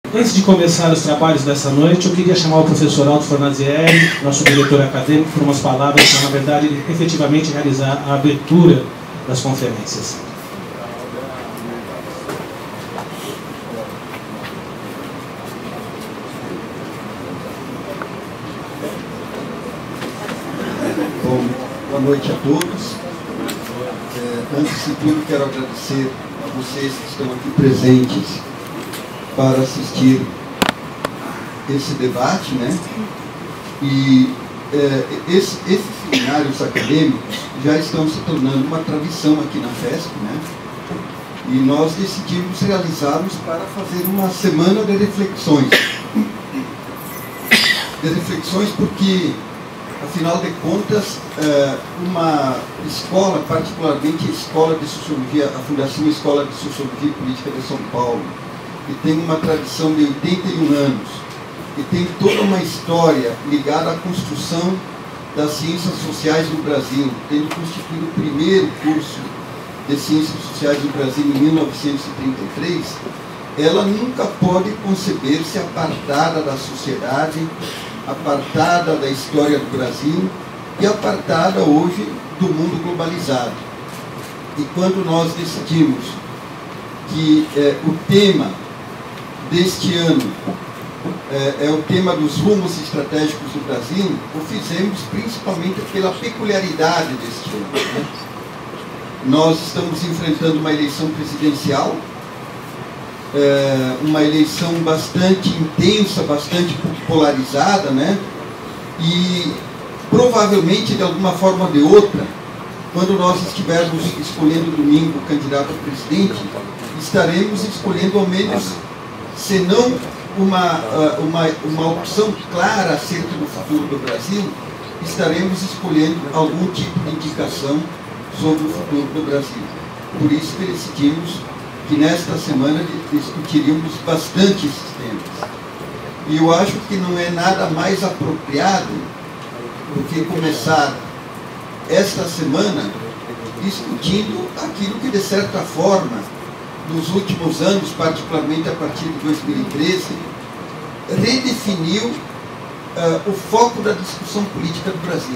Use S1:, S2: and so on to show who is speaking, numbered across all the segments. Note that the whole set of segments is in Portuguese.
S1: Antes de começar os trabalhos dessa noite, eu queria chamar o professor Aldo Fornazieri, nosso diretor acadêmico, por umas palavras para, na verdade, ele efetivamente realizar a abertura das conferências.
S2: Bom, boa noite a todos. Antes de tudo, quero agradecer a vocês que estão aqui presentes para assistir esse debate, né? E esses seminários acadêmicos já estão se tornando uma tradição aqui na FESP, né? E nós decidimos realizá-los para fazer uma semana de reflexões. Porque, afinal de contas, uma escola, particularmente a Escola de Sociologia, a Fundação Escola de Sociologia e Política de São Paulo, que tem uma tradição de 81 anos, e tem toda uma história ligada à construção das ciências sociais no Brasil, tendo constituído o primeiro curso de ciências sociais no Brasil em 1933, ela nunca pode conceber-se apartada da sociedade, apartada da história do Brasil e apartada hoje do mundo globalizado. E quando nós decidimos que o tema deste ano é o tema dos rumos estratégicos do Brasil, o fizemos principalmente pela peculiaridade deste ano, né? Nós estamos enfrentando uma eleição presidencial, uma eleição bastante intensa, bastante polarizada, né? E provavelmente, de alguma forma ou de outra, quando nós estivermos escolhendo domingo o candidato a presidente, estaremos escolhendo ao menos, se não uma opção clara acerca do futuro do Brasil, estaremos escolhendo algum tipo de indicação sobre o futuro do Brasil. Por isso que decidimos que nesta semana discutiríamos bastante esses temas. E eu acho que não é nada mais apropriado do que começar esta semana discutindo aquilo que, de certa forma, nos últimos anos, particularmente a partir de 2013, redefiniu o foco da discussão política do Brasil.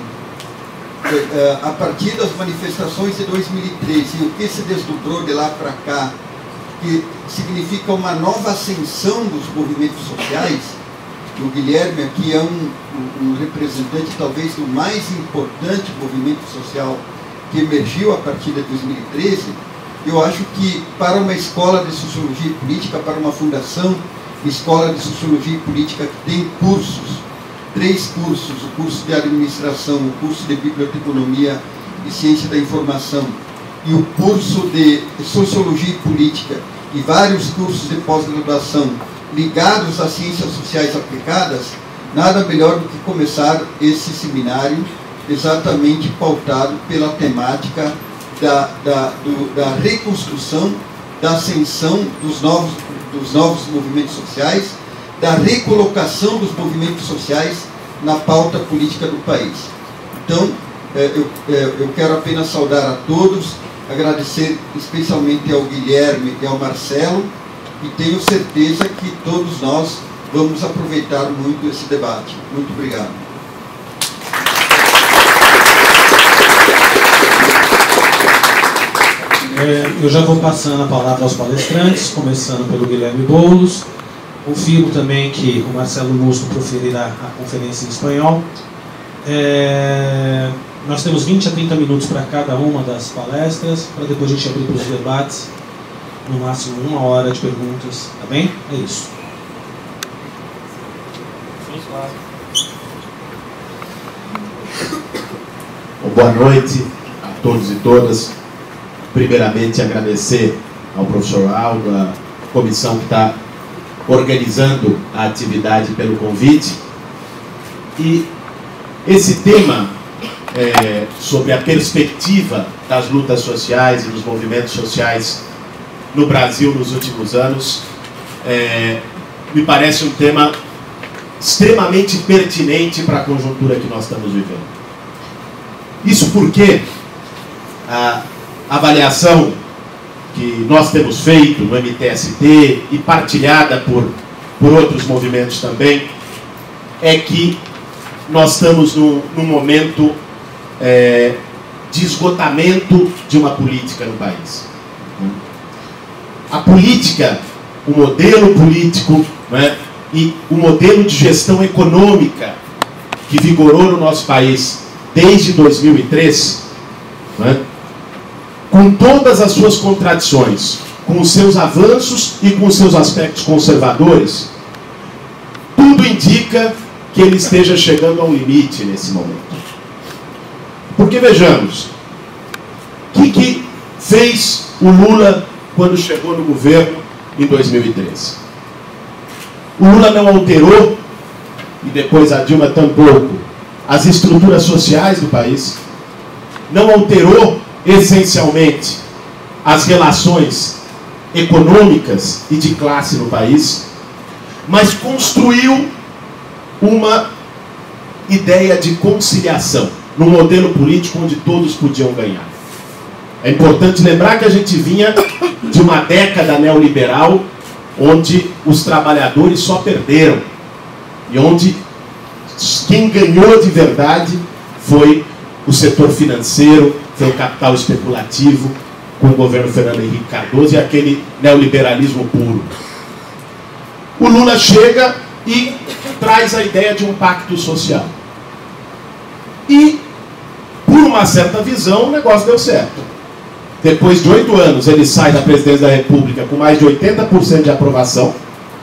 S2: A partir das manifestações de 2013 e o que se desdobrou de lá para cá, que significa uma nova ascensão dos movimentos sociais. O Guilherme aqui é um representante talvez do mais importante movimento social que emergiu a partir de 2013. Eu acho que para uma escola de Sociologia e Política, para uma fundação Escola de Sociologia e Política que tem cursos, 3 cursos, o curso de Administração, o curso de Biblioteconomia e Ciência da Informação e o curso de Sociologia e Política e vários cursos de pós-graduação ligados às ciências sociais aplicadas, nada melhor do que começar esse seminário exatamente pautado pela temática da reconstrução, da ascensão dos novos movimentos sociais, da recolocação dos movimentos sociais na pauta política do país. Então, eu quero apenas saudar a todos, agradecer especialmente ao Guilherme e ao Marcelo, e tenho certeza que todos nós vamos aproveitar muito esse debate. Muito obrigado.
S1: Eu já vou passando a palavra aos palestrantes, começando pelo Guilherme Boulos. Confirmo também que o Marcelo Musco proferirá a conferência em espanhol. Nós temos 20 a 30 minutos para cada uma das palestras, para depois a gente abrir para os debates, no máximo 1 hora de perguntas, tá bem? É isso.
S3: Boa noite a todos e todas. Primeiramente, agradecer ao professor Aldo, a comissão que está organizando a atividade pelo convite. E esse tema sobre a perspectiva das lutas sociais e dos movimentos sociais no Brasil nos últimos anos me parece um tema extremamente pertinente para a conjuntura que nós estamos vivendo. Isso porque a avaliação que nós temos feito no MTST e partilhada por por outros movimentos também, é que nós estamos num momento de esgotamento de uma política no país. A política, o modelo político, né, e o modelo de gestão econômica que vigorou no nosso país desde 2003, né, com todas as suas contradições, com os seus avanços e com os seus aspectos conservadores, tudo indica que ele esteja chegando ao limite nesse momento. Porque vejamos, o que fez o Lula quando chegou no governo em 2013? O Lula não alterou, e depois a Dilma tampouco, as estruturas sociais do país, não alterou essencialmente as relações econômicas e de classe no país, mas construiu uma ideia de conciliação, num modelo político onde todos podiam ganhar. É importante lembrar que a gente vinha de uma década neoliberal onde os trabalhadores só perderam e onde quem ganhou de verdade foi o setor financeiro, foi o capital especulativo, com o governo Fernando Henrique Cardoso e aquele neoliberalismo puro. O Lula chega e traz a ideia de um pacto social. E, por uma certa visão, o negócio deu certo. Depois de 8 anos, ele sai da presidência da República com mais de 80% de aprovação,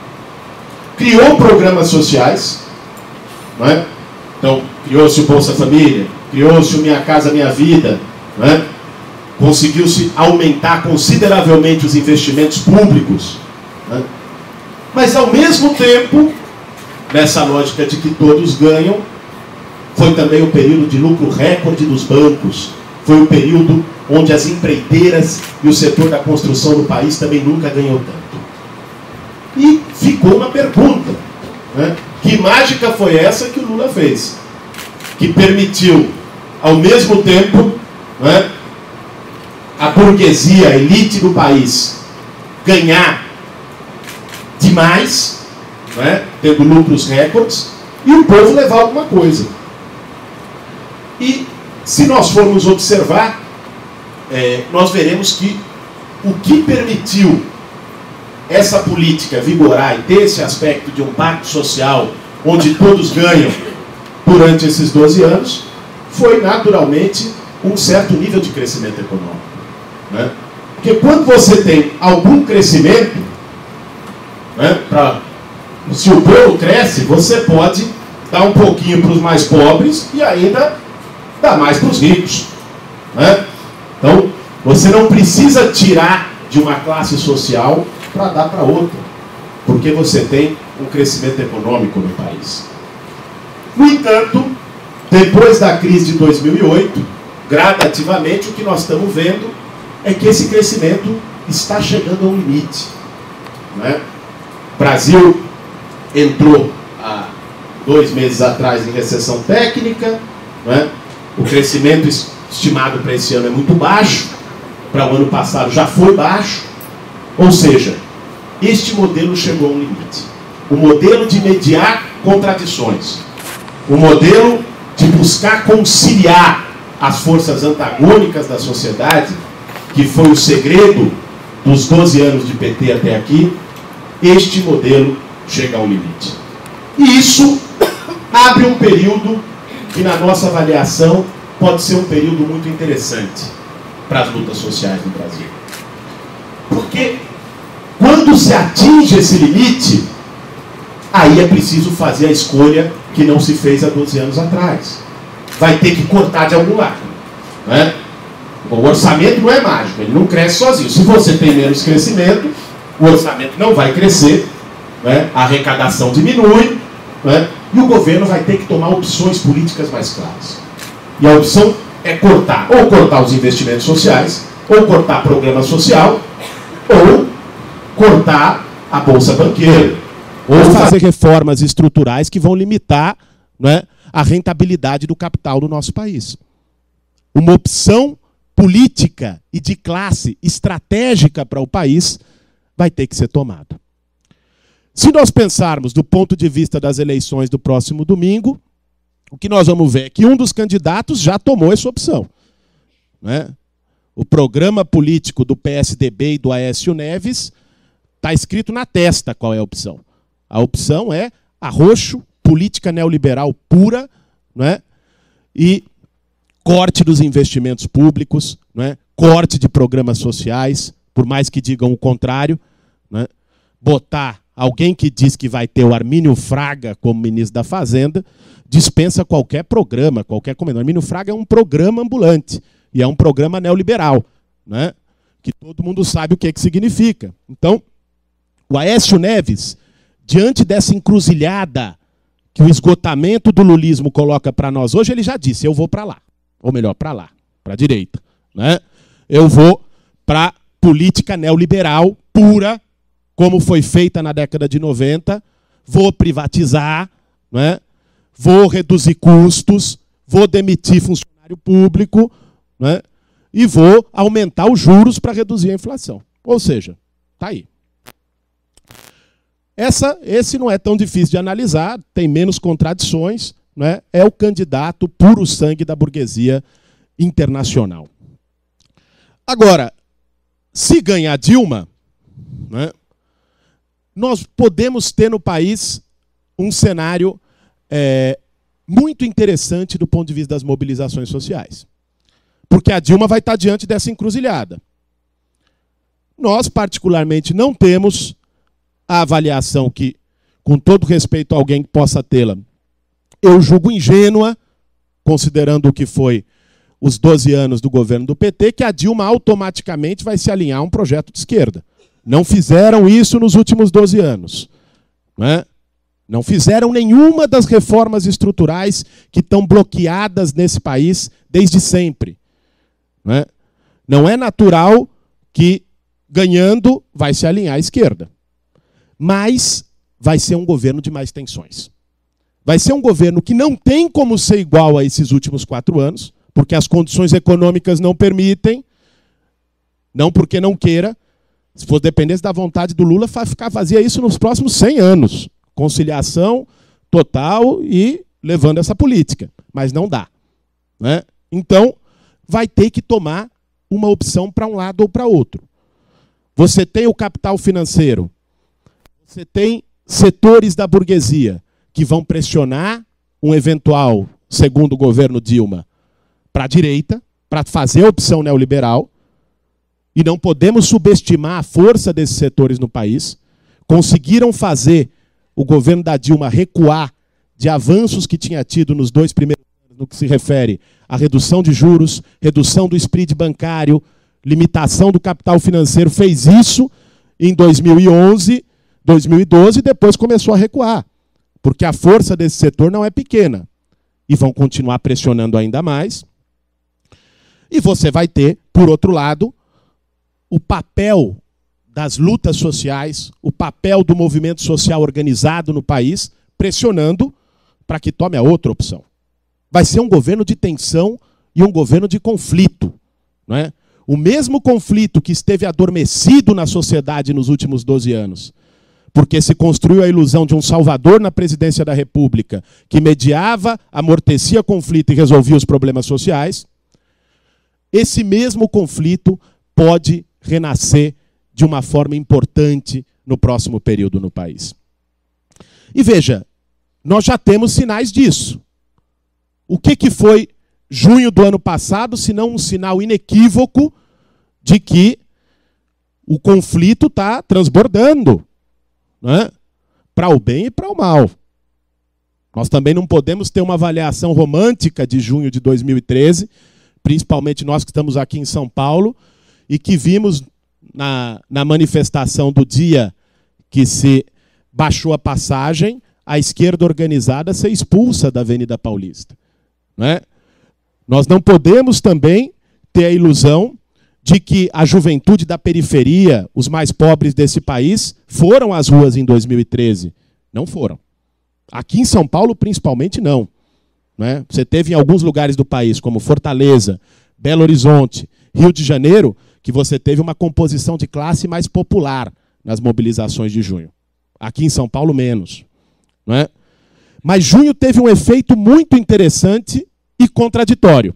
S3: criou programas sociais, não é? Então, criou-se o Bolsa Família, criou-se o Minha Casa Minha Vida, não é? Conseguiu-se aumentar consideravelmente os investimentos públicos, não é? Mas, ao mesmo tempo, nessa lógica de que todos ganham, foi também o período de lucro recorde dos bancos, foi o período onde as empreiteiras e o setor da construção do país também nunca ganhou tanto. E ficou uma pergunta, né? Que mágica foi essa que o Lula fez? Que permitiu, ao mesmo tempo, né, a burguesia, a elite do país, ganhar demais, né, tendo lucros recordes, e o povo levar alguma coisa. E, se nós formos observar, nós veremos que o que permitiu essa política vigorar e ter esse aspecto de um pacto social onde todos ganham durante esses 12 anos foi naturalmente um certo nível de crescimento econômico, né? Porque quando você tem algum crescimento, né, se o bolo cresce, você pode dar um pouquinho para os mais pobres e ainda dar mais para os ricos, né? Então, você não precisa tirar de uma classe social para dar para outra, porque você tem um crescimento econômico no país. No entanto, depois da crise de 2008, gradativamente, o que nós estamos vendo é que esse crescimento está chegando ao limite, né? O Brasil entrou há 2 meses atrás em recessão técnica, né? O crescimento estimado para esse ano é muito baixo, para o ano passado já foi baixo, ou seja, este modelo chegou a um limite. O modelo de mediar contradições, o modelo de buscar conciliar as forças antagônicas da sociedade, que foi o segredo dos 12 anos de PT até aqui, este modelo chega ao limite. E isso abre um período que, na nossa avaliação, pode ser um período muito interessante para as lutas sociais no Brasil. Porque quando se atinge esse limite, aí é preciso fazer a escolha que não se fez há 12 anos atrás. Vai ter que cortar de algum lado, né? O orçamento não é mágico, ele não cresce sozinho. Se você tem menos crescimento, o orçamento não vai crescer, né? A arrecadação diminui, né? E o governo vai ter que tomar opções políticas mais claras. E a opção é cortar, ou cortar os investimentos sociais, ou cortar programa social, ou cortar a Bolsa Banqueira, ou fazer reformas estruturais que vão limitar, né, a rentabilidade do capital do nosso país. Uma opção política e de classe estratégica para o país vai ter que ser tomada.
S4: Se nós pensarmos do ponto de vista das eleições do próximo domingo, o que nós vamos ver é que um dos candidatos já tomou essa opção, né? O programa político do PSDB e do Aécio Neves está escrito na testa qual é a opção. A opção é arroxo, política neoliberal pura, né? E corte dos investimentos públicos, né? Corte de programas sociais, por mais que digam o contrário, né? Botar alguém que diz que vai ter o Armínio Fraga como ministro da Fazenda, dispensa qualquer programa, qualquer comentário. O Armínio Fraga é um programa ambulante, e é um programa neoliberal, né? Que todo mundo sabe o que significa. Então, o Aécio Neves, diante dessa encruzilhada que o esgotamento do lulismo coloca para nós hoje, ele já disse, eu vou para lá. Ou melhor, para lá, para a direita, né? Eu vou para política neoliberal pura, como foi feita na década de 90, vou privatizar, né? Vou reduzir custos, vou demitir funcionário público, né? E vou aumentar os juros para reduzir a inflação. Ou seja, está aí. Esse não é tão difícil de analisar, tem menos contradições, né? É o candidato puro sangue da burguesia internacional. Agora, se ganhar Dilma, né, nós podemos ter no país um cenário muito interessante do ponto de vista das mobilizações sociais. Porque a Dilma vai estar diante dessa encruzilhada. Nós, particularmente, não temos a avaliação que, com todo respeito a alguém que possa tê-la, eu julgo ingênua, considerando o que foi os 12 anos do governo do PT, que a Dilma automaticamente vai se alinhar a um projeto de esquerda. Não fizeram isso nos últimos 12 anos. Né? Não fizeram nenhuma das reformas estruturais que estão bloqueadas nesse país desde sempre. Né? Não é natural que, ganhando, vai se alinhar à esquerda. Mas vai ser um governo de mais tensões. Vai ser um governo que não tem como ser igual a esses últimos 4 anos, porque as condições econômicas não permitem, não porque não queira. Se for dependesse da vontade do Lula, fazia isso nos próximos 100 anos. Conciliação total e levando essa política. Mas não dá. Né? Então, vai ter que tomar uma opção para um lado ou para outro. Você tem o capital financeiro, você tem setores da burguesia que vão pressionar um eventual segundo governo Dilma para a direita, para fazer a opção neoliberal, e não podemos subestimar a força desses setores no país. Conseguiram fazer o governo da Dilma recuar de avanços que tinha tido nos 2 primeiros anos no que se refere à redução de juros, redução do spread bancário, limitação do capital financeiro. Fez isso em 2011, 2012 e depois começou a recuar. Porque a força desse setor não é pequena. E vão continuar pressionando ainda mais. E você vai ter, por outro lado, o papel das lutas sociais, o papel do movimento social organizado no país, pressionando para que tome a outra opção. Vai ser um governo de tensão e um governo de conflito. Não é? O mesmo conflito que esteve adormecido na sociedade nos últimos 12 anos, porque se construiu a ilusão de um salvador na presidência da República, que mediava, amortecia conflito e resolvia os problemas sociais. Esse mesmo conflito pode renascer de uma forma importante no próximo período no país. E veja, nós já temos sinais disso. O que foi junho do ano passado, senão um sinal inequívoco de que o conflito está transbordando, né? Para o bem e para o mal. Nós também não podemos ter uma avaliação romântica de junho de 2013, principalmente nós que estamos aqui em São Paulo, e que vimos na manifestação do dia que se baixou a passagem, a esquerda organizada ser expulsa da Avenida Paulista. Né? Nós não podemos também ter a ilusão de que a juventude da periferia, os mais pobres desse país, foram às ruas em 2013. Não foram. Aqui em São Paulo, principalmente, não. Né? Você teve em alguns lugares do país, como Fortaleza, Belo Horizonte, Rio de Janeiro, que você teve uma composição de classe mais popular nas mobilizações de junho. Aqui em São Paulo, menos. Não é? Mas junho teve um efeito muito interessante e contraditório.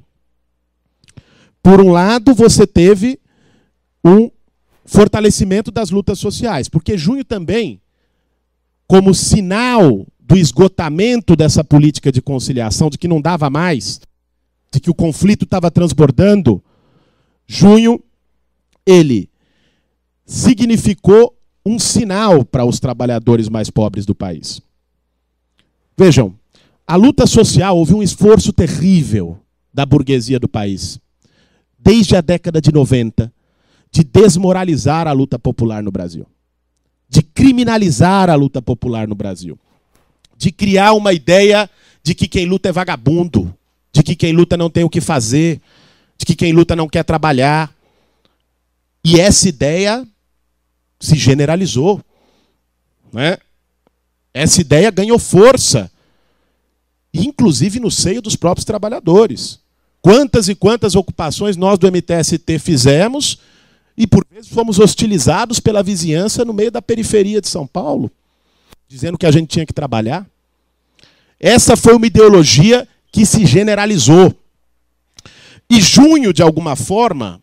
S4: Por um lado, você teve um fortalecimento das lutas sociais, porque junho também, como sinal do esgotamento dessa política de conciliação, de que não dava mais, de que o conflito estava transbordando, junho, ele significou um sinal para os trabalhadores mais pobres do país. Vejam, a luta social, houve um esforço terrível da burguesia do país, desde a década de 90, de desmoralizar a luta popular no Brasil, de criminalizar a luta popular no Brasil, de criar uma ideia de que quem luta é vagabundo, de que quem luta não tem o que fazer, de que quem luta não quer trabalhar. E essa ideia se generalizou, né? Essa ideia ganhou força, inclusive no seio dos próprios trabalhadores. Quantas e quantas ocupações nós do MTST fizemos e por vezes fomos hostilizados pela vizinhança no meio da periferia de São Paulo, dizendo que a gente tinha que trabalhar. Essa foi uma ideologia que se generalizou. E junho, de alguma forma,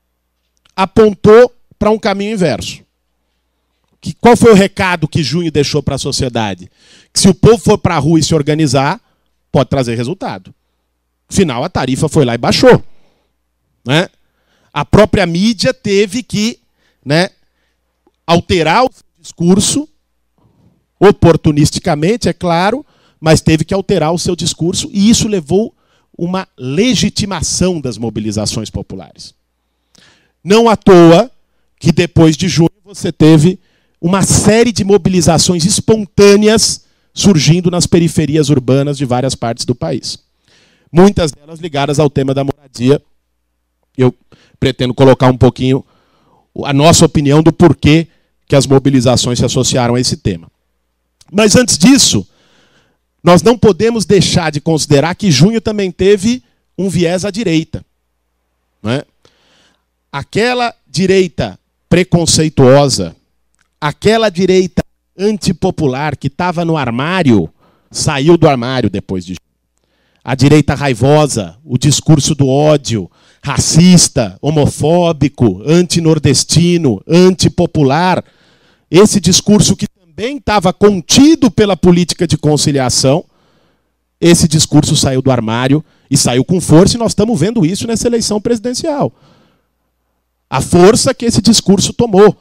S4: apontou para um caminho inverso. Qual foi o recado que junho deixou para a sociedade? Que se o povo for para a rua e se organizar, pode trazer resultado. Afinal, a tarifa foi lá e baixou. Né? A própria mídia teve que, né, alterar o discurso, oportunisticamente, é claro, mas teve que alterar o seu discurso, e isso levou uma legitimação das mobilizações populares. Não à toa que depois de junho você teve uma série de mobilizações espontâneas surgindo nas periferias urbanas de várias partes do país. Muitas delas ligadas ao tema da moradia. Eu pretendo colocar um pouquinho a nossa opinião do porquê que as mobilizações se associaram a esse tema. Mas antes disso, nós não podemos deixar de considerar que junho também teve um viés à direita. Né? Aquela direita preconceituosa, aquela direita antipopular que estava no armário, saiu do armário depois de junho. A direita raivosa, o discurso do ódio, racista, homofóbico, antinordestino, antipopular, esse discurso que também estava contido pela política de conciliação, esse discurso saiu do armário e saiu com força, e nós estamos vendo isso nessa eleição presidencial. A força que esse discurso tomou.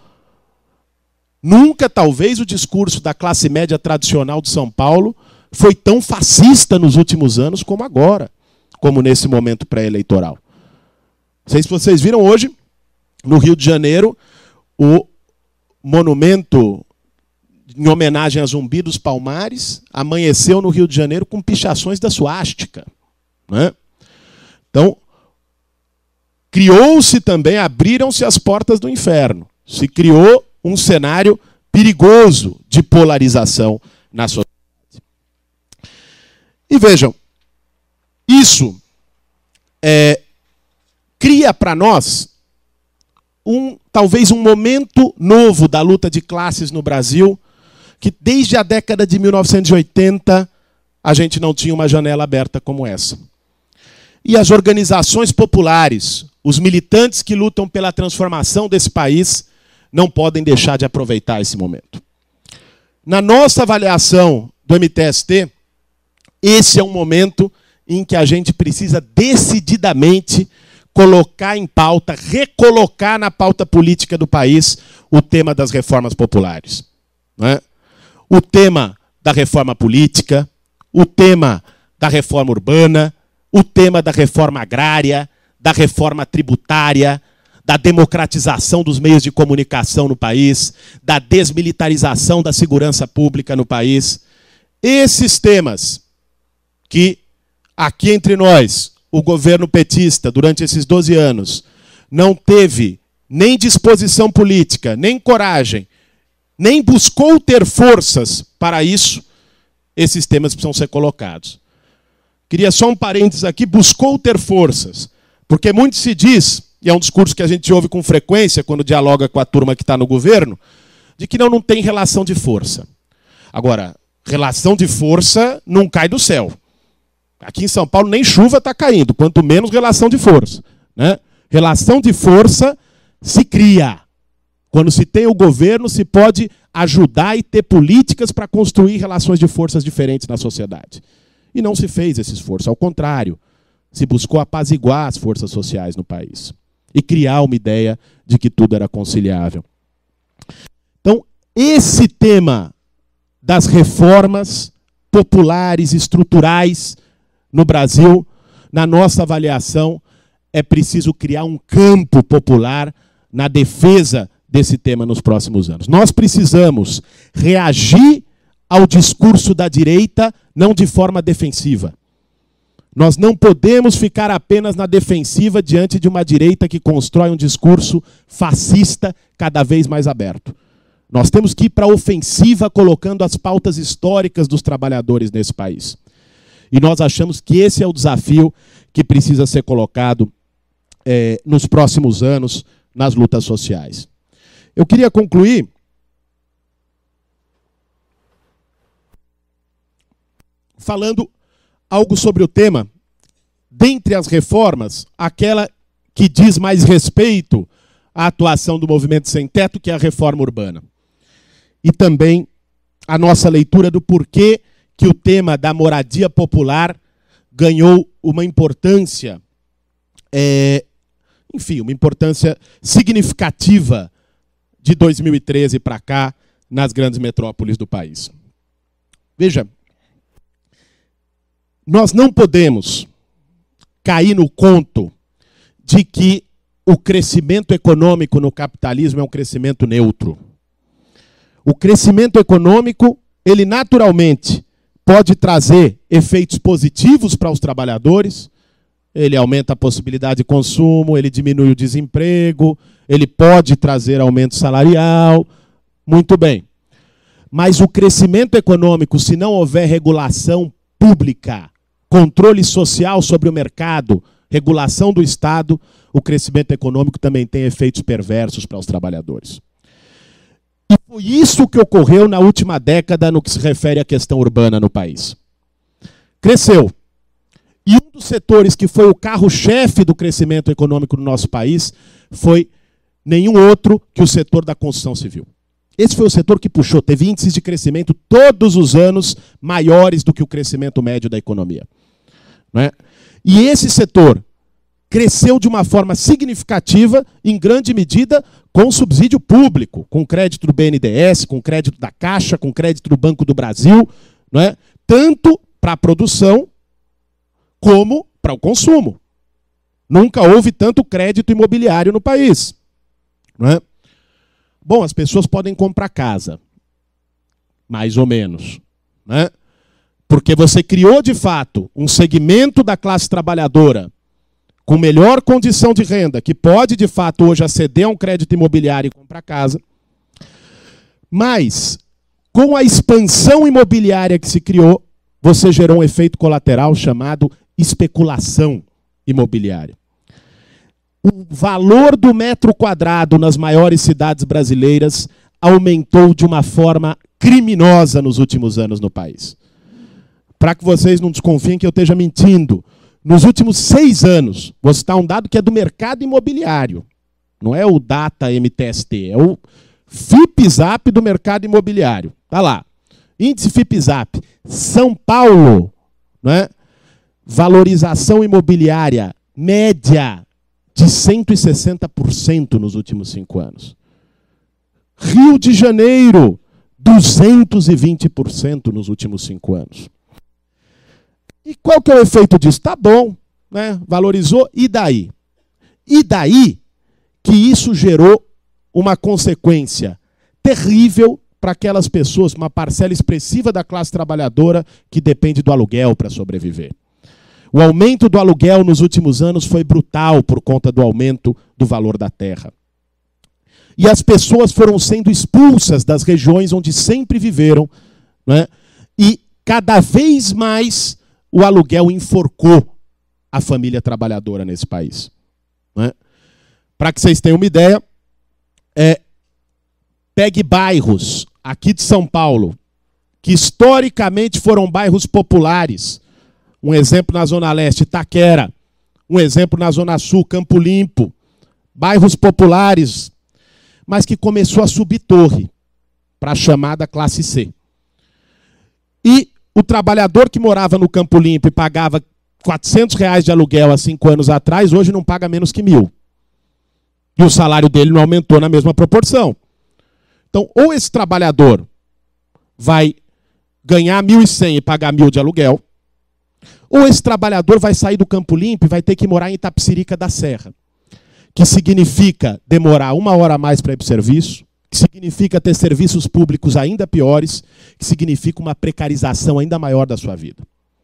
S4: Nunca, talvez, o discurso da classe média tradicional de São Paulo foi tão fascista nos últimos anos como agora, como nesse momento pré-eleitoral. Não sei se vocês viram hoje, no Rio de Janeiro, o monumento em homenagem a Zumbi dos Palmares amanheceu no Rio de Janeiro com pichações da suástica. Né? Então, criou-se também, abriram-se as portas do inferno. Se criou um cenário perigoso de polarização na sociedade. E vejam, isso cria para nós talvez um momento novo da luta de classes no Brasil, que desde a década de 1980 a gente não tinha uma janela aberta como essa. E as organizações populares, os militantes que lutam pela transformação desse país, não podem deixar de aproveitar esse momento. Na nossa avaliação do MTST, esse é um momento em que a gente precisa decididamente colocar em pauta, recolocar na pauta política do país o tema das reformas populares. Né? O tema da reforma política, o tema da reforma urbana, o tema da reforma agrária, da reforma tributária, da democratização dos meios de comunicação no país, da desmilitarização da segurança pública no país. Esses temas que, aqui entre nós, o governo petista, durante esses 12 anos, não teve nem disposição política, nem coragem, nem buscou ter forças para isso, esses temas precisam ser colocados. Queria só um parênteses aqui, buscou ter forças, porque muito se diz, e é um discurso que a gente ouve com frequência quando dialoga com a turma que está no governo, de que não tem relação de força. Agora, relação de força não cai do céu. Aqui em São Paulo nem chuva está caindo, quanto menos relação de força, né? Relação de força se cria. Quando se tem o governo, se pode ajudar e ter políticas para construir relações de forças diferentes na sociedade. E não se fez esse esforço, ao contrário. Se buscou apaziguar as forças sociais no país e criar uma ideia de que tudo era conciliável. Então, esse tema das reformas populares, estruturais no Brasil, na nossa avaliação, é preciso criar um campo popular na defesa desse tema nos próximos anos. Nós precisamos reagir ao discurso da direita, não de forma defensiva. Nós não podemos ficar apenas na defensiva diante de uma direita que constrói um discurso fascista cada vez mais aberto. Nós temos que ir para a ofensiva colocando as pautas históricas dos trabalhadores nesse país. E nós achamos que esse é o desafio que precisa ser colocado nos próximos anos nas lutas sociais. Eu queria concluir falando algo sobre o tema, dentre as reformas, aquela que diz mais respeito à atuação do movimento sem teto, que é a reforma urbana. E também a nossa leitura do porquê que o tema da moradia popular ganhou uma importância, enfim, uma importância significativa de 2013 para cá nas grandes metrópoles do país. Veja, nós não podemos cair no conto de que o crescimento econômico no capitalismo é um crescimento neutro. O crescimento econômico, ele naturalmente pode trazer efeitos positivos para os trabalhadores, ele aumenta a possibilidade de consumo, ele diminui o desemprego, ele pode trazer aumento salarial, muito bem. Mas o crescimento econômico, se não houver regulação pública, controle social sobre o mercado, regulação do Estado, o crescimento econômico também tem efeitos perversos para os trabalhadores. E foi isso que ocorreu na última década no que se refere à questão urbana no país. Cresceu. E um dos setores que foi o carro-chefe do crescimento econômico no nosso país foi nenhum outro que o setor da construção civil. Esse foi o setor que puxou, teve índices de crescimento todos os anos maiores do que o crescimento médio da economia. Não é? E esse setor cresceu de uma forma significativa, em grande medida, com subsídio público, com crédito do BNDES, com crédito da Caixa, com crédito do Banco do Brasil, não é? Tanto para a produção como para o consumo. Nunca houve tanto crédito imobiliário no país. Não é? Bom, as pessoas podem comprar casa, mais ou menos, né? Porque você criou, de fato, um segmento da classe trabalhadora com melhor condição de renda, que pode, de fato, hoje aceder a um crédito imobiliário e comprar casa. Mas, com a expansão imobiliária que se criou, você gerou um efeito colateral chamado especulação imobiliária. O valor do metro quadrado nas maiores cidades brasileiras aumentou de uma forma criminosa nos últimos anos no país. Para que vocês não desconfiem que eu esteja mentindo, nos últimos 6 anos, vou citar um dado que é do mercado imobiliário, não é o Data MTST, é o FIPZAP do mercado imobiliário. Está lá, índice FIPZAP, São Paulo, né? Valorização imobiliária média de 160% nos últimos 5 anos. Rio de Janeiro, 220% nos últimos 5 anos. E qual que é o efeito disso? Tá bom, né? Valorizou, e daí? E daí que isso gerou uma consequência terrível para aquelas pessoas, uma parcela expressiva da classe trabalhadora que depende do aluguel para sobreviver. O aumento do aluguel nos últimos anos foi brutal por conta do aumento do valor da terra. E as pessoas foram sendo expulsas das regiões onde sempre viveram, né? E cada vez mais o aluguel enforcou a família trabalhadora nesse país. Né? Para que vocês tenham uma ideia, pegue bairros aqui de São Paulo, que historicamente foram bairros populares, um exemplo na Zona Leste, Itaquera, um exemplo na Zona Sul, Campo Limpo, bairros populares, mas que começou a subir torre para a chamada classe C. E o trabalhador que morava no Campo Limpo e pagava R$400 de aluguel há 5 anos atrás, hoje não paga menos que 1.000. E o salário dele não aumentou na mesma proporção. Então, ou esse trabalhador vai ganhar 1.100 e pagar 1.000 de aluguel, ou esse trabalhador vai sair do Campo Limpo e vai ter que morar em Itapecerica da Serra, que significa demorar 1 hora a mais para ir para o serviço, que significa ter serviços públicos ainda piores, que significa uma precarização ainda maior da sua vida.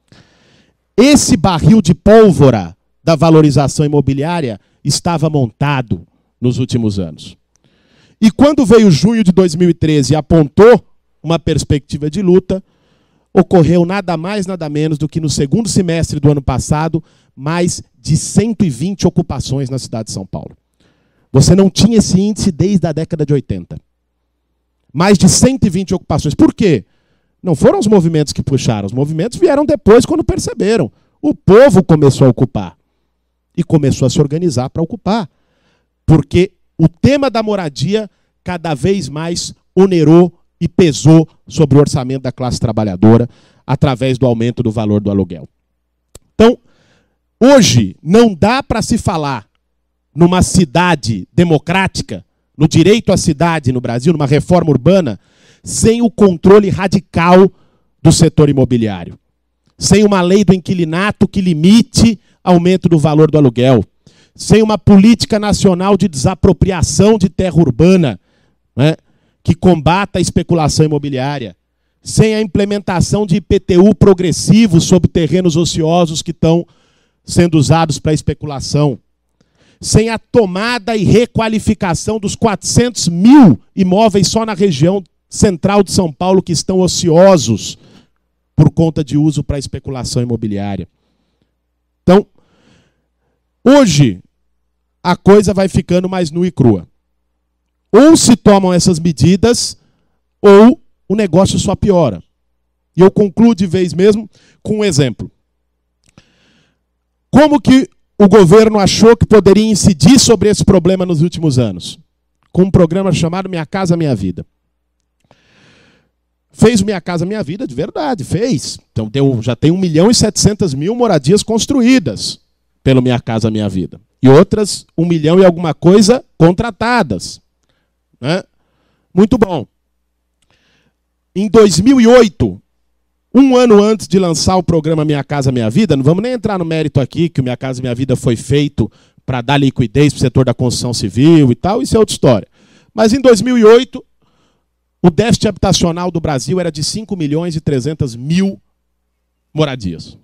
S4: Esse barril de pólvora da valorização imobiliária estava montado nos últimos anos. E quando veio junho de 2013 e apontou uma perspectiva de luta, ocorreu nada mais, nada menos do que no segundo semestre do ano passado, mais de 120 ocupações na cidade de São Paulo. Você não tinha esse índice desde a década de 80. Mais de 120 ocupações. Por quê? Não foram os movimentos que puxaram. Os movimentos vieram depois, quando perceberam. O povo começou a ocupar. E começou a se organizar para ocupar. Porque o tema da moradia cada vez mais onerou e pesou sobre o orçamento da classe trabalhadora através do aumento do valor do aluguel. Então, hoje não dá para se falar numa cidade democrática, no direito à cidade no Brasil, numa reforma urbana, sem o controle radical do setor imobiliário. Sem uma lei do inquilinato que limite aumento do valor do aluguel. Sem uma política nacional de desapropriação de terra urbana, né, que combata a especulação imobiliária. Sem a implementação de IPTU progressivo sobre terrenos ociosos que estão sendo usados para especulação. Sem a tomada e requalificação dos 400 mil imóveis só na região central de São Paulo que estão ociosos por conta de uso para especulação imobiliária. Então, hoje, a coisa vai ficando mais nua e crua. Ou se tomam essas medidas, ou o negócio só piora. E eu concluo de vez mesmo com um exemplo. Como que o governo achou que poderia incidir sobre esse problema nos últimos anos? Com um programa chamado Minha Casa Minha Vida. Fez o Minha Casa Minha Vida de verdade, fez. Então já tem 1.700.000 moradias construídas pelo Minha Casa Minha Vida. E outras 1 milhão e alguma coisa contratadas. Né? Muito bom. Em 2008, um ano antes de lançar o programa Minha Casa Minha Vida, não vamos nem entrar no mérito aqui que o Minha Casa Minha Vida foi feito para dar liquidez para o setor da construção civil e tal, isso é outra história. Mas em 2008, o déficit habitacional do Brasil era de 5.300.000 moradias.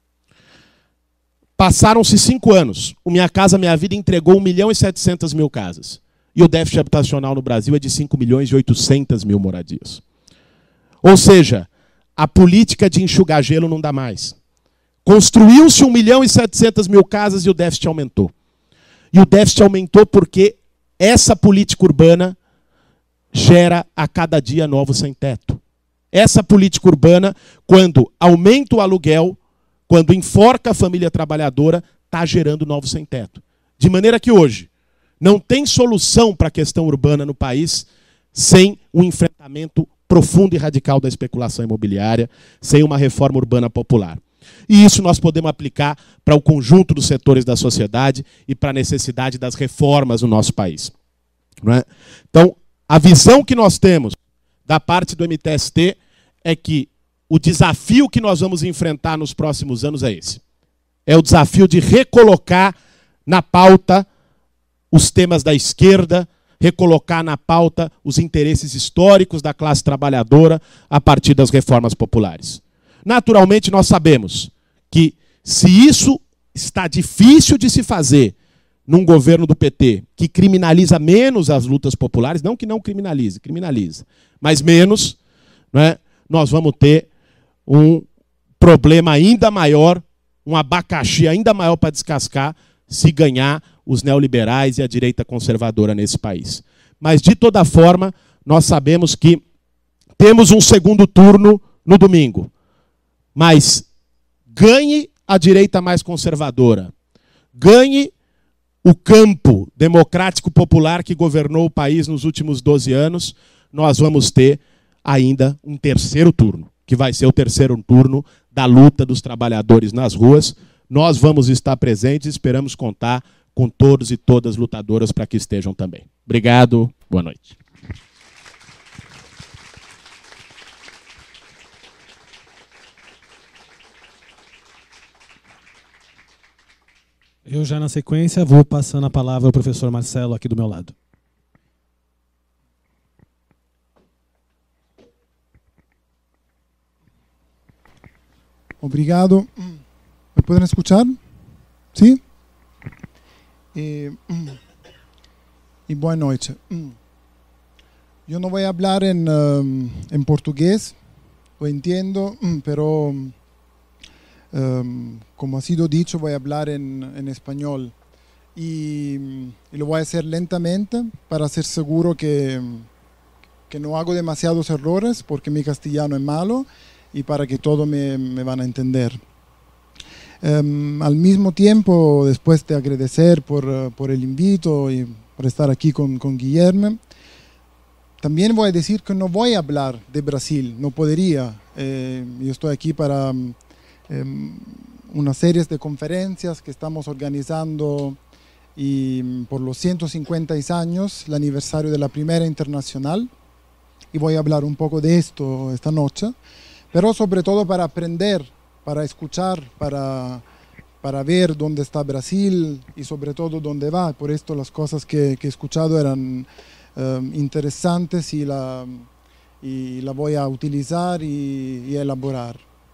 S4: Passaram-se 5 anos. O Minha Casa Minha Vida entregou 1.700.000 casas. E o déficit habitacional no Brasil é de 5.800.000 moradias. Ou seja, a política de enxugar gelo não dá mais. Construiu-se 1.700.000 casas e o déficit aumentou. E o déficit aumentou porque essa política urbana gera a cada dia novos sem-teto. Essa política urbana, quando aumenta o aluguel, quando enforca a família trabalhadora, está gerando novos sem-teto. De maneira que hoje não tem solução para a questão urbana no país sem um enfrentamento profundo e radical da especulação imobiliária, sem uma reforma urbana popular. E isso nós podemos aplicar para o conjunto dos setores da sociedade e para a necessidade das reformas no nosso país. Não é? Então, a visão que nós temos da parte do MTST é que o desafio que nós vamos enfrentar nos próximos anos é esse. É o desafio de recolocar na pauta os temas da esquerda, recolocar na pauta os interesses históricos da classe trabalhadora a partir das reformas populares. Naturalmente, nós sabemos que se isso está difícil de se fazer num governo do PT que criminaliza menos as lutas populares, não que não criminalize, criminaliza, mas menos, né, nós vamos ter um problema ainda maior, um abacaxi ainda maior para descascar se ganhar os neoliberais e a direita conservadora nesse país. Mas, de toda forma, nós sabemos que temos um segundo turno no domingo. Mas ganhe a direita mais conservadora. Ganhe o campo democrático popular que governou o país nos últimos 12 anos. Nós vamos ter ainda um terceiro turno, que vai ser o terceiro turno da luta dos trabalhadores nas ruas. Nós vamos estar presentes e esperamos contar com todos e todas lutadoras para que estejam também. Obrigado, boa noite.
S1: Eu já na sequência vou passando a palavra ao professor Marcelo aqui do meu lado.
S5: Obrigado. ¿Me pueden escuchar? ¿Sí? Y buena noche. Yo no voy a hablar en portugués, lo entiendo, pero como ha sido dicho, voy a hablar en español. Y lo voy a hacer lentamente para ser seguro que no hago demasiados errores, porque mi castellano es malo, y para que todos me van a entender. Al mismo tiempo, después de agradecer por el invito y por estar aquí con Guillermo, también voy a decir que no voy a hablar de Brasil, no podría. Yo estoy aquí para una serie de conferencias que estamos organizando y por los 150 años, el aniversario de la primera internacional, y voy a hablar un poco de esto esta noche, pero sobre todo para aprender, para escuchar, para ver dónde está Brasil y sobre todo dónde va. Por esto las cosas que he escuchado eran interesantes y la voy a utilizar y elaborar.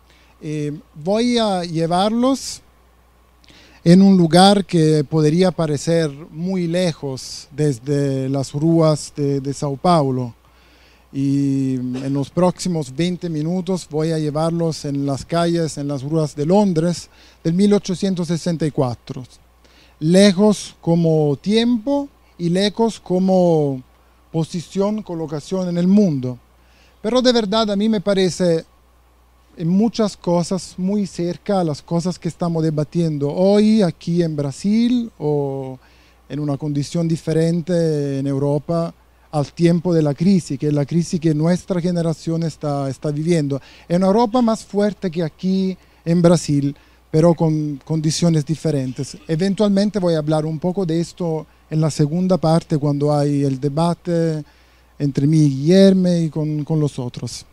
S5: Voy a llevarlos en un lugar que podría parecer muy lejos desde las ruas de Sao Paulo. Y en los próximos 20 minutos voy a llevarlos en las calles, en las ruas de Londres del 1864. Lejos como tiempo y lejos como posición, colocación en el mundo. Pero de verdad a mí me parece en muchas cosas muy cerca a las cosas que estamos debatiendo hoy aquí en Brasil o en una condición diferente en Europa al tiempo de la crisis, que es la crisis que nuestra generación está viviendo. En Europa más fuerte que aquí en Brasil, pero con condiciones diferentes. Eventualmente voy a hablar un poco de esto en la segunda parte, cuando hay el debate entre mí y Guillermo y con los otros.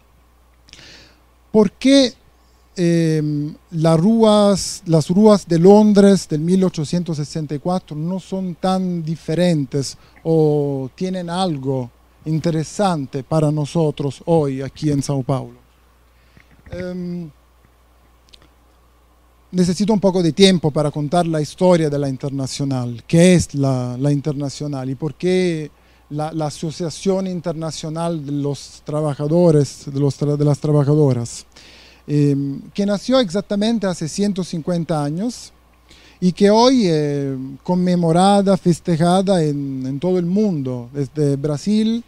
S5: ¿Por qué las ruas de Londres del 1864 no son tan diferentes o tienen algo interesante para nosotros hoy aquí en Sao Paulo? Necesito un poco de tiempo para contar la historia de la Internacional, qué es la Internacional y por qué la Asociación Internacional de los Trabajadores, de las Trabajadoras, que nació exactamente hace 150 años y que hoy es conmemorada, festejada en todo el mundo, desde Brasil.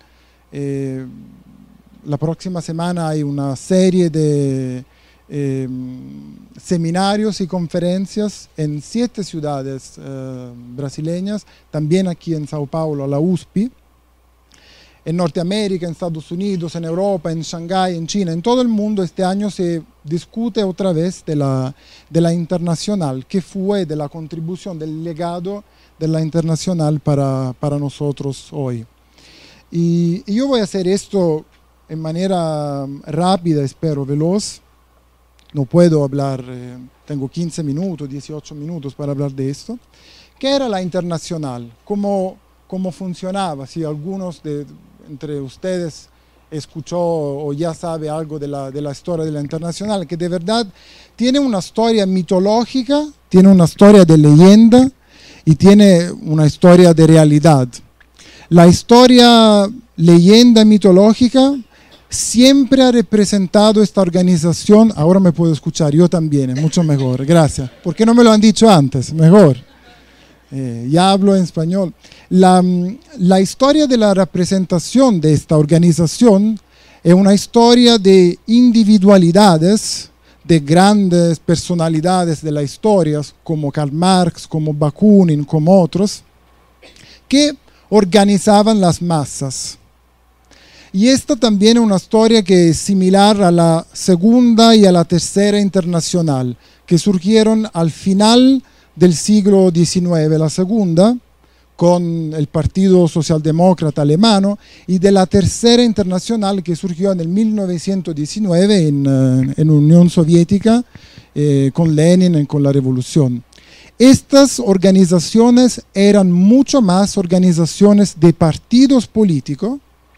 S5: La próxima semana hay una serie de seminarios y conferencias en 7 ciudades brasileñas, también aquí en Sao Paulo, la USP, en Norteamérica, en Estados Unidos, en Europa, en Shanghái, en China, en todo el mundo. Este año se discute otra vez de la Internacional, que fue de la contribución, del legado de la Internacional para nosotros hoy. Y yo voy a hacer esto en manera rápida, espero, veloz. No puedo hablar, tengo 15 minutos, 18 minutos para hablar de esto. ¿Qué era la Internacional? ¿Cómo funcionaba? Si algunos entre ustedes escuchó o ya sabe algo de la historia de la Internacional, que de verdad tiene una historia mitológica, tiene una historia de leyenda y tiene una historia de realidad. La historia leyenda mitológica siempre ha representado esta organización. Ahora me puedo escuchar, yo también, es mucho mejor, gracias. ¿Por qué no me lo han dicho antes? Mejor. Ya hablo en español. La historia de la representación de esta organización Es una historia de individualidades, de grandes personalidades de la historia, como Karl Marx, como Bakunin, como otros, que organizaban las masas. Y esta también es una historia que es similar a la Segunda y a la Tercera Internacional, que surgieron al final del siglo XIX, la Segunda, con el Partido Socialdemócrata alemano, y de la Tercera Internacional, que surgió en el 1919 en Unión Soviética, con Lenin y con la Revolución. Estas organizaciones eran mucho más organizaciones de partidos políticos,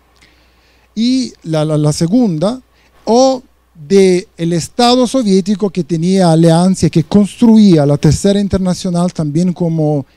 S5: y la segunda, o del Estado soviético, que tenía alianza, que construía la Tercera Internacional también como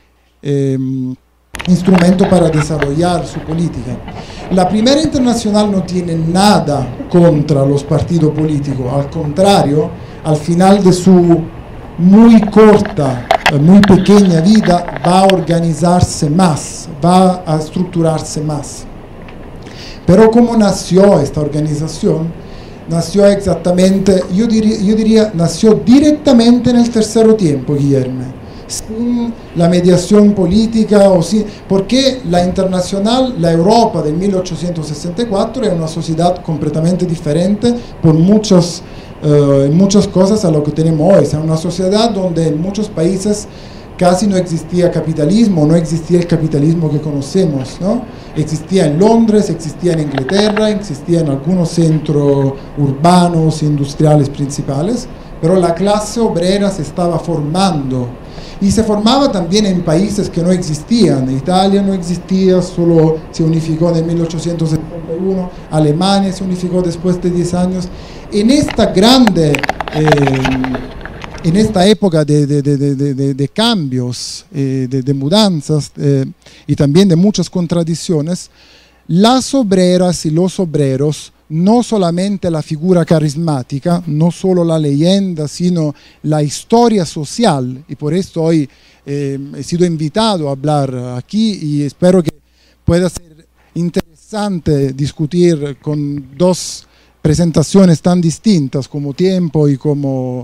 S5: instrumento para desarrollar su política. La Primera Internacional no tiene nada contra los partidos políticos, al contrario, al final de su muy corta, muy pequeña vida, va a organizarse más, va a estructurarse más. Pero ¿cómo nació esta organización? Nació exactamente, yo diría, nació directamente en el tercer tiempo, Guillermo, sin la mediación política, porque la internacional, la Europa del 1864, es una sociedad completamente diferente por muchas cosas a lo que tenemos hoy. Es una sociedad donde en muchos países casi no existía capitalismo, no existía el capitalismo que conocemos, ¿no? Existía en Londres, existía en Inglaterra, existía en algunos centros urbanos, industriales principales, pero la clase obrera se estaba formando, y se formaba también en países que no existían. Italia no existía, solo se unificó en 1871, Alemania se unificó después de 10 años. En esta grande... en esta época de cambios, de mudanzas y también de muchas contradicciones, las obreras y los obreros, no solamente la figura carismática, no solo la leyenda, sino la historia social, y por esto hoy he sido invitado a hablar aquí, y espero que pueda ser interesante discutir con dos presentaciones tan distintas como tiempo y como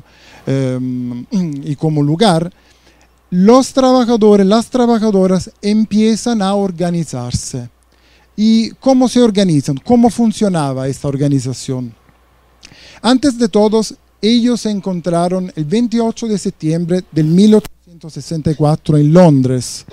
S5: lugar. Los trabajadores, las trabajadoras empiezan a organizarse. ¿Y cómo se organizan? ¿Cómo funcionaba esta organización? Antes de todos, ellos se encontraron el 28 de septiembre del 1864 en Londres.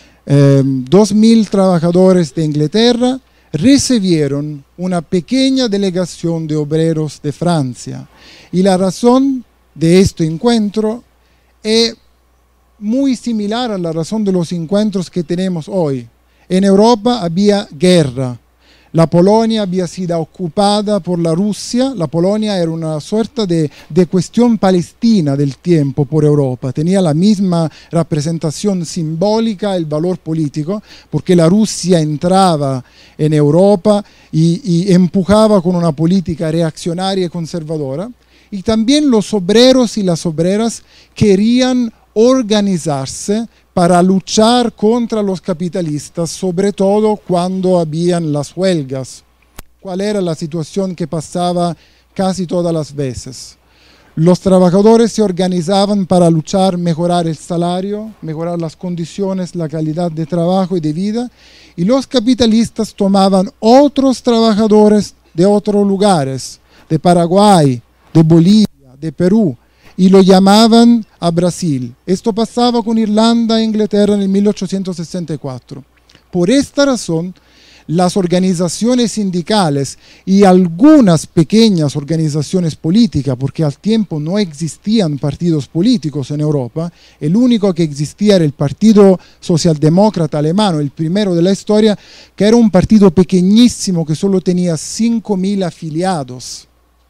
S5: 2.000 trabajadores de Inglaterra recibieron una pequeña delegación de obreros de Francia. Y la razón de este encuentro es muy similar a la razón de los encuentros que tenemos hoy. En Europa había guerra. La Polonia había sido ocupada por la Rusia. La Polonia era una suerte de cuestión palestina del tiempo por Europa. Tenía la misma representación simbólica, el valor político, porque la Rusia entraba en Europa y empujaba con una política reaccionaria y conservadora. Y también los obreros y las obreras querían organizarse para luchar contra los capitalistas, sobre todo cuando habían las huelgas. ¿Cuál era la situación que pasaba casi todas las veces? Los trabajadores se organizaban para luchar, mejorar el salario, mejorar las condiciones, la calidad de trabajo y de vida, y los capitalistas tomaban otros trabajadores de otros lugares, de Paraguay, de Bolivia, de Perú, y lo llamaban a Brasil. Esto pasaba con Irlanda e Inglaterra en el 1864. Por esta razón, las organizaciones sindicales y algunas pequeñas organizaciones políticas, porque al tiempo no existían partidos políticos en Europa, el único que existía era el Partido Socialdemócrata Alemano, el primero de la historia, que era un partido pequeñísimo que solo tenía 5.000 afiliados.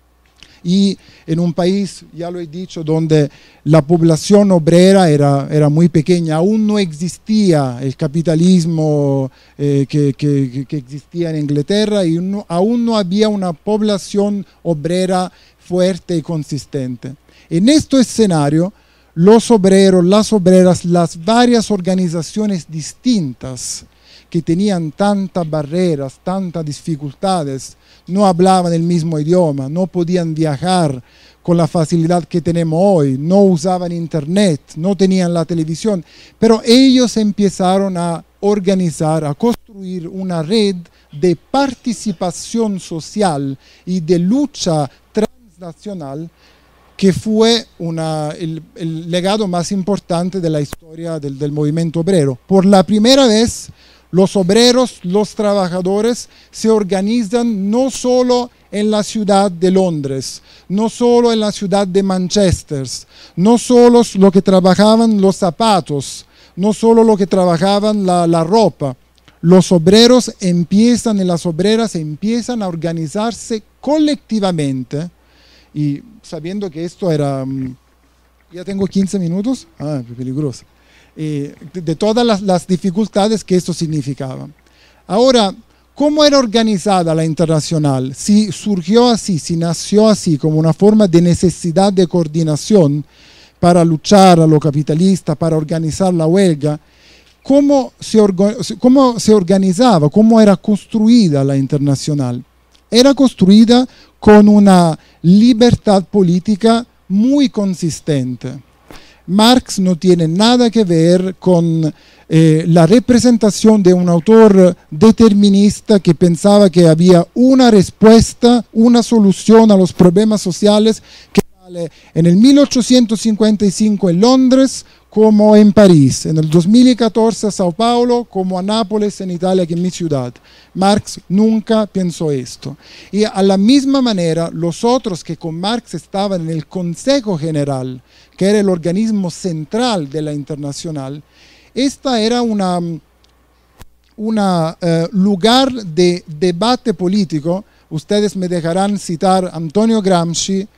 S5: Y en un país, ya lo he dicho, donde la población obrera era muy pequeña, aún no existía el capitalismo que existía en Inglaterra, y aún no había una población obrera fuerte y consistente. En este escenario, los obreros, las obreras, las varias organizaciones distintas que tenían tantas barreras, tantas dificultades, no hablaban el mismo idioma, no podían viajar con la facilidad que tenemos hoy, no usaban internet, no tenían la televisión, pero ellos empezaron a organizar, a construir una red de participación social y de lucha transnacional que fue el legado más importante de la historia del movimiento obrero. Por la primera vez, los obreros, los trabajadores se organizan no solo en la ciudad de Londres, no solo en la ciudad de Manchester, no solo lo que trabajaban los zapatos, no solo lo que trabajaban la ropa. Los obreros empiezan y las obreras empiezan a organizarse colectivamente. Y sabiendo que esto era, ya tengo 15 minutos, peligroso, de todas las dificultades que esto significaba. Ahora, ¿cómo era organizada la Internacional? Si surgió así, si nació así, como una forma de necesidad de coordinación para luchar a lo capitalista, para organizar la huelga, ¿cómo se organizaba? ¿Cómo era construida la Internacional? Era construida con una libertad política muy consistente. Marx no tiene nada que ver con la representación de un autor determinista que pensaba que había una respuesta, una solución a los problemas sociales que vale en el 1855 en Londres como en París, en el 2014 a Sao Paulo, como a Nápoles en Italia, que es mi ciudad. Marx nunca pensó esto. Y a la misma manera, los otros que con Marx estaban en el Consejo General, que era el organismo central de la Internacional, esta era un lugar de debate político. Ustedes me dejarán citar Antonio Gramsci,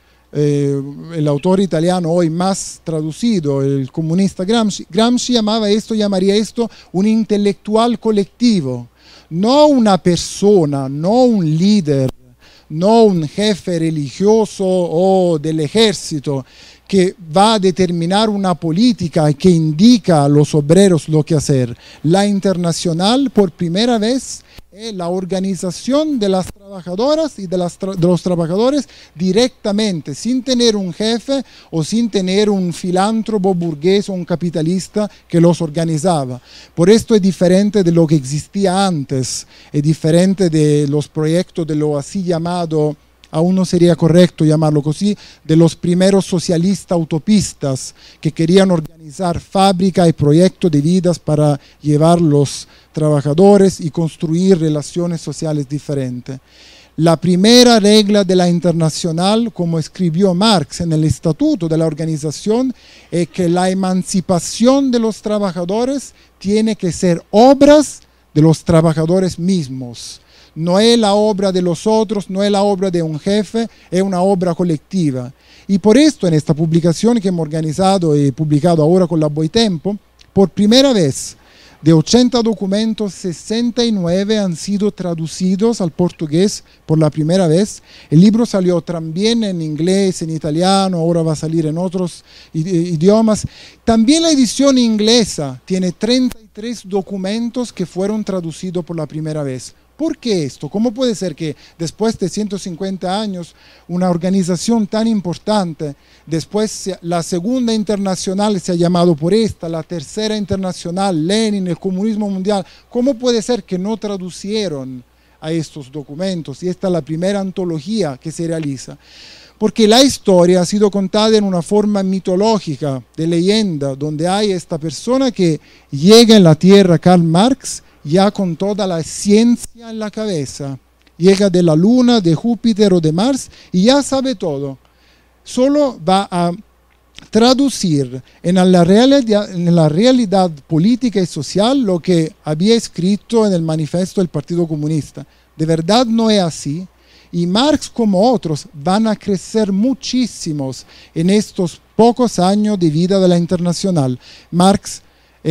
S5: el autor italiano hoy más traducido, el comunista Gramsci. Gramsci llamaría esto un intelectual colectivo, no una persona, no un líder, no un jefe religioso o del ejército que va a determinar una política que indica a los obreros lo que hacer. La Internacional, por primera vez, es la organización de las trabajadoras y de los trabajadores directamente, sin tener un jefe o sin tener un filántropo burgués o un capitalista que los organizaba. Por esto es diferente de lo que existía antes, es diferente de los proyectos de lo así llamado, aún no sería correcto llamarlo así, de los primeros socialistas utopistas que querían organizar fábrica y proyectos de vidas para llevar los trabajadores y construir relaciones sociales diferentes. La primera regla de la Internacional, como escribió Marx en el estatuto de la organización, es que la emancipación de los trabajadores tiene que ser obras de los trabajadores mismos. No es la obra de los otros, no es la obra de un jefe, es una obra colectiva. Y por esto en esta publicación que hemos organizado y publicado ahora con la Boitempo, por primera vez, de 80 documentos, 69 han sido traducidos al portugués por la primera vez. El libro salió también en inglés, en italiano, ahora va a salir en otros idiomas. También la edición inglesa tiene 33 documentos que fueron traducidos por la primera vez. ¿Por qué esto? ¿Cómo puede ser que después de 150 años una organización tan importante, después la segunda internacional se ha llamado por esta, la tercera internacional, Lenin, el comunismo mundial, cómo puede ser que no traducieron a estos documentos? Y esta es la primera antología que se realiza. Porque la historia ha sido contada en una forma mitológica, de leyenda, donde hay esta persona que llega en la Tierra, Karl Marx, ya con toda la ciencia en la cabeza, llega de la Luna, de Júpiter o de Mars y ya sabe todo. Solo va a traducir en la realidad política y social lo que había escrito en el manifiesto del Partido Comunista. De verdad no es así. Y Marx, como otros, van a crecer muchísimos en estos pocos años de vida de la Internacional. Marx,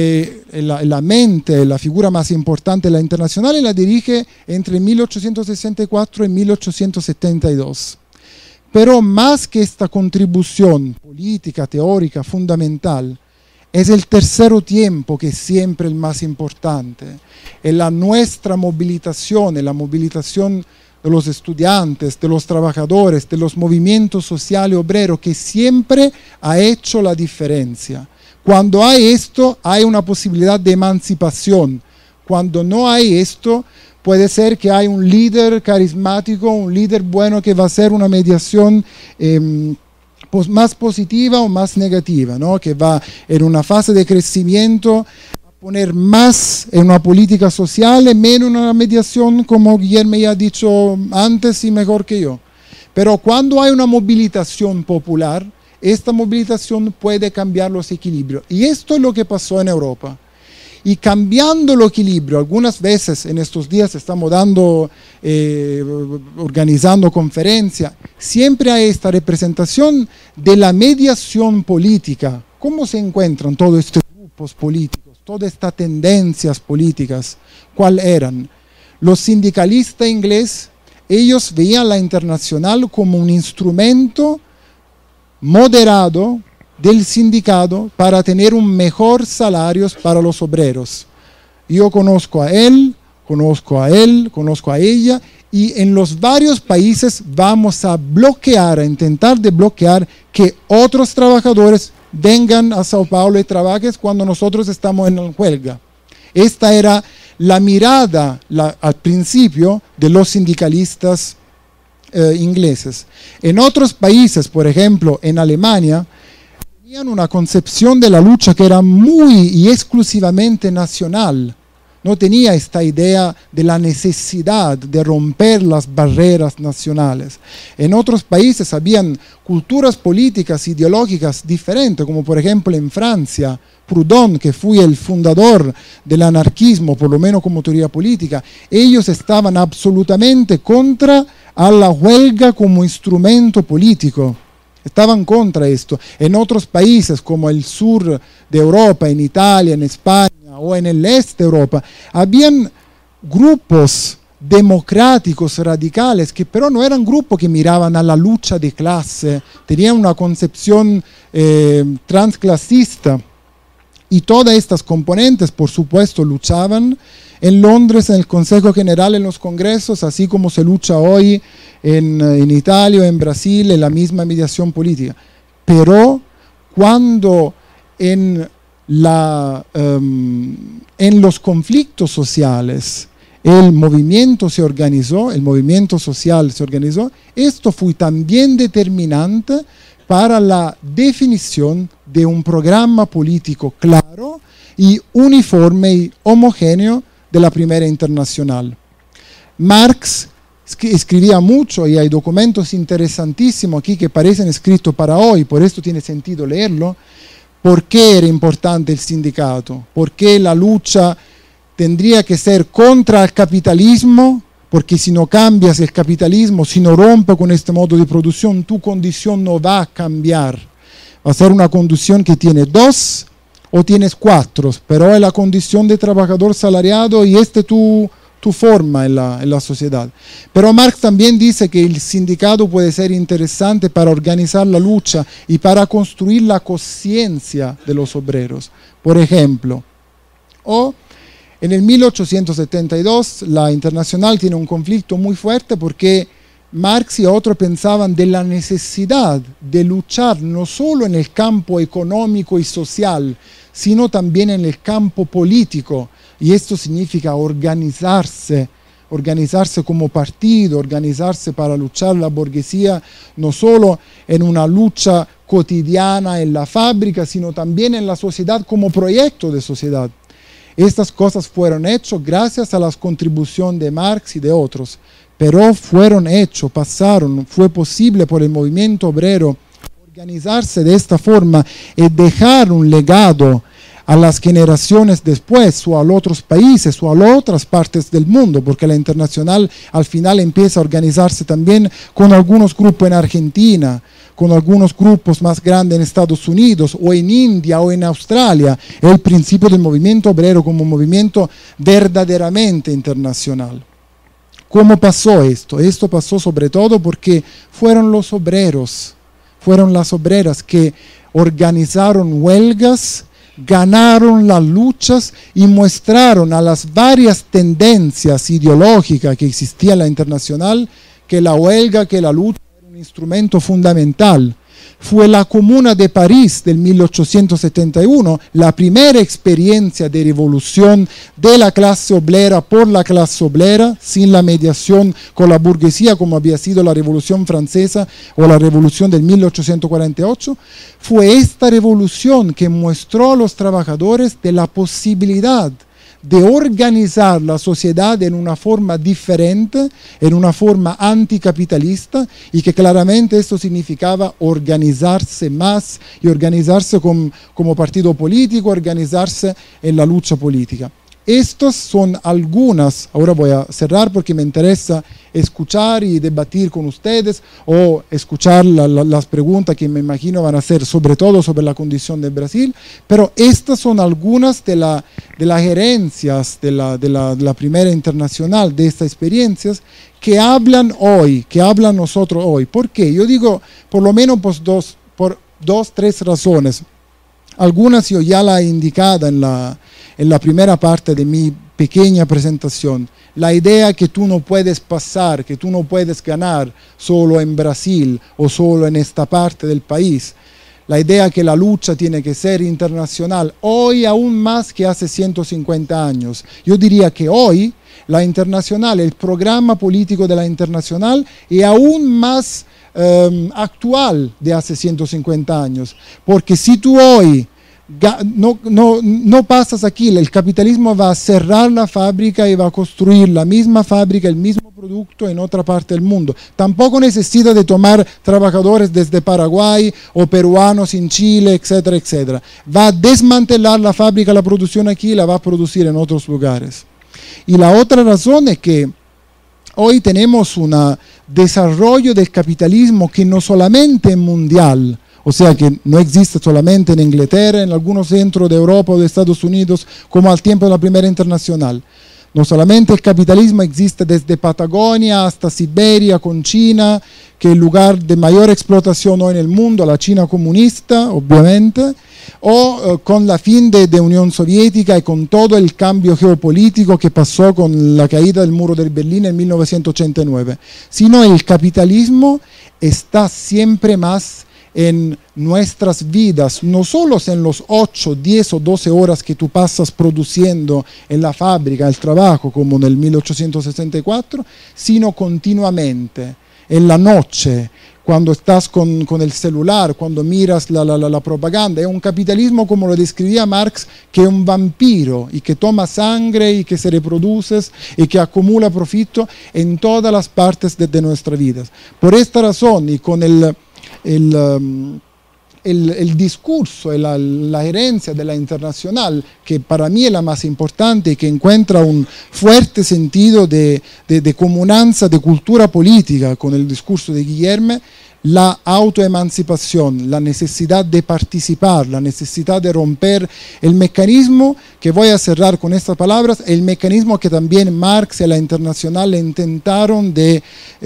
S5: la mente, la figura más importante de la Internacional, y la dirige entre 1864 y 1872. Pero más que esta contribución política, teórica, fundamental, Es el tercer tiempo que es siempre el más importante. Es la nuestra movilización, es la movilización de los estudiantes, de los trabajadores, de los movimientos sociales obreros que siempre ha hecho la diferencia. Cuando hay esto, hay una posibilidad de emancipación. Cuando no hay esto, puede ser que hay un líder carismático, un líder bueno que va a hacer una mediación más positiva o más negativa, ¿no? Que va en una fase de crecimiento a poner más en una política social y menos en una mediación, como Guillermo ya ha dicho antes y mejor que yo. Pero cuando hay una movilización popular, esta movilización puede cambiar los equilibrios. Y esto es lo que pasó en Europa. Y cambiando el equilibrio, algunas veces en estos días estamos organizando conferencias, siempre hay esta representación de la mediación política. ¿Cómo se encuentran todos estos grupos políticos, todas estas tendencias políticas? ¿Cuáles eran? Los sindicalistas ingleses, ellos veían la internacional como un instrumento moderado del sindicato para tener un mejor salario para los obreros. Yo conozco a él, conozco a ella, y en los varios países vamos a bloquear, a intentar de bloquear que otros trabajadores vengan a Sao Paulo y trabajen cuando nosotros estamos en huelga. Esta era la mirada al principio de los sindicalistas ingleses. En otros países, por ejemplo en Alemania, tenían una concepción de la lucha que era muy y exclusivamente nacional. No tenía esta idea de la necesidad de romper las barreras nacionales. En otros países habían culturas políticas, ideológicas diferentes, como por ejemplo en Francia, Proudhon, que fue el fundador del anarquismo, por lo menos como teoría política, ellos estaban absolutamente contra a la huelga como instrumento político. Estaban contra esto. En otros países como el sur de Europa, en Italia, en España o en el este de Europa, habían grupos democráticos radicales que pero no eran grupos que miraban a la lucha de clase, tenían una concepción transclasista. Y todas estas componentes, por supuesto, luchaban en Londres, en el Consejo General, en los congresos, así como se lucha hoy en Italia o en Brasil, en la misma mediación política. Pero cuando en los conflictos sociales el movimiento social se organizó, esto fue también determinante para la definición de un programa político claro y uniforme y homogéneo de la Primera Internacional. Marx escribía mucho y hay documentos interesantísimos aquí que parecen escritos para hoy, por esto tiene sentido leerlo. ¿Por qué era importante el sindicato? ¿Por qué la lucha tendría que ser contra el capitalismo? Porque si no cambias el capitalismo, si no rompes con este modo de producción, tu condición no va a cambiar. Va a ser una condición que tiene 2 o tienes 4, pero es la condición de trabajador salariado y tu forma en la sociedad. Pero Marx también dice que el sindicato puede ser interesante para organizar la lucha y para construir la conciencia de los obreros. Por ejemplo, en el 1872 la Internacional tiene un conflicto muy fuerte porque Marx y otros pensaban de la necesidad de luchar no solo en el campo económico y social, sino también en el campo político. Y esto significa organizarse como partido, organizarse para luchar la burguesía, no solo en una lucha cotidiana en la fábrica, sino también en la sociedad como proyecto de sociedad. Estas cosas fueron hechas gracias a la contribución de Marx y de otros, pero fueron hechos, fue posible por el movimiento obrero organizarse de esta forma y dejar un legado a las generaciones después, o a otros países, o a otras partes del mundo, porque la Internacional al final empieza a organizarse también con algunos grupos en Argentina, con algunos grupos más grandes en Estados Unidos, o en India, o en Australia, el principio del movimiento obrero como un movimiento verdaderamente internacional. ¿Cómo pasó esto? Esto pasó sobre todo porque fueron los obreros, fueron las obreras que organizaron huelgas ganaron las luchas y mostraron a las varias tendencias ideológicas que existían en la internacional que la huelga, que la lucha era un instrumento fundamental. Fue la Comuna de París del 1871 la primera experiencia de revolución de la clase obrera por la clase obrera, sin la mediación con la burguesía como había sido la Revolución Francesa o la Revolución del 1848. Fue esta revolución que mostró a los trabajadores de la posibilidad de organizar la sociedad en una forma diferente, en una forma anticapitalista, y que claramente esto significaba organizarse más y organizarse como partido político, organizarse en la lucha política. Estas son algunas, ahora voy a cerrar porque me interesa escuchar y debatir con ustedes o escuchar las preguntas que me imagino van a ser sobre todo sobre la condición de Brasil, pero estas son algunas de las gerencias de la primera internacional, de estas experiencias que hablan hoy, que hablan nosotros hoy. ¿Por qué? Yo digo por lo menos por dos, tres razones. Algunas yo ya la he indicado en la primera parte de mi pequeña presentación. La idea que tú no puedes pasar, que tú no puedes ganar solo en Brasil o solo en esta parte del país. La idea que la lucha tiene que ser internacional, hoy aún más que hace 150 años. Yo diría que hoy la internacional, el programa político de la internacional es aún más actual de hace 150 años. Porque si tú hoy no pasas aquí, el capitalismo va a cerrar la fábrica y va a construir la misma fábrica, el mismo producto en otra parte del mundo. Tampoco necesita de tomar trabajadores desde Paraguay o peruanos en Chile, etcétera, etcétera. Va a desmantelar la fábrica, la producción aquí, y la va a producir en otros lugares. Y la otra razón es que hoy tenemos un desarrollo del capitalismo que no solamente es mundial, o sea que no existe solamente en Inglaterra, en algunos centros de Europa o de Estados Unidos, como al tiempo de la primera internacional. No solamente el capitalismo existe desde Patagonia hasta Siberia con China, que es el lugar de mayor explotación hoy en el mundo, la China comunista, obviamente, o con la fin de Unión Soviética y con todo el cambio geopolítico que pasó con la caída del muro de Berlín en 1989. Sino el capitalismo está siempre más en nuestras vidas, no solo en los 8, 10 o 12 horas que tú pasas produciendo en la fábrica, el trabajo, como en el 1864, sino continuamente, en la noche, cuando estás con el celular, cuando miras la propaganda. Es un capitalismo, como lo describía Marx, que es un vampiro y que toma sangre y que se reproduce y que acumula profito en todas las partes de nuestras vidas. Por esta razón y con el discurso, la herencia de la internacional, que para mí es la más importante y que encuentra un fuerte sentido de comunanza, de cultura política con el discurso de Guillermo, la autoemancipación, la necesidad de participar, la necesidad de romper el mecanismo, que voy a cerrar con estas palabras, el mecanismo que también Marx y la Internacional intentaron de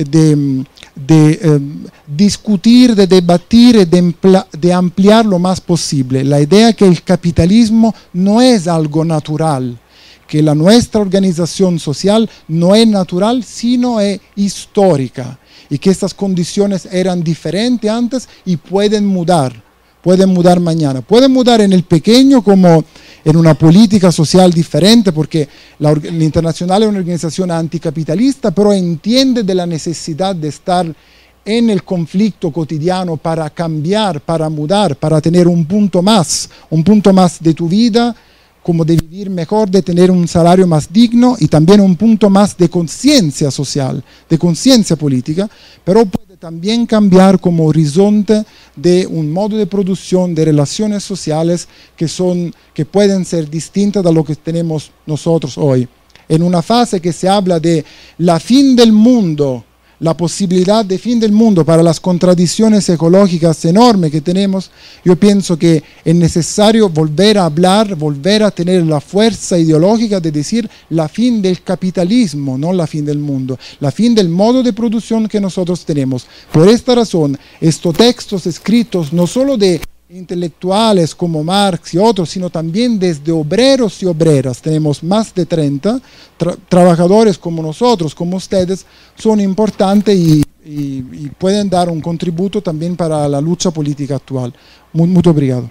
S5: discutir, de debatir y de ampliar lo más posible. La idea que el capitalismo no es algo natural, que nuestra organización social no es natural, sino es histórica, y que estas condiciones eran diferentes antes y pueden mudar mañana. Pueden mudar en el pequeño como en una política social diferente, porque la Internacional es una organización anticapitalista, pero entiende de la necesidad de estar en el conflicto cotidiano para cambiar, para mudar, para tener un punto más de tu vida, como de vivir mejor, de tener un salario más digno y también un punto más de conciencia social, de conciencia política, pero puede también cambiar como horizonte de un modo de producción, de relaciones sociales que pueden ser distintas de lo que tenemos nosotros hoy. En una fase que se habla de la fin del mundo, la posibilidad de fin del mundo para las contradicciones ecológicas enormes que tenemos, yo pienso que es necesario volver a hablar, volver a tener la fuerza ideológica de decir la fin del capitalismo, no la fin del mundo, la fin del modo de producción que nosotros tenemos. Por esta razón, estos textos escritos no solo de intelectuales como Marx y otros, sino también desde obreros y obreras. Tenemos más de 30 trabajadores como nosotros, como ustedes, son importantes y pueden dar un contributo también para la lucha política actual. Muy obrigado.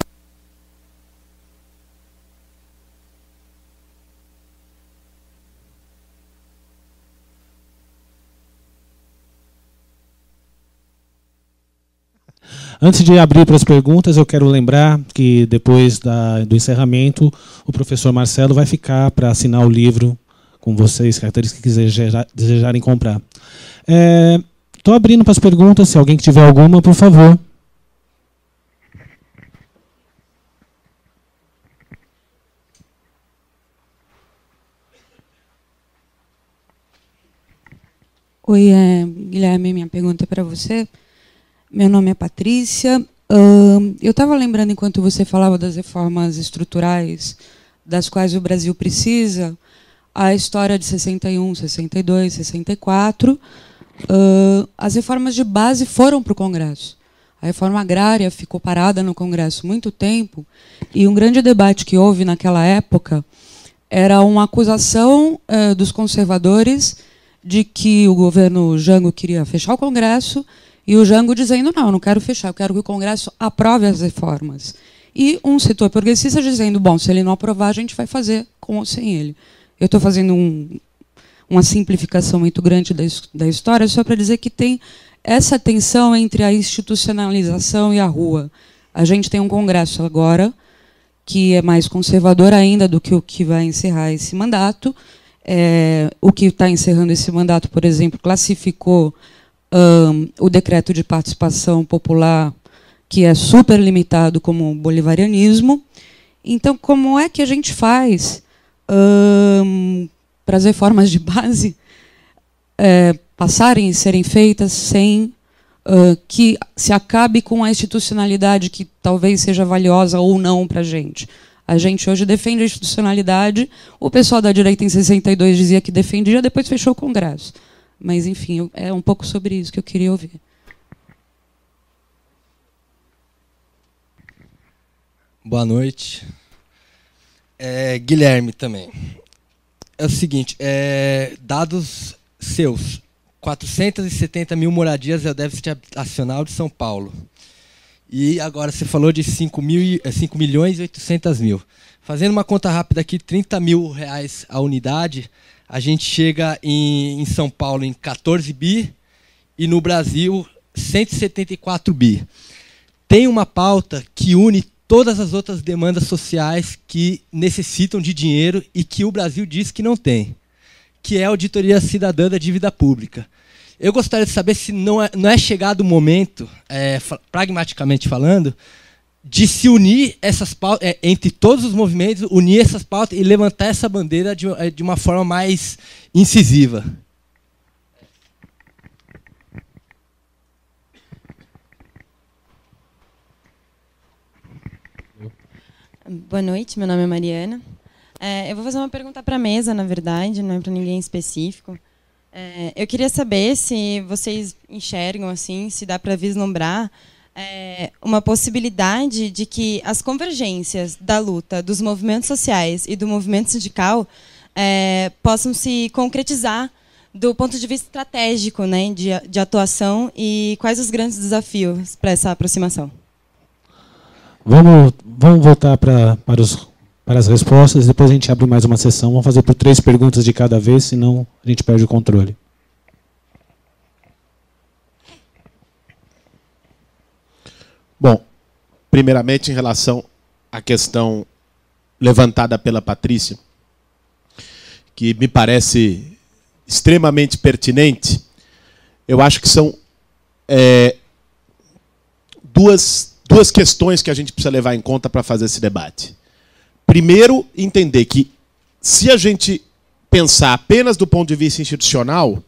S1: Antes de abrir para as perguntas, eu quero lembrar que depois do encerramento, o professor Marcelo vai ficar para assinar o livro com vocês, carteiros que desejarem comprar. Estou abrindo para as perguntas, se alguém que tiver alguma, por favor.
S6: Oi, Guilherme, minha pergunta é para você. Meu nome é Patrícia. Eu estava lembrando, enquanto você falava das reformas estruturais das quais o Brasil precisa, a história de 61, 62, 64. As reformas de base foram para o Congresso. A reforma agrária ficou parada no Congresso muito tempo, e um grande debate que houve naquela época era uma acusação dos conservadores de que o governo Jango queria fechar o Congresso, e o Jango dizendo, não, eu não quero fechar, eu quero que o Congresso aprove as reformas. E um setor progressista dizendo, bom, se ele não aprovar, a gente vai fazer com ou sem ele. Eu estou fazendo uma simplificação muito grande da história, só para dizer que tem essa tensão entre a institucionalização e a rua. A gente tem um Congresso agora, que é mais conservador ainda do que o que vai encerrar esse mandato. O que está encerrando esse mandato, por exemplo, classificou o decreto de participação popular, que é super limitado, como bolivarianismo. Então, como é que a gente faz para as reformas de base passarem e serem feitas sem que se acabe com a institucionalidade que talvez seja valiosa ou não para a gente? A gente hoje defende a institucionalidade, o pessoal da direita em 62 dizia que defendia, depois fechou o Congresso. Mas, enfim, é um pouco sobre isso que eu queria ouvir.
S7: Boa noite. Guilherme também. É o seguinte, dados seus, 470 mil moradias é o déficit habitacional de São Paulo. E agora você falou de 5 milhões e 800 mil. Fazendo uma conta rápida aqui, R$30 mil a unidade, a gente chega em São Paulo em 14 bi e no Brasil 174 bi. Tem uma pauta que une todas as outras demandas sociais que necessitam de dinheiro e que o Brasil diz que não tem, que é a auditoria cidadã da dívida pública. Eu gostaria de saber se não é chegado o momento, pragmaticamente falando, de se unir essas pautas, entre todos os movimentos, unir essas pautas e levantar essa bandeira de uma forma mais incisiva.
S8: Boa noite, meu nome é Mariana. Eu vou fazer uma pergunta para a mesa, na verdade, não é para ninguém específico. Eu queria saber se vocês enxergam, assim, se dá para vislumbrar uma possibilidade de que as convergências da luta dos movimentos sociais e do movimento sindical possam se concretizar do ponto de vista estratégico, né, de atuação, e quais os grandes desafios para essa aproximação.
S1: Vamos voltar para as respostas, depois a gente abre mais uma sessão. Vamos fazer por 3 perguntas de cada vez, senão a gente perde o controle.
S4: Bom, primeiramente em relação à questão levantada pela Patrícia, que me parece extremamente pertinente, eu acho que são duas questões que a gente precisa levar em conta para fazer esse debate. Primeiro, entender que, se a gente pensar apenas do ponto de vista institucional,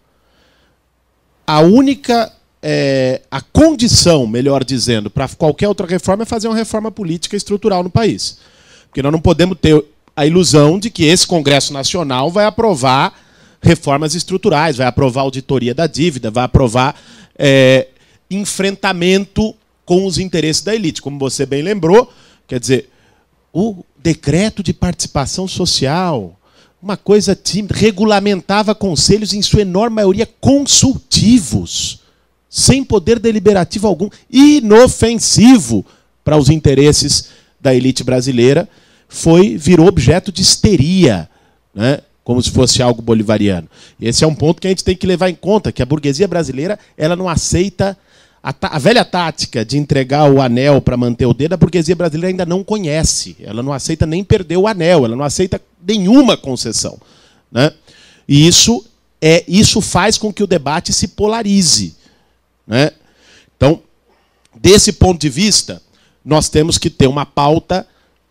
S4: a condição, melhor dizendo, para qualquer outra reforma é fazer uma reforma política estrutural no país. Porque nós não podemos ter a ilusão de que esse Congresso Nacional vai aprovar reformas estruturais, vai aprovar auditoria da dívida, vai aprovar enfrentamento com os interesses da elite. Como você bem lembrou, quer dizer, o decreto de participação social, uma coisa tímida, regulamentava conselhos, em sua enorme maioria consultivos, sem poder deliberativo algum, inofensivo para os interesses da elite brasileira, virou objeto de histeria, né? Como se fosse algo bolivariano. E esse é um ponto que a gente tem que levar em conta, que a burguesia brasileira ela não aceita a velha tática de entregar o anel para manter o dedo. A burguesia brasileira ainda não conhece. Ela não aceita nem perder o anel, ela não aceita nenhuma concessão, né? E isso faz com que o debate se polarize, né? Então, desse ponto de vista, nós temos que ter uma pauta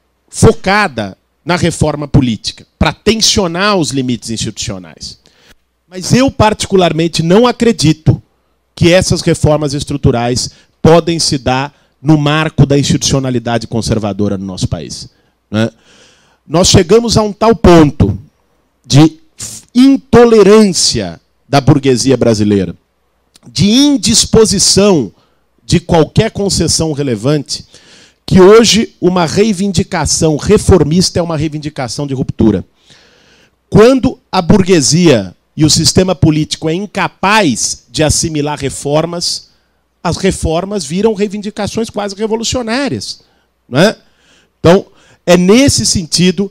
S4: focada na reforma política, para tensionar os limites institucionais. Mas eu, particularmente, não acredito que essas reformas estruturais podem se dar no marco da institucionalidade conservadora no nosso país, né? Nós chegamos a um tal ponto de intolerância da burguesia brasileira, de indisposição de qualquer concessão relevante, que hoje uma reivindicação reformista é uma reivindicação de ruptura. Quando a burguesia e o sistema político é incapaz de assimilar reformas, as reformas viram reivindicações quase revolucionárias, né? Então, é nesse sentido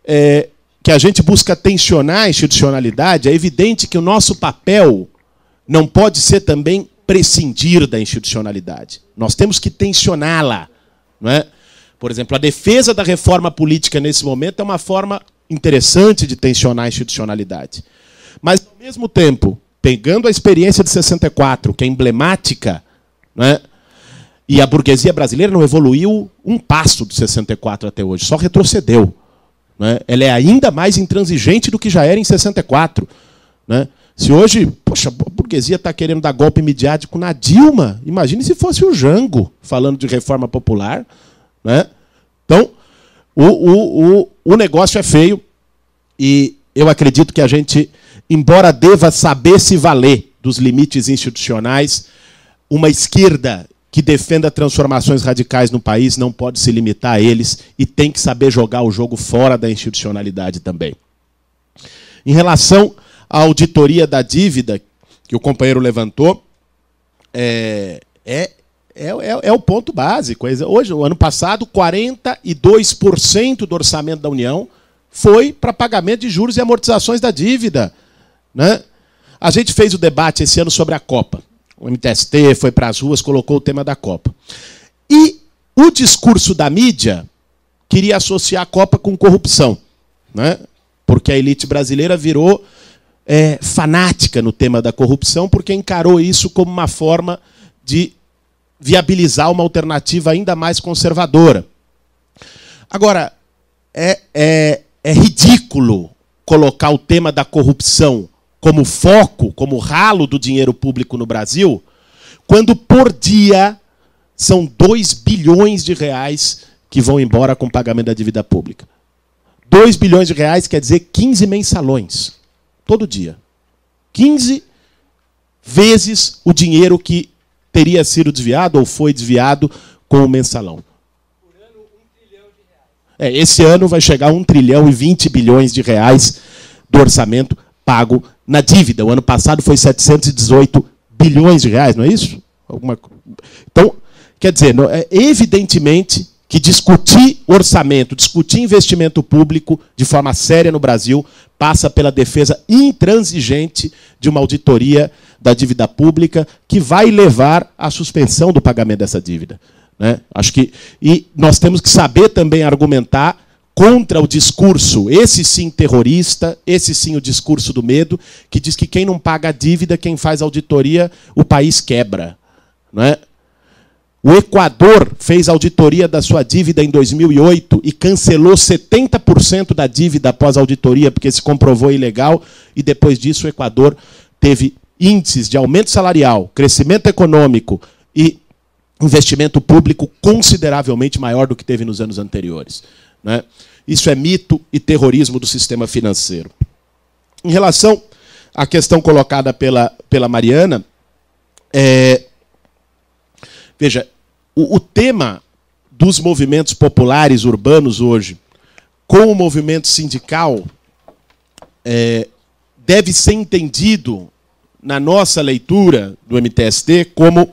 S4: que a gente busca tensionar a institucionalidade. É evidente que o nosso papel não pode ser também prescindir da institucionalidade. Nós temos que tensioná-la, não é? Por exemplo, a defesa da reforma política nesse momento é uma forma interessante de tensionar a institucionalidade. Mas, ao mesmo tempo, pegando a experiência de 64, que é emblemática, não é? E a burguesia brasileira não evoluiu um passo de 64 até hoje, só retrocedeu, não é? Ela é ainda mais intransigente do que já era em 64. Né? Se hoje, poxa, a burguesia está querendo dar golpe midiático na Dilma, imagine se fosse o Jango falando de reforma popular. Né? Então, o negócio é feio e eu acredito que a gente, embora deva saber se valer dos limites institucionais, uma esquerda que defenda transformações radicais no país não pode se limitar a eles e tem que saber jogar o jogo fora da institucionalidade também. Em relação à auditoria da dívida, que o companheiro levantou, é o ponto básico. Hoje, no ano passado, 42% do orçamento da União foi para pagamento de juros e amortizações da dívida. Né? A gente fez o debate esse ano sobre a Copa. O MTST foi para as ruas, colocou o tema da Copa. E o discurso da mídia queria associar a Copa com corrupção, né? Porque a elite brasileira virou fanática no tema da corrupção, porque encarou isso como uma forma de viabilizar uma alternativa ainda mais conservadora. Agora, é ridículo colocar o tema da corrupção como foco, como ralo do dinheiro público no Brasil, quando por dia são 2 bilhões de reais que vão embora com o pagamento da dívida pública. 2 bilhões de reais quer dizer 15 mensalões, todo dia. 15 vezes o dinheiro que teria sido desviado ou foi desviado com o mensalão. Por ano, 1 trilhão de reais. Esse ano vai chegar a 1 trilhão e 20 bilhões de reais do orçamento pago na dívida. O ano passado foi 718 bilhões de reais, não é isso? Então, quer dizer, evidentemente que discutir orçamento, discutir investimento público de forma séria no Brasil passa pela defesa intransigente de uma auditoria da dívida pública que vai levar à suspensão do pagamento dessa dívida. Né? E nós temos que saber também argumentar contra o discurso, esse sim terrorista, esse sim o discurso do medo, que diz que quem não paga a dívida, quem faz auditoria, o país quebra. Não é? O Equador fez auditoria da sua dívida em 2008 e cancelou 70% da dívida após a auditoria, porque se comprovou ilegal, e depois disso o Equador teve índices de aumento salarial, crescimento econômico e investimento público consideravelmente maior do que teve nos anos anteriores. Né? Isso é mito e terrorismo do sistema financeiro. Em relação à questão colocada pela Mariana, veja, o tema dos movimentos populares urbanos hoje, com o movimento sindical, deve ser entendido, na nossa leitura do MTST, como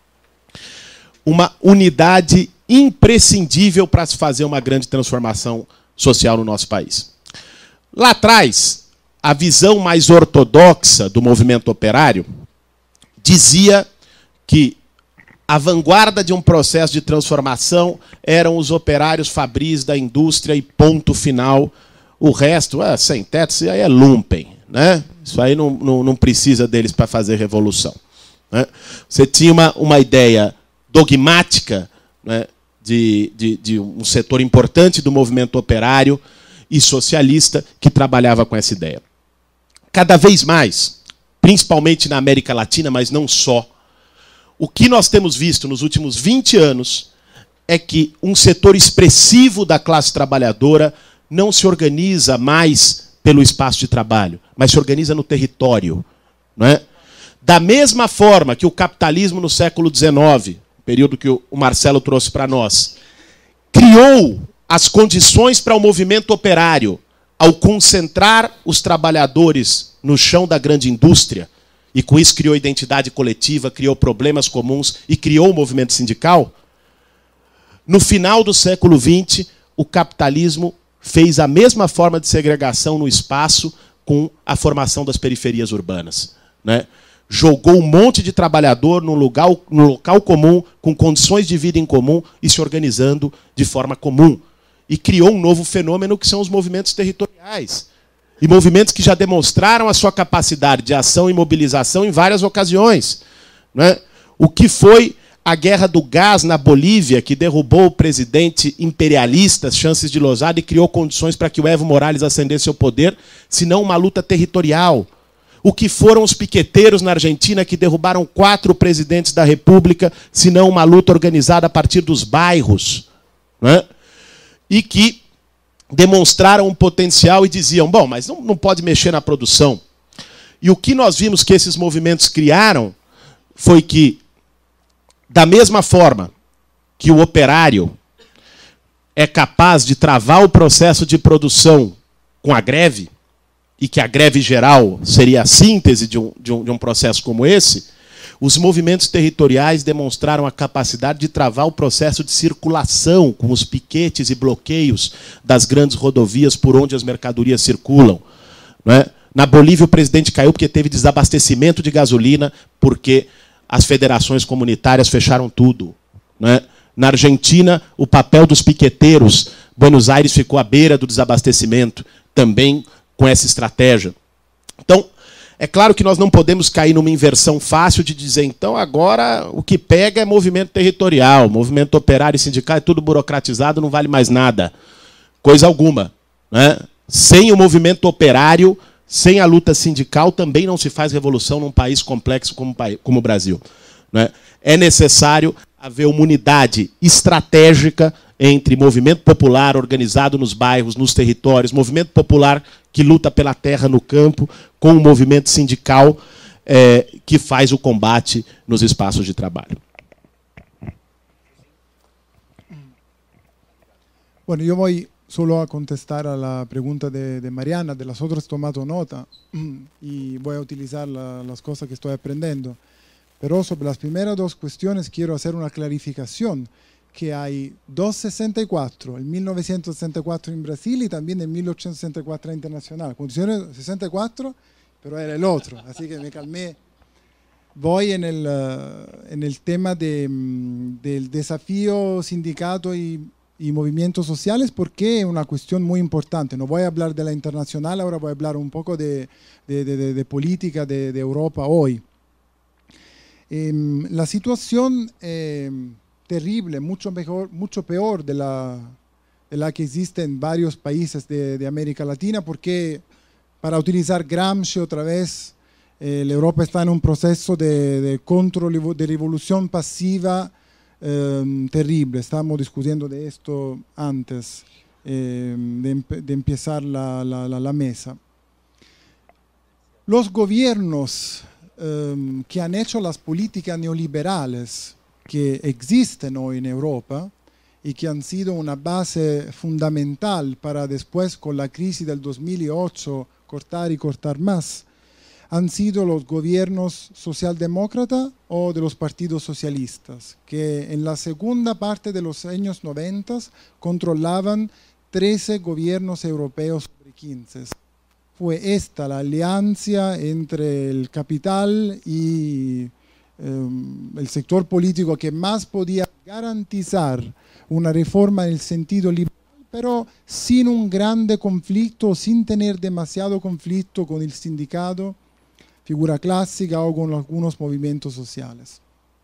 S4: uma unidade imprescindível para se fazer uma grande transformação social no nosso país. Lá atrás, a visão mais ortodoxa do movimento operário dizia que a vanguarda de um processo de transformação eram os operários fabris da indústria e ponto final. O resto, sem teto, isso aí é lumpen, né? Isso aí não precisa deles para fazer revolução, né? Você tinha uma ideia dogmática, né, de um setor importante do movimento operário e socialista que trabalhava com essa ideia. Cada vez mais, principalmente na América Latina, mas não só, o que nós temos visto nos últimos 20 anos é que um setor expressivo da classe trabalhadora não se organiza mais pelo espaço de trabalho, mas se organiza no território, não é? Da mesma forma que o capitalismo no século XIX, período que o Marcelo trouxe para nós, criou as condições para o movimento operário ao concentrar os trabalhadores no chão da grande indústria, e com isso criou identidade coletiva, criou problemas comuns e criou o movimento sindical, no final do século XX, o capitalismo fez a mesma forma de segregação no espaço com a formação das periferias urbanas, né? Jogou um monte de trabalhador no local comum, com condições de vida em comum e se organizando de forma comum. E criou um novo fenômeno que são os movimentos territoriais. E movimentos que já demonstraram a sua capacidade de ação e mobilização em várias ocasiões, né? O que foi a guerra do gás na Bolívia, que derrubou o presidente imperialista, Chances de Lozada, e criou condições para que o Evo Morales ascendesse ao poder, senão uma luta territorial. O que foram os piqueteiros na Argentina, que derrubaram 4 presidentes da República, senão uma luta organizada a partir dos bairros, né? E que demonstraram um potencial e diziam, bom, mas não pode mexer na produção. E o que nós vimos que esses movimentos criaram foi que, da mesma forma que o operário é capaz de travar o processo de produção com a greve, e que a greve geral seria a síntese de um processo como esse, os movimentos territoriais demonstraram a capacidade de travar o processo de circulação com os piquetes e bloqueios das grandes rodovias por onde as mercadorias circulam, né? Na Bolívia, o presidente caiu porque teve desabastecimento de gasolina, porque as federações comunitárias fecharam tudo, né? Na Argentina, o papel dos piqueteiros, Buenos Aires ficou à beira do desabastecimento, também com essa estratégia. Então, é claro que nós não podemos cair numa inversão fácil de dizer, então, agora o que pega é movimento territorial, movimento operário e sindical, é tudo burocratizado, não vale mais nada. Coisa alguma, né? Sem o movimento operário, sem a luta sindical, também não se faz revolução num país complexo como o Brasil, né? É necessário haver uma unidade estratégica entre movimento popular organizado nos bairros, nos territórios, movimento popular que luta pela terra no campo, com o movimento sindical que faz o combate nos espaços de trabalho.
S5: Bueno, yo voy solo a contestar a la pregunta de Mariana, de las otras he tomado nota y voy a utilizar las cosas que estoy aprendiendo. Pero sobre las primeras 2 cuestiones quiero hacer una clarificación, que hay 264, en 1964 en Brasil y también en 1864 internacional. Condiciones 64, pero era el otro, así que me calmé. Voy en el tema del desafío sindicato y movimientos sociales, porque es una cuestión muy importante. No voy a hablar de la internacional, ahora voy a hablar un poco de política de Europa hoy. La situación terrible, mucho peor de la que existe en varios países de América Latina, porque, para utilizar Gramsci otra vez, la Europa está en un proceso de control, de revolución pasiva terrible. Estamos discutiendo de esto antes de empezar la mesa. Los gobiernos que han hecho las políticas neoliberales que existen hoy en Europa y que han sido una base fundamental para después, con la crisis del 2008, cortar y cortar más, han sido los gobiernos socialdemócratas o de los partidos socialistas, que en la segunda parte de los años 90 controlaban 13 gobiernos europeos sobre 15. Fue esta la alianza entre el capital y el sector político que más podía garantizar una reforma en el sentido liberal, pero sin un grande conflicto, sin tener demasiado conflicto con el sindicato, figura clásica, o con algunos movimientos sociales.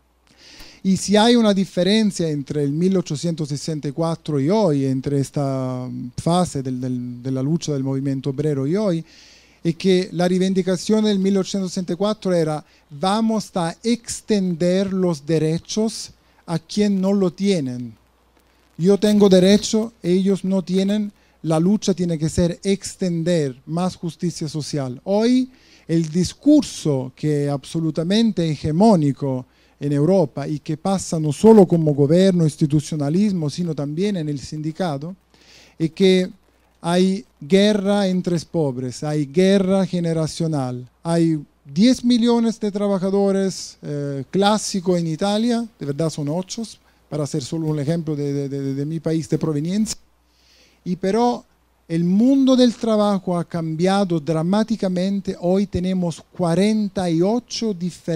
S5: Y si hay una diferencia entre el 1864 y hoy, entre esta fase de la lucha del movimiento obrero y hoy, es que la reivindicación del 1864 era: vamos a extender los derechos a quien no lo tienen. Yo tengo derecho, ellos no tienen, la lucha tiene que ser extender más justicia social. Hoy el discurso que es absolutamente hegemónico en Europa y que pasa no solo como gobierno, institucionalismo, sino también en el sindicato, es que hay guerra entre pobres, hay guerra generacional, hay 10 millones de trabajadores clásicos en Italia, de verdad son 8, para hacer solo un ejemplo de mi país de proveniencia, y pero el mundo del trabajo ha cambiado dramáticamente. Hoy tenemos 48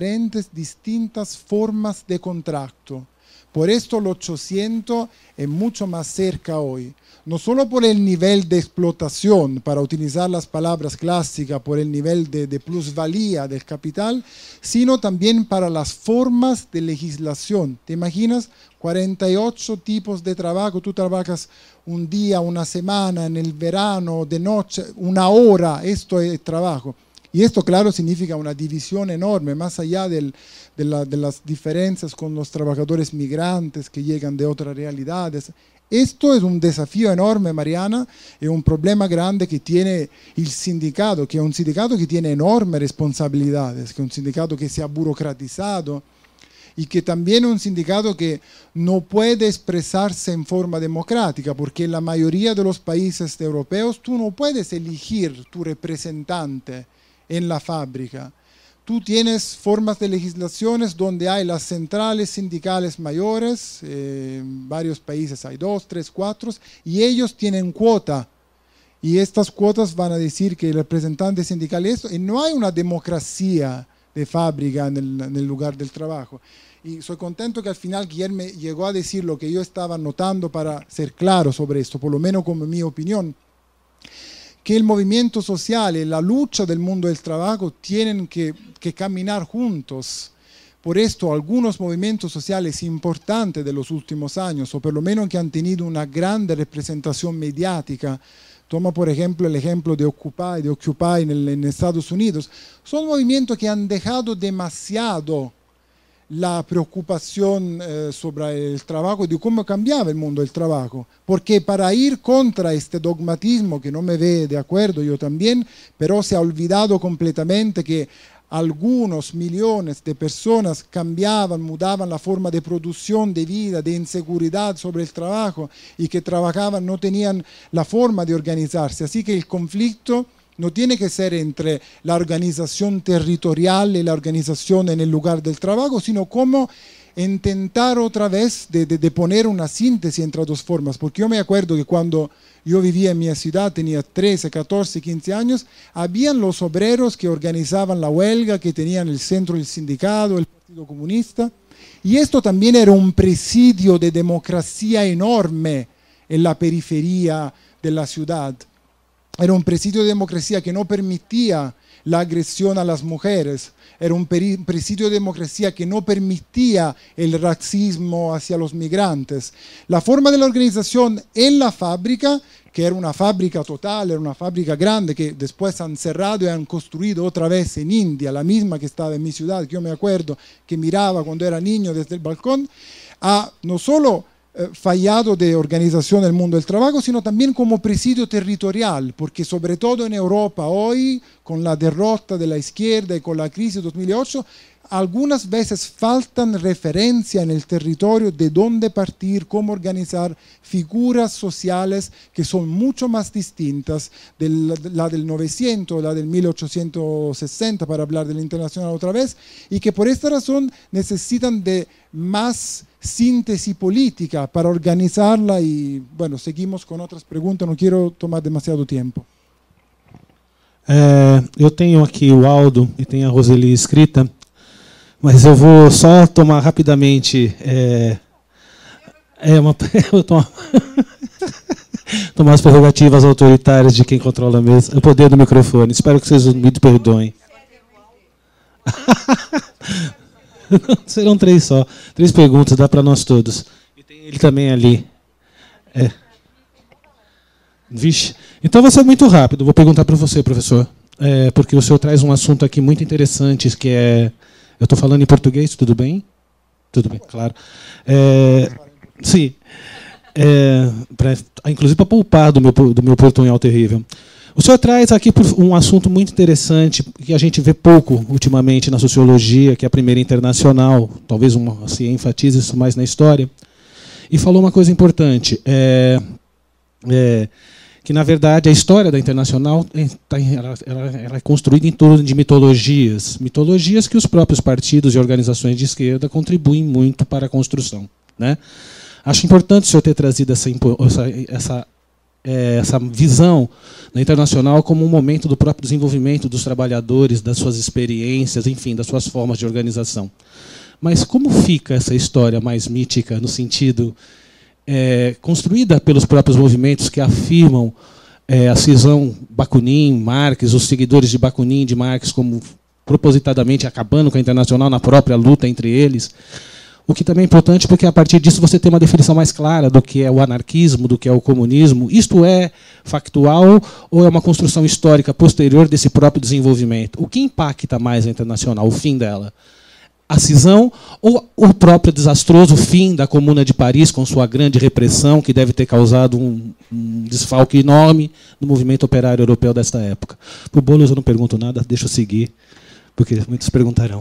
S5: distintas formas de contrato. Por esto el 800 es mucho más cerca hoy. No solo por el nivel de explotación, para utilizar las palabras clásicas, por el nivel de plusvalía del capital, sino también para las formas de legislación. ¿Te imaginas? 48 tipos de trabajo. Tú trabajas un día, una semana, en el verano, de noche, una hora. Esto es trabajo. Y esto, claro, significa una división enorme, más allá de las diferencias con los trabajadores migrantes que llegan de otras realidades. Esto es un desafío enorme, Mariana, es un problema grande que tiene el sindicato, que es un sindicato que tiene enormes responsabilidades, que es un sindicato que se ha burocratizado y que también es un sindicato que no puede expresarse en forma democrática, porque en la mayoría de los países europeos tú no puedes elegir tu representante en la fábrica. Tú tienes formas de legislaciones donde hay las centrales sindicales mayores, en varios países hay 2, 3, 4, y ellos tienen cuota. Y estas cuotas van a decir que el representante sindical es esto, y no hay una democracia de fábrica en el lugar del trabajo. Y soy contento que al final Guillermo llegó a decir lo que yo estaba notando para ser claro sobre esto, por lo menos como mi opinión, que el movimiento social y la lucha del mundo del trabajo tienen que caminar juntos. Por esto algunos movimientos sociales importantes de los últimos años, o por lo menos que han tenido una grande representación mediática, toma por ejemplo el ejemplo de Occupy en Estados Unidos, son movimientos que han dejado demasiado la preocupación sobre el trabajo y de cómo cambiaba el mundo del trabajo. Porque para ir contra este dogmatismo, que no me ve de acuerdo, yo también, pero se ha olvidado completamente que algunos millones de personas cambiaban, mudaban la forma de producción, de vida, de inseguridad sobre el trabajo y que trabajaban, no tenían la forma de organizarse. Así que el conflicto no tiene que ser entre la organización territorial y la organización en el lugar del trabajo, sino cómo intentar otra vez de poner una síntesis entre dos formas. Porque yo me acuerdo que cuando yo vivía en mi ciudad, tenía 13, 14, 15 años, habían los obreros que organizaban la huelga, que tenían el centro del sindicato, el Partido Comunista. Y esto también era un presidio de democracia enorme en la periferia de la ciudad. Era un presidio de democracia que no permitía la agresión a las mujeres. Era un presidio de democracia que no permitía el racismo hacia los migrantes. La forma de la organización en la fábrica, que era una fábrica total, era una fábrica grande que después han cerrado y han construido otra vez en India, la misma que estaba en mi ciudad, que yo me acuerdo que miraba cuando era niño desde el balcón, a no solo fallado de organización del mundo del trabajo, sino también como presidio territorial, porque sobre todo en Europa hoy, con la derrota de la izquierda y con la crisis de 2008, algunas veces faltan referencia en el territorio de dónde partir, cómo organizar figuras sociales que son mucho más distintas de la del 900, la del 1860, para hablar del internacional otra vez, y que por esta razón necesitan de más síntesis política para organizarla. Y bueno, seguimos con otras preguntas, no quiero tomar demasiado tiempo.
S1: Eu tenho aqui o Aldo e tem a Roseli escrita, mas eu vou só tomar rapidamente tomar as prerrogativas autoritárias de quem controla a mesa, o poder do microfone. Espero que vocês me perdoem. Serão 3 só. 3 perguntas, dá para nós todos. E tem ele também ali. Vixe. Então vai ser muito rápido. Vou perguntar para você, professor. Porque o senhor traz um assunto aqui muito interessante, que é... Eu estou falando em português, tudo bem? Tudo bem, claro. Sim. Inclusive para poupar do meu portunhol terrível. O senhor traz aqui um assunto muito interessante, que a gente vê pouco ultimamente na sociologia, que é a primeira internacional, talvez se enfatize isso mais na história, e falou uma coisa importante, que, na verdade, a história da internacional ela é construída em torno de mitologias que os próprios partidos e organizações de esquerda contribuem muito para a construção, né? Acho importante o senhor ter trazido essa visão da internacional como um momento do próprio desenvolvimento dos trabalhadores, das suas experiências, enfim, das suas formas de organização. Mas como fica essa história mais mítica, no sentido construída pelos próprios movimentos que afirmam a cisão Bakunin-Marx, os seguidores de Bakunin e de Marx, como propositadamente acabando com a internacional na própria luta entre eles? O que também é importante, porque a partir disso você tem uma definição mais clara do que é o anarquismo, do que é o comunismo. Isto é factual ou é uma construção histórica posterior desse próprio desenvolvimento? O que impacta mais a internacional, o fim dela? A cisão ou o próprio desastroso fim da Comuna de Paris, com sua grande repressão, que deve ter causado um desfalque enorme no movimento operário europeu desta época? Para o Boulos eu não pergunto nada, deixa eu seguir, porque muitos perguntarão.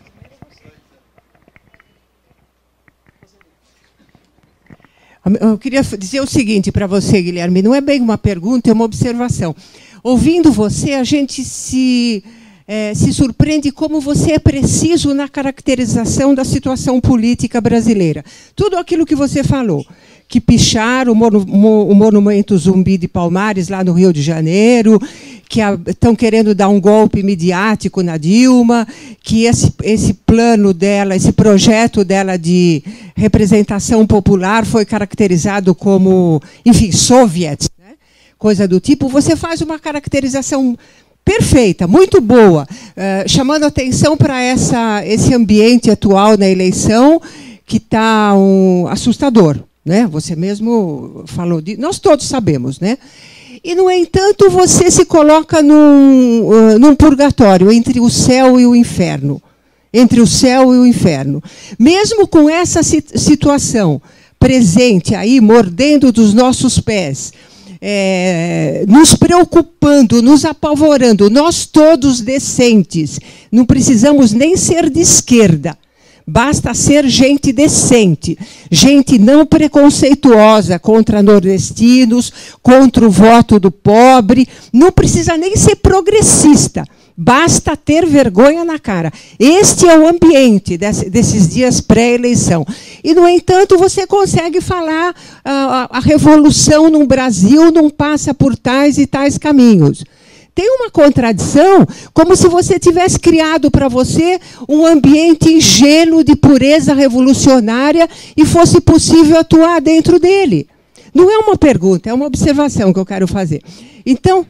S9: Eu queria dizer o seguinte para você, Guilherme, não é bem uma pergunta, é uma observação. Ouvindo você, a gente se surpreende como você é preciso na caracterização da situação política brasileira. Tudo aquilo que você falou, que picharam o monumento Zumbi de Palmares, lá no Rio de Janeiro, que estão querendo dar um golpe midiático na Dilma, que esse plano dela, esse projeto dela de representação popular foi caracterizado como, enfim, soviets, né? Coisa do tipo. Você faz uma caracterização perfeita, muito boa, chamando atenção para esse ambiente atual na eleição, que está assustador, né? Você mesmo falou disso, nós todos sabemos, né? E, no entanto, você se coloca num purgatório entre o céu e o inferno. Entre o céu e o inferno. Mesmo com essa situação presente aí, mordendo dos nossos pés, nos preocupando, nos apavorando, nós todos decentes, não precisamos nem ser de esquerda, basta ser gente decente, gente não preconceituosa contra nordestinos, contra o voto do pobre, não precisa nem ser progressista, basta ter vergonha na cara. Este é o ambiente desses dias pré-eleição. E, no entanto, você consegue falar a revolução no Brasil não passa por tais e tais caminhos. Tem uma contradição, como se você tivesse criado para você um ambiente ingênuo de pureza revolucionária e fosse possível atuar dentro dele. Não é uma pergunta, é uma observação que eu quero fazer. Então,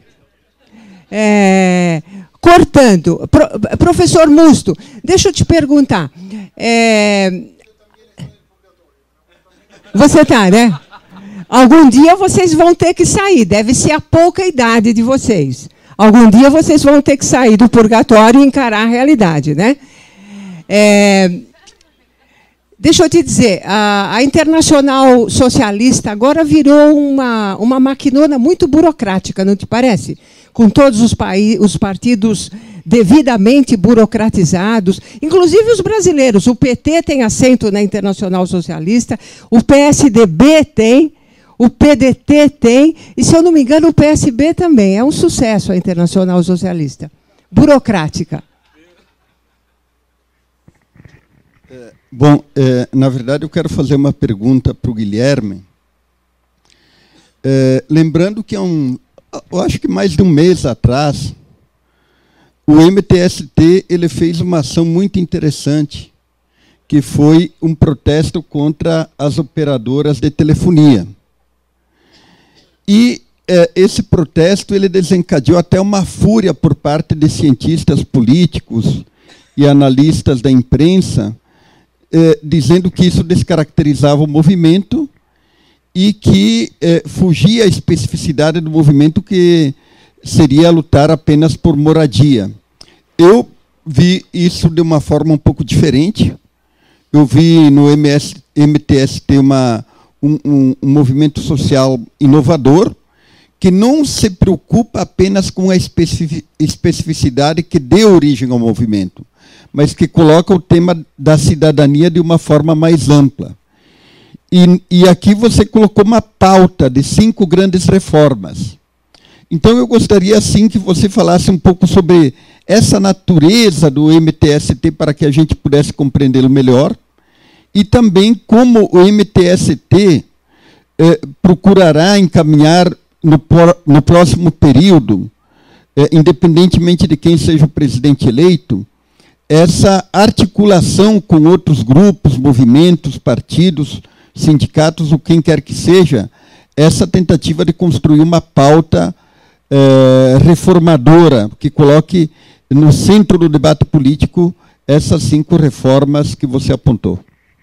S9: cortando, professor Musto, deixa eu te perguntar. Você está, né? Algum dia vocês vão ter que sair, deve ser a pouca idade de vocês. Algum dia vocês vão ter que sair do purgatório e encarar a realidade, né? Deixa eu te dizer, a Internacional Socialista agora virou uma maquinona muito burocrática, não te parece? Com todos os partidos devidamente burocratizados, inclusive os brasileiros. O PT tem assento na Internacional Socialista, o PSDB tem, o PDT tem, e, se eu não me engano, o PSB também. É um sucesso a Internacional Socialista. Burocrática.
S2: Bom, na verdade, eu quero fazer uma pergunta para o Guilherme. Lembrando que eu acho que mais de um mês atrás, o MTST ele fez uma ação muito interessante, que foi um protesto contra as operadoras de telefonia. E esse protesto ele desencadeou até uma fúria por parte de cientistas políticos e analistas da imprensa, dizendo que isso descaracterizava o movimento e que fugia à especificidade do movimento, que seria lutar apenas por moradia. Eu vi isso de uma forma um pouco diferente. Eu vi no MTST um movimento social inovador, que não se preocupa apenas com a especificidade que deu origem ao movimento, mas que coloca o tema da cidadania de uma forma mais ampla. E aqui você colocou uma pauta de 5 grandes reformas. Então, eu gostaria, assim, que você falasse um pouco sobre essa natureza do MTST, para que a gente pudesse compreendê-lo melhor, e também como o MTST procurará encaminhar no próximo período, independentemente de quem seja o presidente eleito, essa articulação com outros grupos, movimentos, partidos, sindicatos, ou quem quer que seja, essa tentativa de construir uma pauta reformadora, que coloque no centro do debate político essas 5 reformas que você apontou.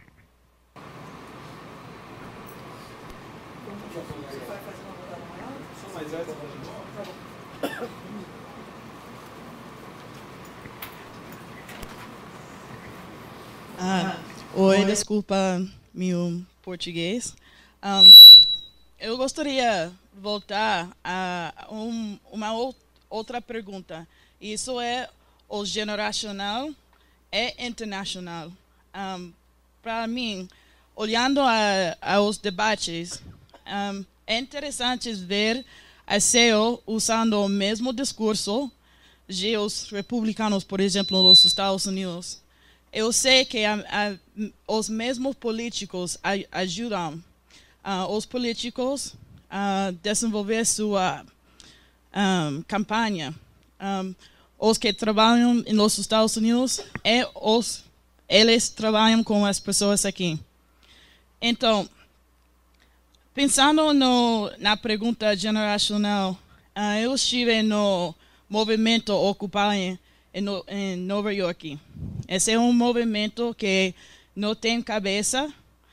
S10: Oi, desculpa meu português. Eu gostaria de voltar a uma outra pergunta. Isso é o geracional e internacional. Para mim, olhando aos debates, é interessante ver a CEO usando o mesmo discurso de os republicanos, por exemplo, nos Estados Unidos. Eu sei que os mesmos políticos ajudam os políticos a desenvolver sua campanha. Os que trabalham nos Estados Unidos eles trabalham com as pessoas aqui. Então, pensando na pergunta geracional, eu estive no movimento Occupy em Nova York. Esse é um movimento que não tem cabeça,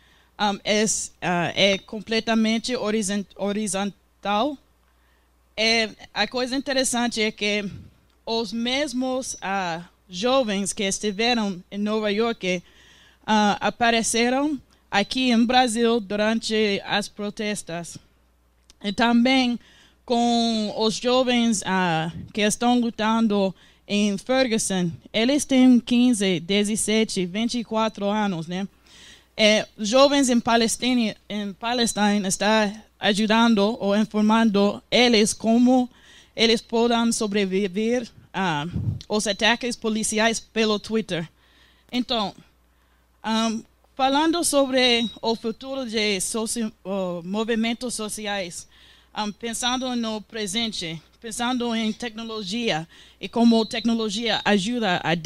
S10: é completamente horizontal. A coisa interessante é que os mesmos jovens que estiveram em Nova York apareceram aqui em Brasil durante as protestas. E também com os jovens que estão lutando em Ferguson. Eles têm 15, 17, 24 anos, né? Jovens em Palestina está ajudando ou informando eles como eles podem sobreviver aos ataques policiais pelo Twitter. Então, falando sobre o futuro de movimentos sociais, pensando no presente, pensando em tecnologia e como tecnologia ajuda a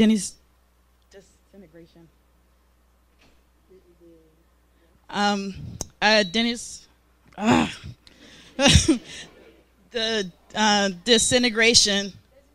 S10: disintegration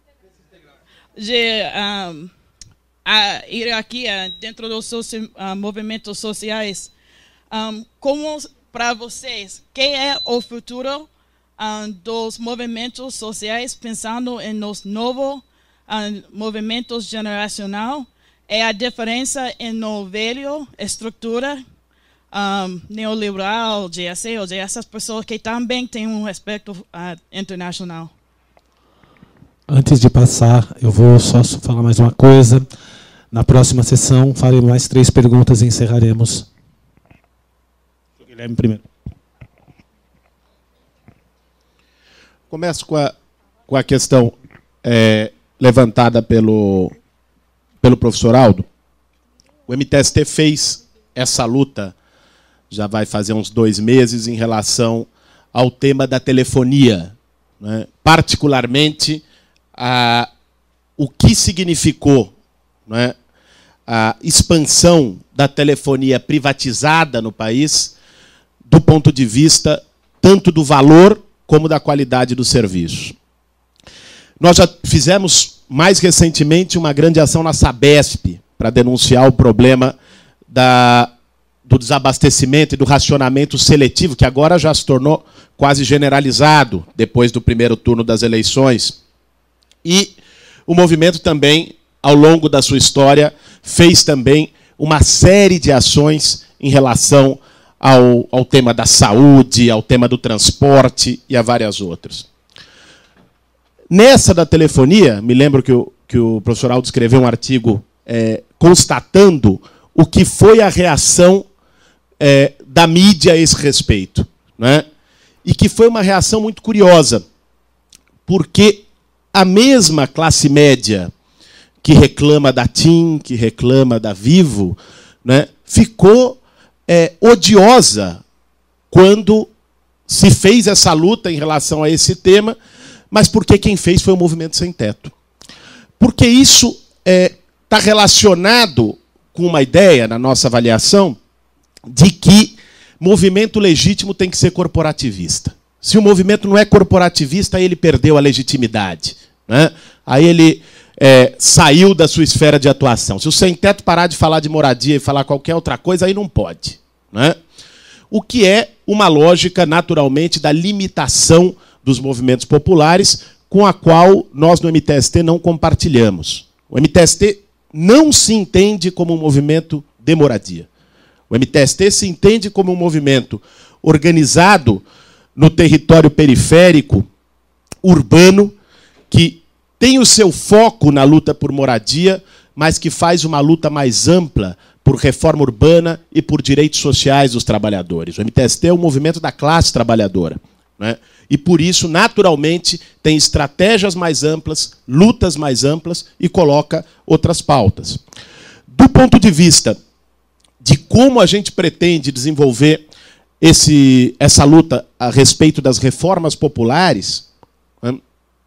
S10: de a hierarquia dentro dos movimentos sociais. Como para vocês, que é o futuro dos movimentos sociais, pensando em nos novos movimentos geracional é a diferença no velho estrutura neoliberal, GSA, ou de essas pessoas que também têm um respeito internacional.
S1: Antes de passar, eu vou só falar mais uma coisa. Na próxima sessão, farei mais 3 perguntas e encerraremos. Guilherme primeiro.
S4: Começo com a questão levantada pelo professor Aldo. O MTST fez essa luta, já vai fazer uns 2 meses, em relação ao tema da telefonia, né? Particularmente o que significou, né, a expansão da telefonia privatizada no país, do ponto de vista tanto do valor como da qualidade do serviço. Nós já fizemos, mais recentemente, uma grande ação na Sabesp para denunciar o problema do desabastecimento e do racionamento seletivo, que agora já se tornou quase generalizado depois do primeiro turno das eleições. E o movimento também, ao longo da sua história, fez também uma série de ações em relação ao tema da saúde, ao tema do transporte e a várias outras. Nessa da telefonia, me lembro que o professor Aldo escreveu um artigo constatando o que foi a reação da mídia a esse respeito, né? E que foi uma reação muito curiosa, porque a mesma classe média que reclama da TIM, que reclama da Vivo, né, ficou odiosa quando se fez essa luta em relação a esse tema, mas porque quem fez foi o Movimento Sem Teto. Porque isso está relacionado com uma ideia, na nossa avaliação, de que movimento legítimo tem que ser corporativista. Se o movimento não é corporativista, aí ele perdeu a legitimidade, né? Aí ele saiu da sua esfera de atuação. Se o Sem Teto parar de falar de moradia e falar qualquer outra coisa, aí não pode, né? O que é uma lógica, naturalmente, da limitação dos movimentos populares, com a qual nós, no MTST, não compartilhamos. O MTST não se entende como um movimento de moradia. O MTST se entende como um movimento organizado no território periférico, urbano, que tem o seu foco na luta por moradia, mas que faz uma luta mais ampla por reforma urbana e por direitos sociais dos trabalhadores. O MTST é um movimento da classe trabalhadora, né? E, por isso, naturalmente, tem estratégias mais amplas, lutas mais amplas e coloca outras pautas. Do ponto de vista de como a gente pretende desenvolver essa luta a respeito das reformas populares, né,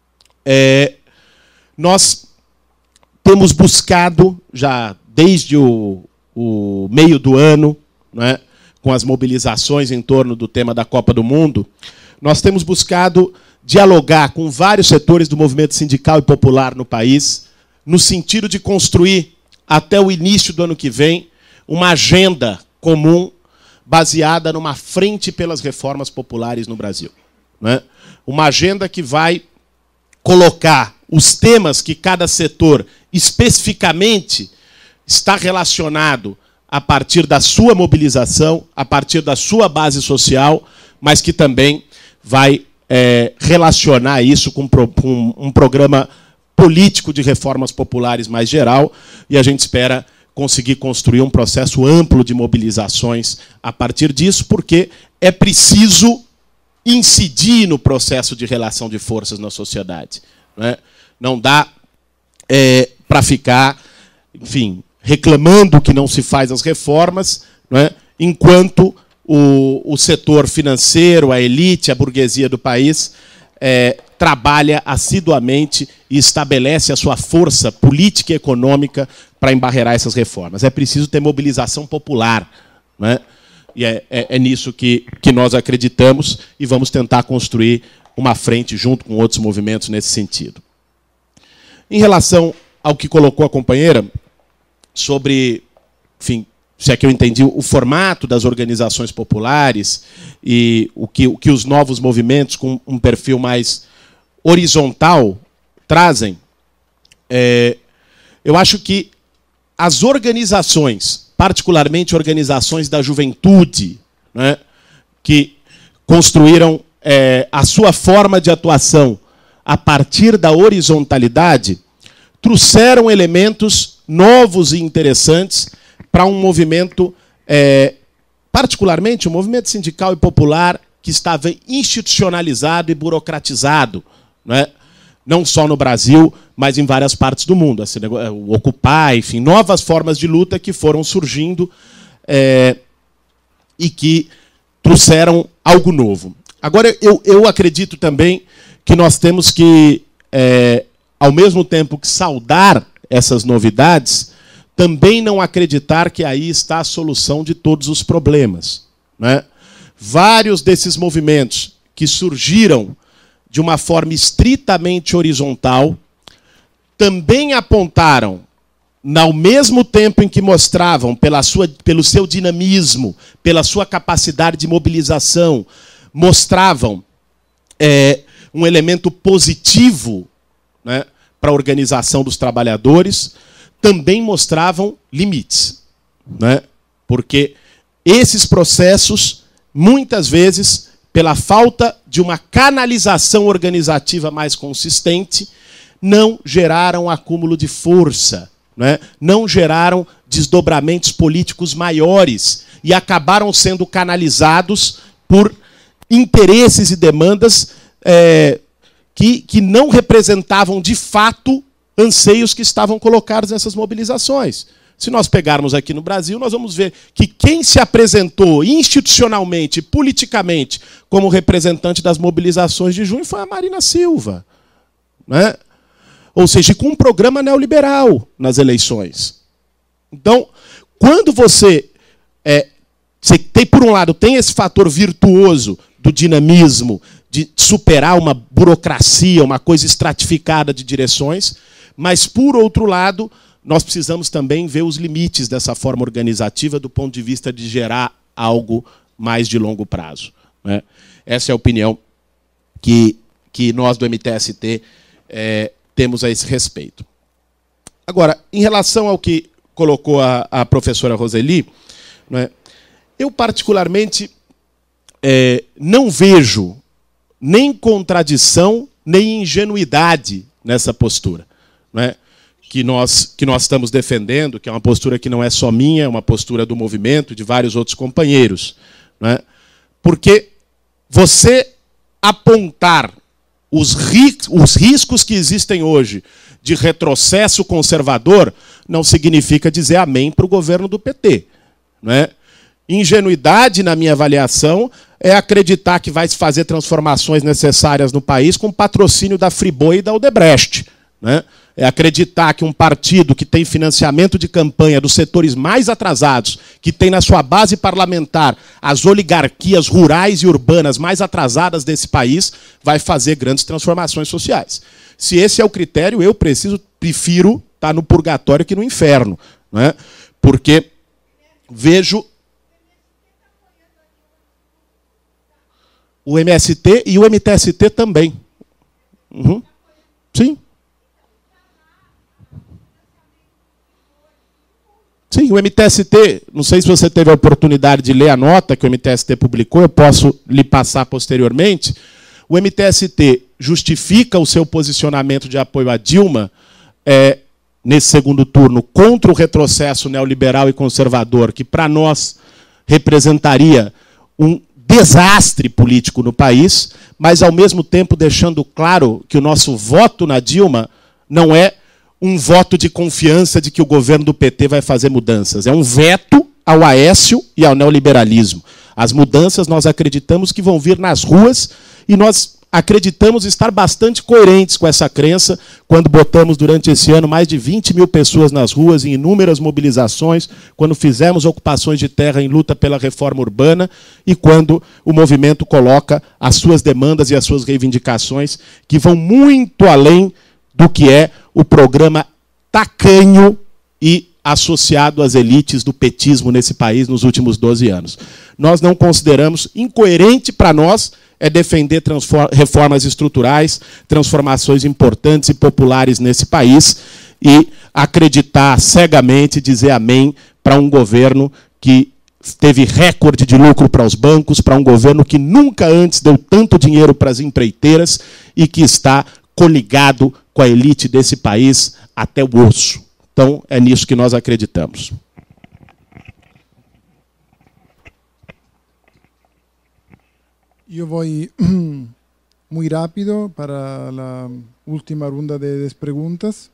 S4: nós temos buscado, já desde o meio do ano, né, com as mobilizações em torno do tema da Copa do Mundo, nós temos buscado dialogar com vários setores do movimento sindical e popular no país, no sentido de construir, até o início do ano que vem, uma agenda comum baseada numa frente pelas reformas populares no Brasil, né? Uma agenda que vai colocar os temas que cada setor especificamente está relacionado a partir da sua mobilização, a partir da sua base social, mas que também vai relacionar isso com um programa político de reformas populares mais geral, e a gente espera conseguir construir um processo amplo de mobilizações a partir disso, porque é preciso incidir no processo de relação de forças na sociedade, né? Não dá para ficar, enfim, reclamando que não se faz as reformas, né, enquanto o setor financeiro, a elite, a burguesia do país trabalha assiduamente e estabelece a sua força política e econômica para embarrear essas reformas. É preciso ter mobilização popular, né? E é nisso que nós acreditamos e vamos tentar construir uma frente junto com outros movimentos nesse sentido. Em relação ao que colocou a companheira sobre, enfim, se é que eu entendi, o formato das organizações populares e o que os novos movimentos com um perfil mais horizontal trazem, eu acho que as organizações, particularmente organizações da juventude, né, que construíram a sua forma de atuação a partir da horizontalidade, trouxeram elementos novos e interessantes para um movimento, particularmente um movimento sindical e popular que estava institucionalizado e burocratizado, né? Não só no Brasil, mas em várias partes do mundo. Assim, o Occupy, enfim, novas formas de luta que foram surgindo e que trouxeram algo novo. Agora, eu acredito também que nós temos que, ao mesmo tempo que saudar essas novidades, também não acreditar que aí está a solução de todos os problemas, né? Vários desses movimentos que surgiram de uma forma estritamente horizontal, também apontaram, ao mesmo tempo em que mostravam, pelo seu dinamismo, pela sua capacidade de mobilização, mostravam um elemento positivo, né, para a organização dos trabalhadores, também mostravam limites, né? Porque esses processos, muitas vezes, pela falta de uma canalização organizativa mais consistente, não geraram acúmulo de força, né? Não geraram desdobramentos políticos maiores e acabaram sendo canalizados por interesses e demandas que não representavam, de fato, anseios que estavam colocados nessas mobilizações. Se nós pegarmos aqui no Brasil, nós vamos ver que quem se apresentou institucionalmente, politicamente, como representante das mobilizações de junho foi a Marina Silva, né? Ou seja, com um programa neoliberal nas eleições. Então, quando você tem, por um lado, tem esse fator virtuoso do dinamismo, de superar uma burocracia, uma coisa estratificada de direções, mas, por outro lado, nós precisamos também ver os limites dessa forma organizativa do ponto de vista de gerar algo mais de longo prazo, né? Essa é a opinião que nós do MTST temos a esse respeito. Agora, em relação ao que colocou a professora Roseli, né, eu particularmente não vejo nem contradição, nem ingenuidade nessa postura, né, que nós estamos defendendo, que é uma postura que não é só minha, é uma postura do movimento, de vários outros companheiros, né? Porque você apontar os riscos que existem hoje de retrocesso conservador não significa dizer amém para o governo do PT, né? Ingenuidade, na minha avaliação, é acreditar que vai se fazer transformações necessárias no país com patrocínio da Friboi e da Odebrecht, né? É acreditar que um partido que tem financiamento de campanha dos setores mais atrasados, que tem na sua base parlamentar as oligarquias rurais e urbanas mais atrasadas desse país, vai fazer grandes transformações sociais. Se esse é o critério, eu prefiro estar no purgatório que no inferno, né? Porque vejo o MST e o MTST também. Uhum. Sim. Sim, o MTST, não sei se você teve a oportunidade de ler a nota que o MTST publicou, eu posso lhe passar posteriormente. O MTST justifica o seu posicionamento de apoio a Dilma nesse segundo turno contra o retrocesso neoliberal e conservador, que para nós representaria um desastre político no país, mas ao mesmo tempo deixando claro que o nosso voto na Dilma não é um voto de confiança de que o governo do PT vai fazer mudanças. É um veto ao Aécio e ao neoliberalismo. As mudanças nós acreditamos que vão vir nas ruas e nós acreditamos estar bastante coerentes com essa crença quando botamos durante esse ano mais de 20 mil pessoas nas ruas em inúmeras mobilizações, quando fizemos ocupações de terra em luta pela reforma urbana e quando o movimento coloca as suas demandas e as suas reivindicações que vão muito além do que é o programa tacanho e associado às elites do petismo nesse país nos últimos 12 anos. Nós não consideramos incoerente para nós defender reformas estruturais, transformações importantes e populares nesse país, e acreditar cegamente, dizer amém para um governo que teve recorde de lucro para os bancos, para um governo que nunca antes deu tanto dinheiro para as empreiteiras e que está coligado com a elite desse país até o osso. Então, é nisso que nós acreditamos.
S5: Eu vou muito rápido para a última ronda de perguntas.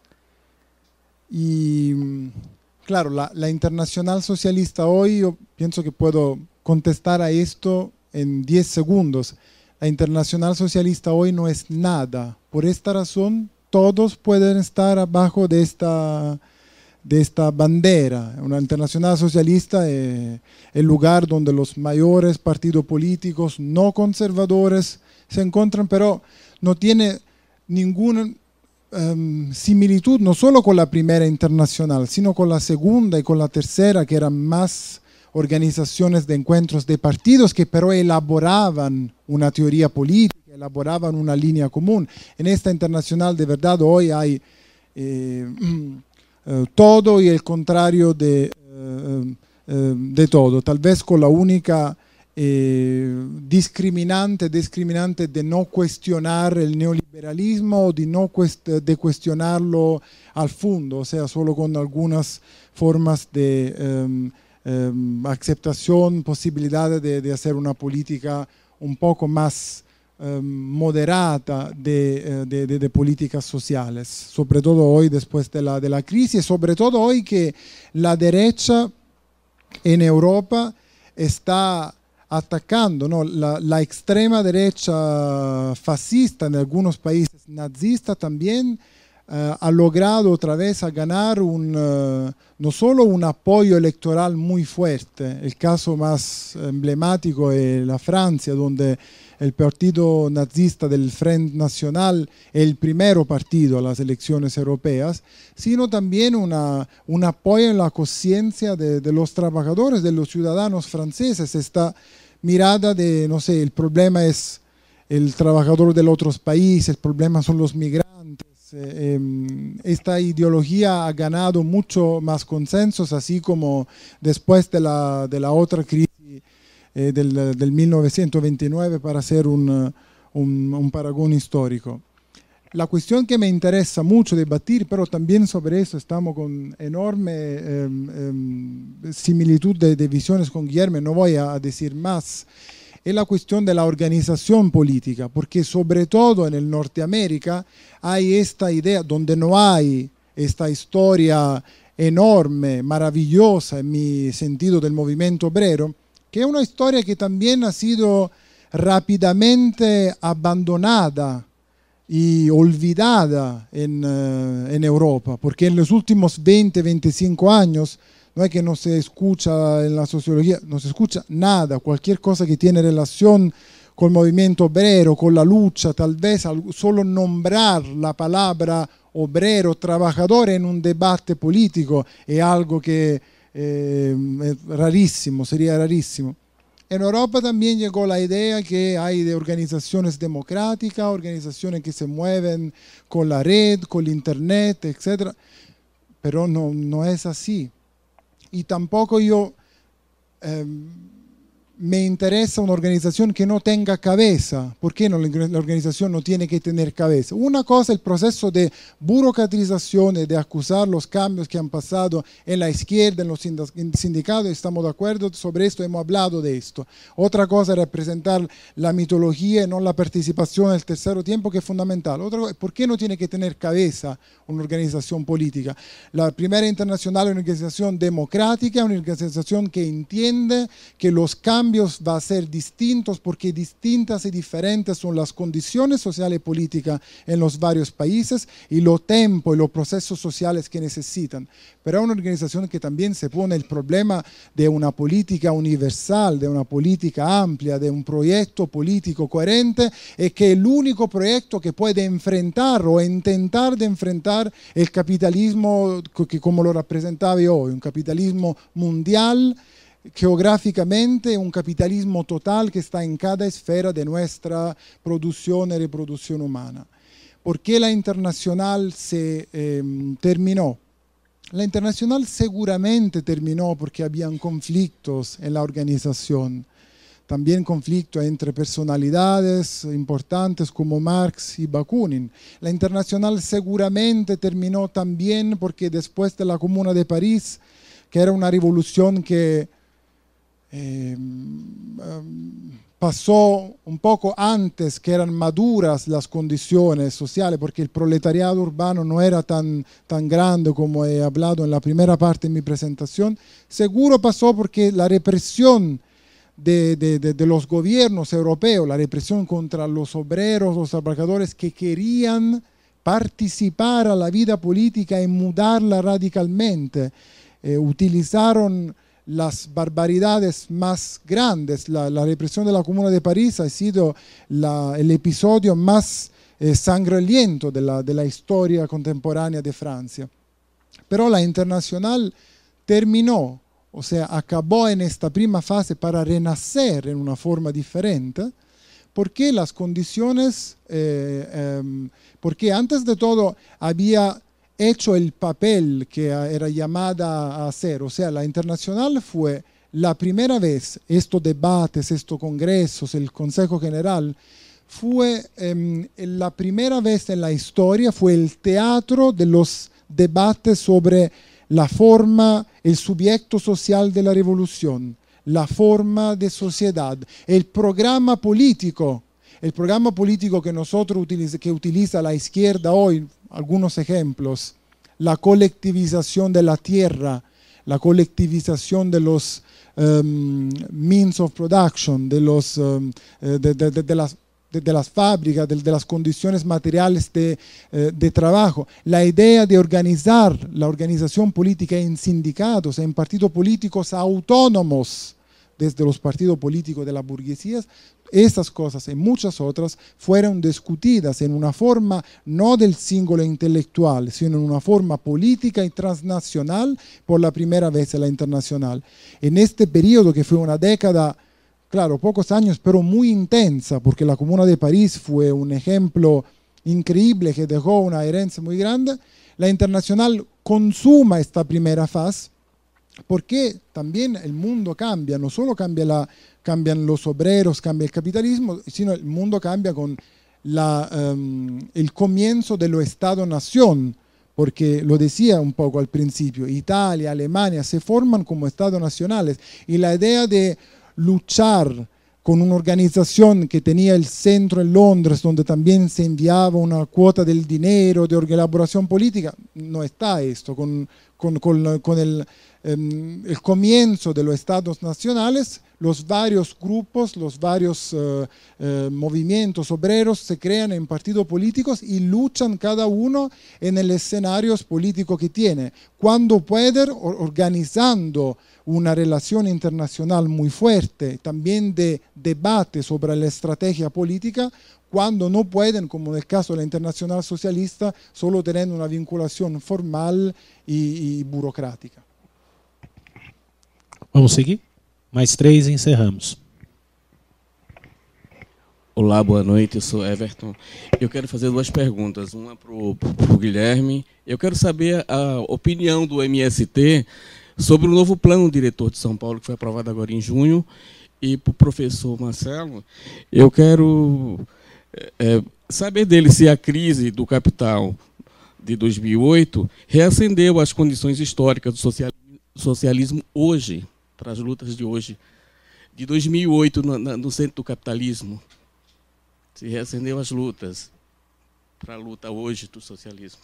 S5: Y claro, la Internacional Socialista hoy, yo pienso que puedo contestar a esto en 10 segundos. La Internacional Socialista hoy no es nada. Por esta razón, todos pueden estar abajo de esta bandera. Una Internacional Socialista es el lugar donde los mayores partidos políticos no conservadores se encuentran, pero no tiene ninguna similitud, no solo con la primera internacional, sino con la segunda y con la tercera, que eran más organizaciones de encuentros de partidos que pero elaboraban una teoría política, elaboraban una línea común. En esta internacional de verdad hoy hay todo y el contrario de todo, tal vez con la única discriminante de no cuestionar el neoliberalismo o de cuestionarlo al fondo, o sea, solo con algunas formas de aceptación, posibilidades de hacer una política un poco más moderada de políticas sociales, sobre todo hoy después de la crisis, sobre todo hoy que la derecha en Europa está atacando, ¿no? La extrema derecha fascista en algunos países, nazista también, ha logrado otra vez a ganar no solo un apoyo electoral muy fuerte. El caso más emblemático es la Francia, donde el partido nazista del Front National es el primer partido a las elecciones europeas, sino también un apoyo en la conciencia de los trabajadores, de los ciudadanos franceses. Esta mirada de, no sé, el problema es el trabajador de otros países, el problema son los migrantes. Esta ideología ha ganado mucho más consensos, así como después de la otra crisis del 1929, para hacer un paragón histórico. La cuestión que me interesa mucho debatir, pero también sobre eso estamos con enorme similitud de visiones con Guillermo, no voy a decir más, es la cuestión de la organización política, porque sobre todo en el Norteamérica hay esta idea, donde no hay esta historia enorme, maravillosa en mi sentido del movimiento obrero, que es una historia que también ha sido rápidamente abandonada y olvidada en Europa, porque en los últimos 20, 25 años no es que no se escucha en la sociología, no se escucha nada, cualquier cosa que tiene relación con el movimiento obrero, con la lucha, tal vez solo nombrar la palabra obrero, trabajador en un debate político es algo que es rarísimo, sería rarísimo. En Europa también llegó la idea que hay de organizaciones democráticas, organizaciones que se mueven con la red, con el internet, etc. Pero no es así. Y tampoco me interesa una organización que no tenga cabeza. ¿Por qué la organización no tiene que tener cabeza? Una cosa es el proceso de burocratización y de acusar los cambios que han pasado en la izquierda, en los sindicatos, estamos de acuerdo sobre esto, hemos hablado de esto. Otra cosa es representar la mitología y no la participación del tercer tiempo, que es fundamental. Otra cosa, ¿por qué no tiene que tener cabeza una organización política? La primera internacional es una organización democrática, una organización que entiende que los cambios van a ser distintos porque distintas y diferentes son las condiciones sociales y políticas en los varios países y los tiempos y los procesos sociales que necesitan. Pero es una organización que también se pone el problema de una política universal, de una política amplia, de un proyecto político coherente, y que el único proyecto que puede enfrentar o intentar de enfrentar el capitalismo que como lo representaba hoy, un capitalismo mundial, geográficamente, un capitalismo total que está en cada esfera de nuestra producción y reproducción humana. ¿Por qué la Internacional se terminó? La Internacional seguramente terminó porque habían conflictos en la organización. También conflictos entre personalidades importantes como Marx y Bakunin. La Internacional seguramente terminó también porque después de la Comuna de París, que era una revolución que pasó un poco antes, que eran maduras las condiciones sociales, porque el proletariado urbano no era tan grande como he hablado en la primera parte de mi presentación. Seguro pasó porque la represión de los gobiernos europeos, la represión contra los obreros, los trabajadores que querían participar a la vida política y mudarla radicalmente, utilizaron las barbaridades más grandes. La represión de la Comuna de París ha sido el episodio más sangriento de la historia contemporánea de Francia. Pero la Internacional terminó, o sea, acabó en esta primera fase para renacer en una forma diferente, porque las condiciones, porque antes de todo había hecho el papel que era llamada a hacer. O sea, la Internacional fue la primera vez, estos debates, estos congresos, el Consejo General, fue la primera vez en la historia, fue el teatro de los debates sobre la forma, el sujeto social de la revolución, la forma de sociedad, el programa político que nosotros que utiliza la izquierda hoy. Algunos ejemplos: la colectivización de la tierra, la colectivización de los means of production, de las fábricas, de las condiciones materiales de trabajo, la idea de organizar la organización política en sindicatos, en partidos políticos autónomos, desde los partidos políticos de la burguesía. Estas cosas y muchas otras fueron discutidas en una forma no del símbolo intelectual, sino en una forma política y transnacional por la primera vez en la Internacional. En este periodo, que fue una década, claro, pocos años, pero muy intensa, porque la Comuna de París fue un ejemplo increíble que dejó una herencia muy grande, la Internacional consuma esta primera fase, porque también el mundo cambia, no solo cambian los obreros, cambia el capitalismo, sino el mundo cambia con el comienzo de los Estado-nación, porque lo decía un poco al principio, Italia, Alemania se forman como Estados nacionales, y la idea de luchar con una organización que tenía el centro en Londres, donde también se enviaba una cuota del dinero de elaboración política, no está esto. Con el comienzo de los Estados nacionales, los varios grupos, los varios movimientos obreros se crean en partidos políticos y luchan cada uno en el escenario político que tiene. Cuando pueden, organizando una relación internacional muy fuerte, también de debate sobre la estrategia política. Cuando no pueden, como en el caso de la Internacional Socialista, solo teniendo una vinculación formal y burocrática.
S1: Vamos seguir? Mais 3 e encerramos.
S11: Olá, boa noite, eu sou Everton. Eu quero fazer 2 perguntas, uma para o Guilherme. Eu quero saber a opinião do MST sobre o novo plano diretor de São Paulo, que foi aprovado agora em junho. E para o professor Marcelo, eu quero saber dele se a crise do capital de 2008 reacendeu as condições históricas do socialismo hoje, para as lutas de hoje, de 2008 no centro do capitalismo, se reacendeu as lutas para a luta hoje do socialismo.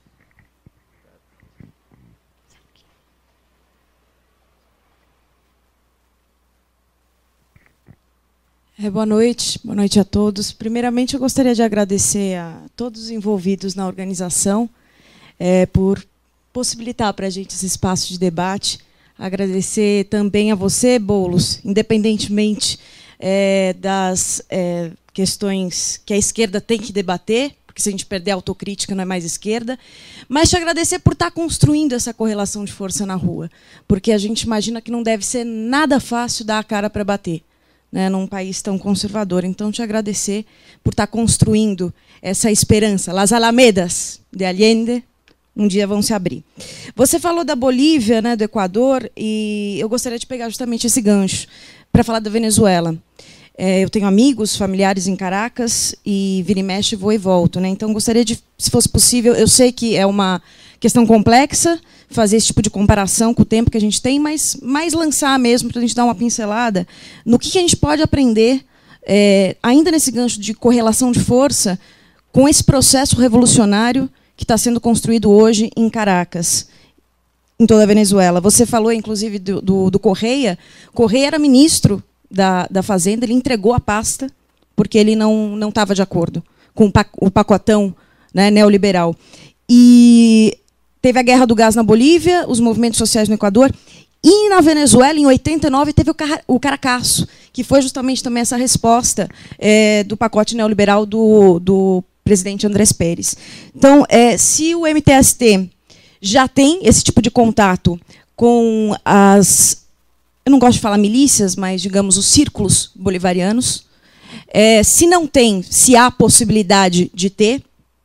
S6: Boa noite a todos. Primeiramente, eu gostaria de agradecer a todos os envolvidos na organização por possibilitar para a gente esse espaço de debate. Agradecer também a você, Boulos, independentemente das questões que a esquerda tem que debater, porque se a gente perder a autocrítica não é mais esquerda, mas te agradecer por estar construindo essa correlação de força na rua, porque a gente imagina que não deve ser nada fácil dar a cara para bater.
S12: né, num país tão conservador. Então, te agradecer por estar construindo essa esperança. Las Alamedas de Allende um dia vão se abrir. Você falou da Bolívia, né, do Equador, e eu gostaria de pegar justamente esse gancho para falar da Venezuela. Eu tenho amigos, familiares em Caracas, e vira e mexe, vou e volto, né? Então, gostaria de, se fosse possível, eu sei que é uma questão complexa fazer esse tipo de comparação com o tempo que a gente tem, mas mais lançar mesmo, para a gente dar uma pincelada, no que a gente pode aprender, ainda nesse gancho de correlação de força, com esse processo revolucionário que está sendo construído hoje em Caracas, em toda a Venezuela. Você falou, inclusive, do Correia. Correia era ministro da Fazenda, ele entregou a pasta porque ele não estava de acordo com o pacotão, né, neoliberal. E teve a guerra do gás na Bolívia, os movimentos sociais no Equador, e na Venezuela, em 89, teve o Caracaço, que foi justamente também essa resposta do pacote neoliberal do presidente Andrés Pérez. Então, se o MTST já tem esse tipo de contato com eu não gosto de falar milícias, mas, digamos, os círculos bolivarianos. Se não tem, se há possibilidade de ter.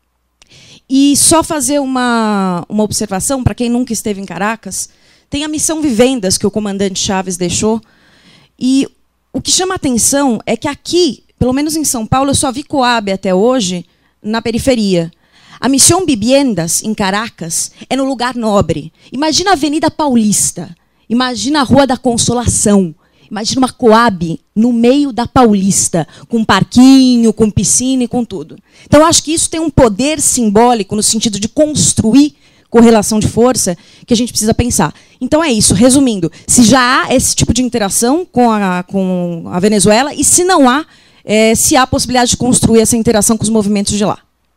S12: E só fazer uma observação, para quem nunca esteve em Caracas, tem a missão Vivendas, que o comandante Chaves deixou. E o que chama a atenção é que aqui, pelo menos em São Paulo, eu só vi Coab até hoje, na periferia. A Missão Vivendas, em Caracas, é no lugar nobre. Imagina a Avenida Paulista. Imagina a Rua da Consolação. Imagina uma Coab no meio da Paulista, com parquinho, com piscina e com tudo. Então, eu acho que isso tem um poder simbólico no sentido de construir correlação de força que a gente precisa pensar. Então, é isso. Resumindo, se já há esse tipo de interação com a Venezuela e, se não há, se há a possibilidade de construir essa interação com os movimentos de lá.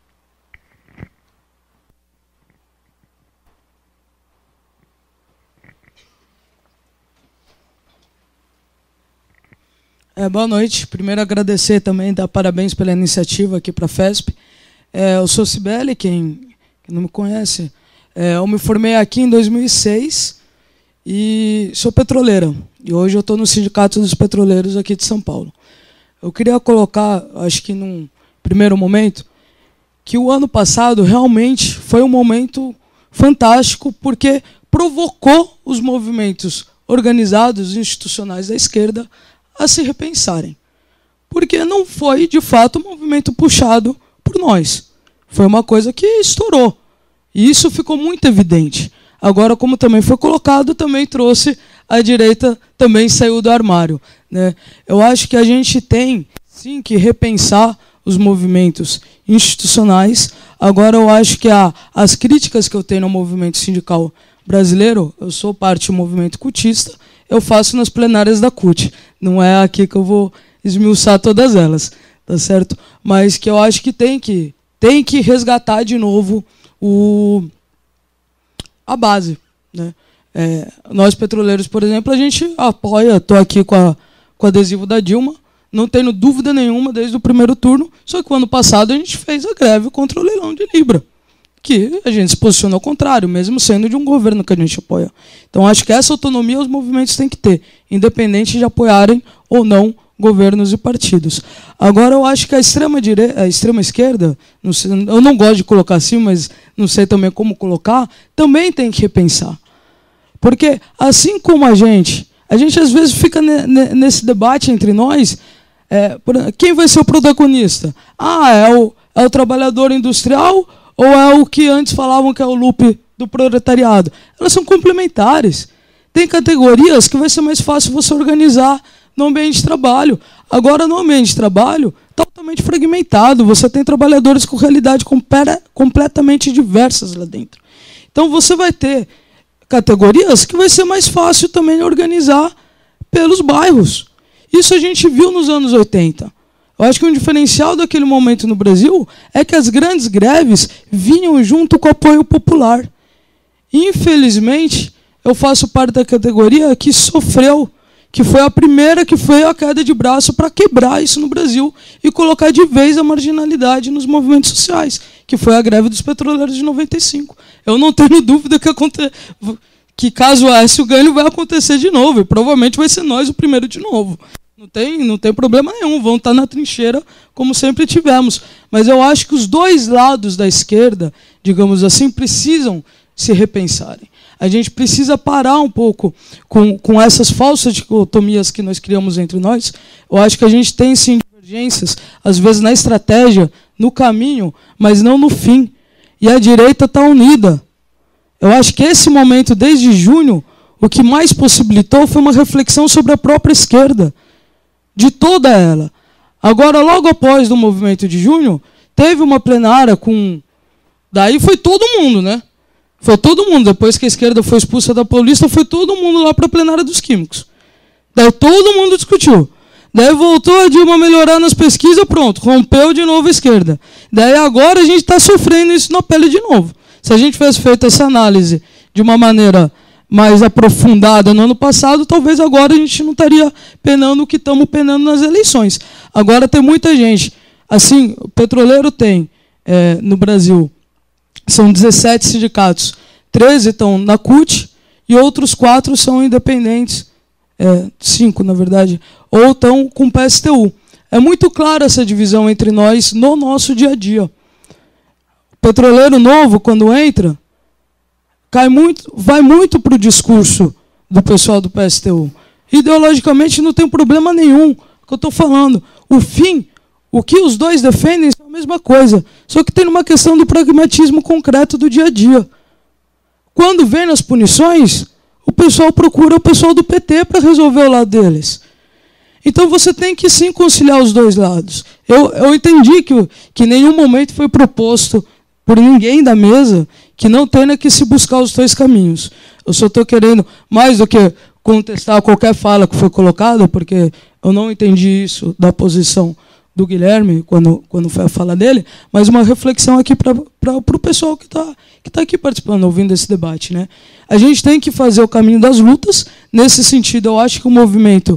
S13: Boa noite. Primeiro, agradecer também, dar parabéns pela iniciativa aqui para a FESP. Eu sou Cibele, quem não me conhece. Eu me formei aqui em 2006 e sou petroleira. E hoje eu estou no Sindicato dos Petroleiros aqui de São Paulo. Eu queria colocar, acho que num primeiro momento, que o ano passado realmente foi um momento fantástico, porque provocou os movimentos organizados, institucionais da esquerda, a se repensarem. Porque não foi, de fato, um movimento puxado por nós. Foi uma coisa que estourou. E isso ficou muito evidente. Agora, como também foi colocado, também trouxe a direita, também saiu do armário, né? Eu acho que a gente tem, sim, que repensar os movimentos institucionais. Agora, eu acho que as críticas que eu tenho no movimento sindical brasileiro, eu sou parte do movimento cutista, eu faço nas plenárias da CUT. Não é aqui que eu vou esmiuçar todas elas, tá certo? Mas que eu acho que tem que resgatar de novo a base, né? Nós petroleiros, por exemplo, a gente apoia, estou aqui com o adesivo da Dilma, não tenho dúvida nenhuma desde o primeiro turno, só que o ano passado a gente fez a greve contra o leilão de Libra, que a gente se posiciona ao contrário, mesmo sendo de um governo que a gente apoia. Então, acho que essa autonomia os movimentos têm que ter, independente de apoiarem ou não governos e partidos. Agora, eu acho que a extrema esquerda, não sei, eu não gosto de colocar assim, mas não sei também como colocar, também tem que repensar. Porque, assim como a gente às vezes fica nesse debate entre nós, quem vai ser o protagonista? É o trabalhador industrial ou é o que antes falavam que é o loop do proletariado? Elas são complementares. Tem categorias que vai ser mais fácil você organizar no ambiente de trabalho. Agora, no ambiente de trabalho, totalmente fragmentado. Você tem trabalhadores com realidade completamente diversas lá dentro. Então, você vai ter categorias que vai ser mais fácil também organizar pelos bairros. Isso a gente viu nos anos 80. Eu acho que um diferencial daquele momento no Brasil é que as grandes greves vinham junto com o apoio popular. Infelizmente, eu faço parte da categoria que sofreu, que foi a primeira que foi a queda de braço para quebrar isso no Brasil e colocar de vez a marginalidade nos movimentos sociais, que foi a greve dos petroleiros de 95. Eu não tenho dúvida que caso esse o ganho vai acontecer de novo, e provavelmente vai ser nós o primeiro de novo. Não tem problema nenhum, vão estar na trincheira como sempre tivemos. Mas eu acho que os dois lados da esquerda, digamos assim, precisam se repensarem. A gente precisa parar um pouco com essas falsas dicotomias que nós criamos entre nós. Eu acho que a gente tem, sim, divergências, às vezes na estratégia, no caminho, mas não no fim. E a direita está unida. Eu acho que esse momento, desde junho, o que mais possibilitou foi uma reflexão sobre a própria esquerda, de toda ela. Agora, logo após o movimento de junho, teve uma plenária com... Daí foi todo mundo, né? Foi todo mundo. Depois que a esquerda foi expulsa da Paulista, foi todo mundo lá para a plenária dos químicos. Daí todo mundo discutiu. Daí voltou a Dilma melhorar nas pesquisas, pronto, rompeu de novo a esquerda. Daí agora a gente está sofrendo isso na pele de novo. Se a gente tivesse feito essa análise de uma maneira mais aprofundada no ano passado, talvez agora a gente não estaria penando o que estamos penando nas eleições. Agora tem muita gente. Assim, o petroleiro tem, no Brasil, são 17 sindicatos, 13 estão na CUT e outros 4 são independentes, 5 na verdade, ou estão com PSTU. É muito clara essa divisão entre nós no nosso dia a dia. O petroleiro novo, quando entra, vai muito para o discurso do pessoal do PSTU. Ideologicamente não tem problema nenhum. O que eu estou falando, o fim, o que os dois defendem é a mesma coisa, só que tem uma questão do pragmatismo concreto do dia a dia. Quando vem nas punições, o pessoal procura o pessoal do PT para resolver o lado deles. Então você tem que sim conciliar os dois lados. Eu entendi que em nenhum momento foi proposto por ninguém da mesa que não tenha que se buscar os dois caminhos. Eu só estou querendo, mais do que contestar qualquer fala que foi colocada, porque eu não entendi isso da posição do Guilherme, quando foi a fala dele, mas uma reflexão aqui para o pessoal que tá aqui participando, ouvindo esse debate, né? A gente tem que fazer o caminho das lutas. Nesse sentido, eu acho que o movimento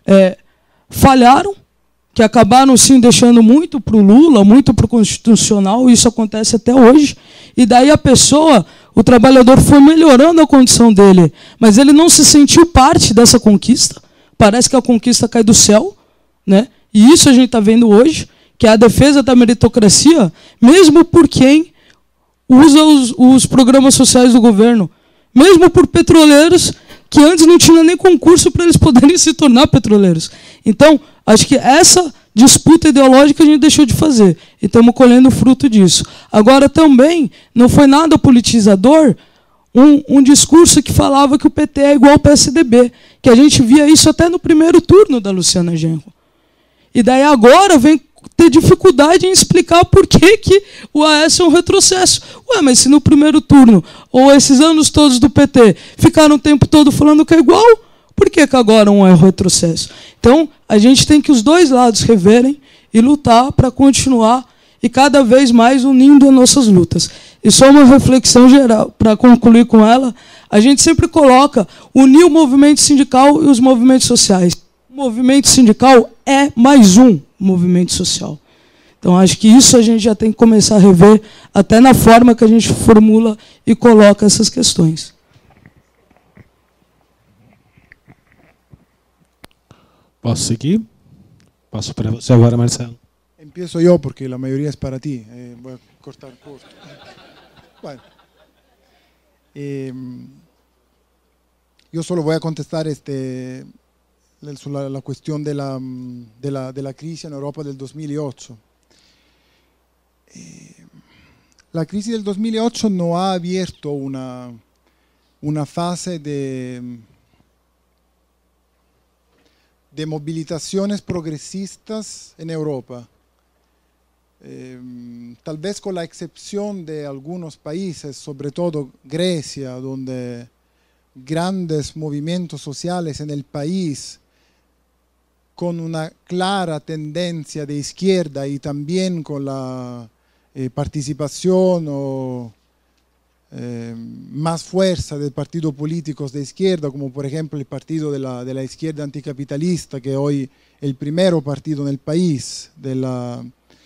S13: falharam, que acabaram, sim, deixando muito para o Lula, muito para o Constitucional, isso acontece até hoje, e daí a pessoa, o trabalhador foi melhorando a condição dele, mas ele não se sentiu parte dessa conquista, parece que a conquista cai do céu, né? E isso a gente está vendo hoje, que é a defesa da meritocracia, mesmo por quem usa os programas sociais do governo, mesmo por petroleiros que antes não tinha nem concurso para eles poderem se tornar petroleiros. Então, acho que essa disputa ideológica a gente deixou de fazer, e estamos colhendo o fruto disso. Agora, também, não foi nada politizador um discurso que falava que o PT é igual ao PSDB, que a gente via isso até no primeiro turno da Luciana Genro. E daí agora vem ter dificuldade em explicar por que o AS é um retrocesso. Ué, mas se no primeiro turno, ou esses anos todos do PT, ficaram o tempo todo falando que é igual, por que agora um é um retrocesso? Então, a gente tem que os dois lados reverem e lutar para continuar e cada vez mais unindo as nossas lutas. E só uma reflexão geral, para concluir com ela, a gente sempre coloca unir o movimento sindical e os movimentos sociais. O movimento sindical é mais um movimento social. Então, acho que isso a gente já tem que começar a rever, até na forma que a gente formula e coloca essas questões.
S1: Posso seguir? Passo para você agora, Marcelo.
S5: Empiezo yo porque la mayoría es para ti. Voy a cortar corto. Bueno. Yo solo voy a contestar la cuestión de la crisis en Europa del 2008. La crisis del 2008 no ha abierto una fase de movilizaciones progresistas en Europa. Tal vez con la excepción de algunos países, sobre todo Grecia, donde grandes movimientos sociales en el país con una clara tendencia de izquierda y también con la participación o más fuerza de partidos políticos de izquierda, como por ejemplo el partido de la izquierda anticapitalista, que hoy el primero partido en el país, de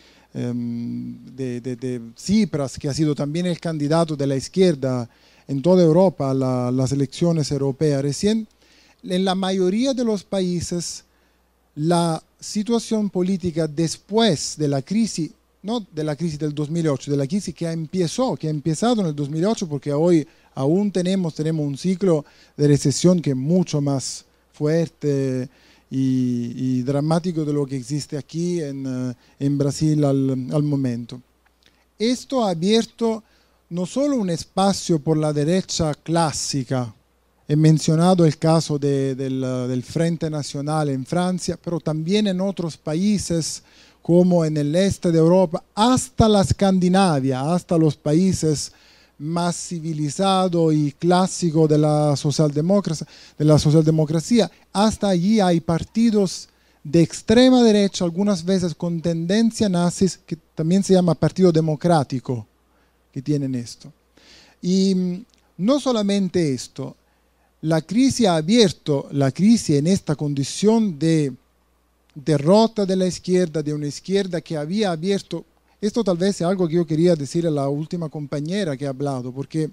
S5: Tsipras, que ha sido también el candidato de la izquierda en toda Europa a las elecciones europeas recién. En la mayoría de los países la situación política después de la crisis, no de la crisis del 2008, de la crisis que ha empezado en el 2008, porque hoy aún tenemos un ciclo de recesión que es mucho más fuerte y dramático de lo que existe aquí en Brasil al momento. Esto ha abierto no solo un espacio por la derecha clásica, he mencionado el caso del Frente Nacional en Francia, pero también en otros países como en el este de Europa, hasta la Escandinavia, hasta los países más civilizados y clásicos de la socialdemocracia, hasta allí hay partidos de extrema derecha, algunas veces con tendencia nazis, que también se llama Partido Democrático, que tienen esto. Y no solamente esto, la crisis ha abierto, la crisis en esta condición de derrota de la izquierda, de una izquierda que había abierto, esto tal vez es algo que yo quería decir a la última compañera que ha hablado, porque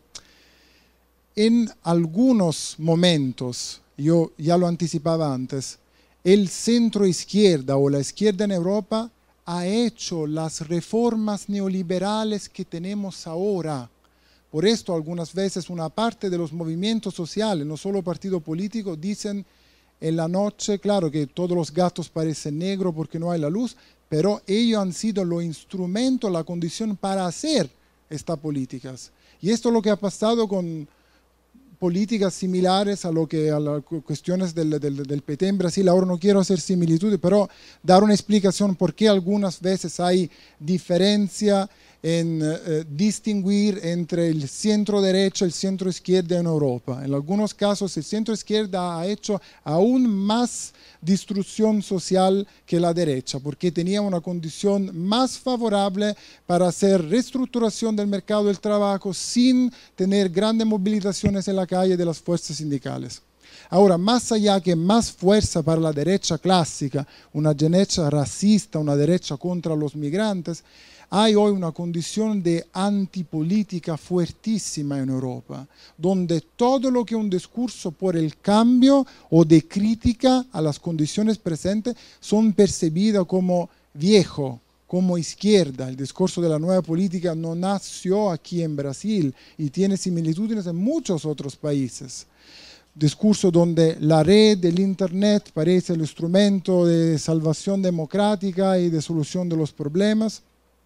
S5: en algunos momentos, yo ya lo anticipaba antes, el centro izquierda o la izquierda en Europa ha hecho las reformas neoliberales que tenemos ahora. Por esto algunas veces una parte de los movimientos sociales, no solo partido político, dicen en la noche, claro que todos los gatos parecen negros porque no hay la luz, pero ellos han sido los instrumentos, la condición para hacer estas políticas. Y esto es lo que ha pasado con políticas similares a las cuestiones del PT en Brasil. Ahora no quiero hacer similitudes, pero dar una explicación por qué algunas veces hay diferencia en distinguir entre el centro derecha y el centro izquierda en Europa. En algunos casos el centro izquierda ha hecho aún más destrucción social que la derecha, porque tenía una condición más favorable para hacer reestructuración del mercado del trabajo sin tener grandes movilizaciones en la calle de las fuerzas sindicales. Ahora, más allá que más fuerza para la derecha clásica, una derecha racista, una derecha contra los migrantes, hay hoy una condición de antipolítica fuertísima en Europa, donde todo lo que es un discurso por el cambio o de crítica a las condiciones presentes son percibidas como viejo, como izquierda. El discurso de la nueva política no nació aquí en Brasil y tiene similitudes en muchos otros países. Discurso donde la red del Internet parece el instrumento de salvación democrática y de solución de los problemas.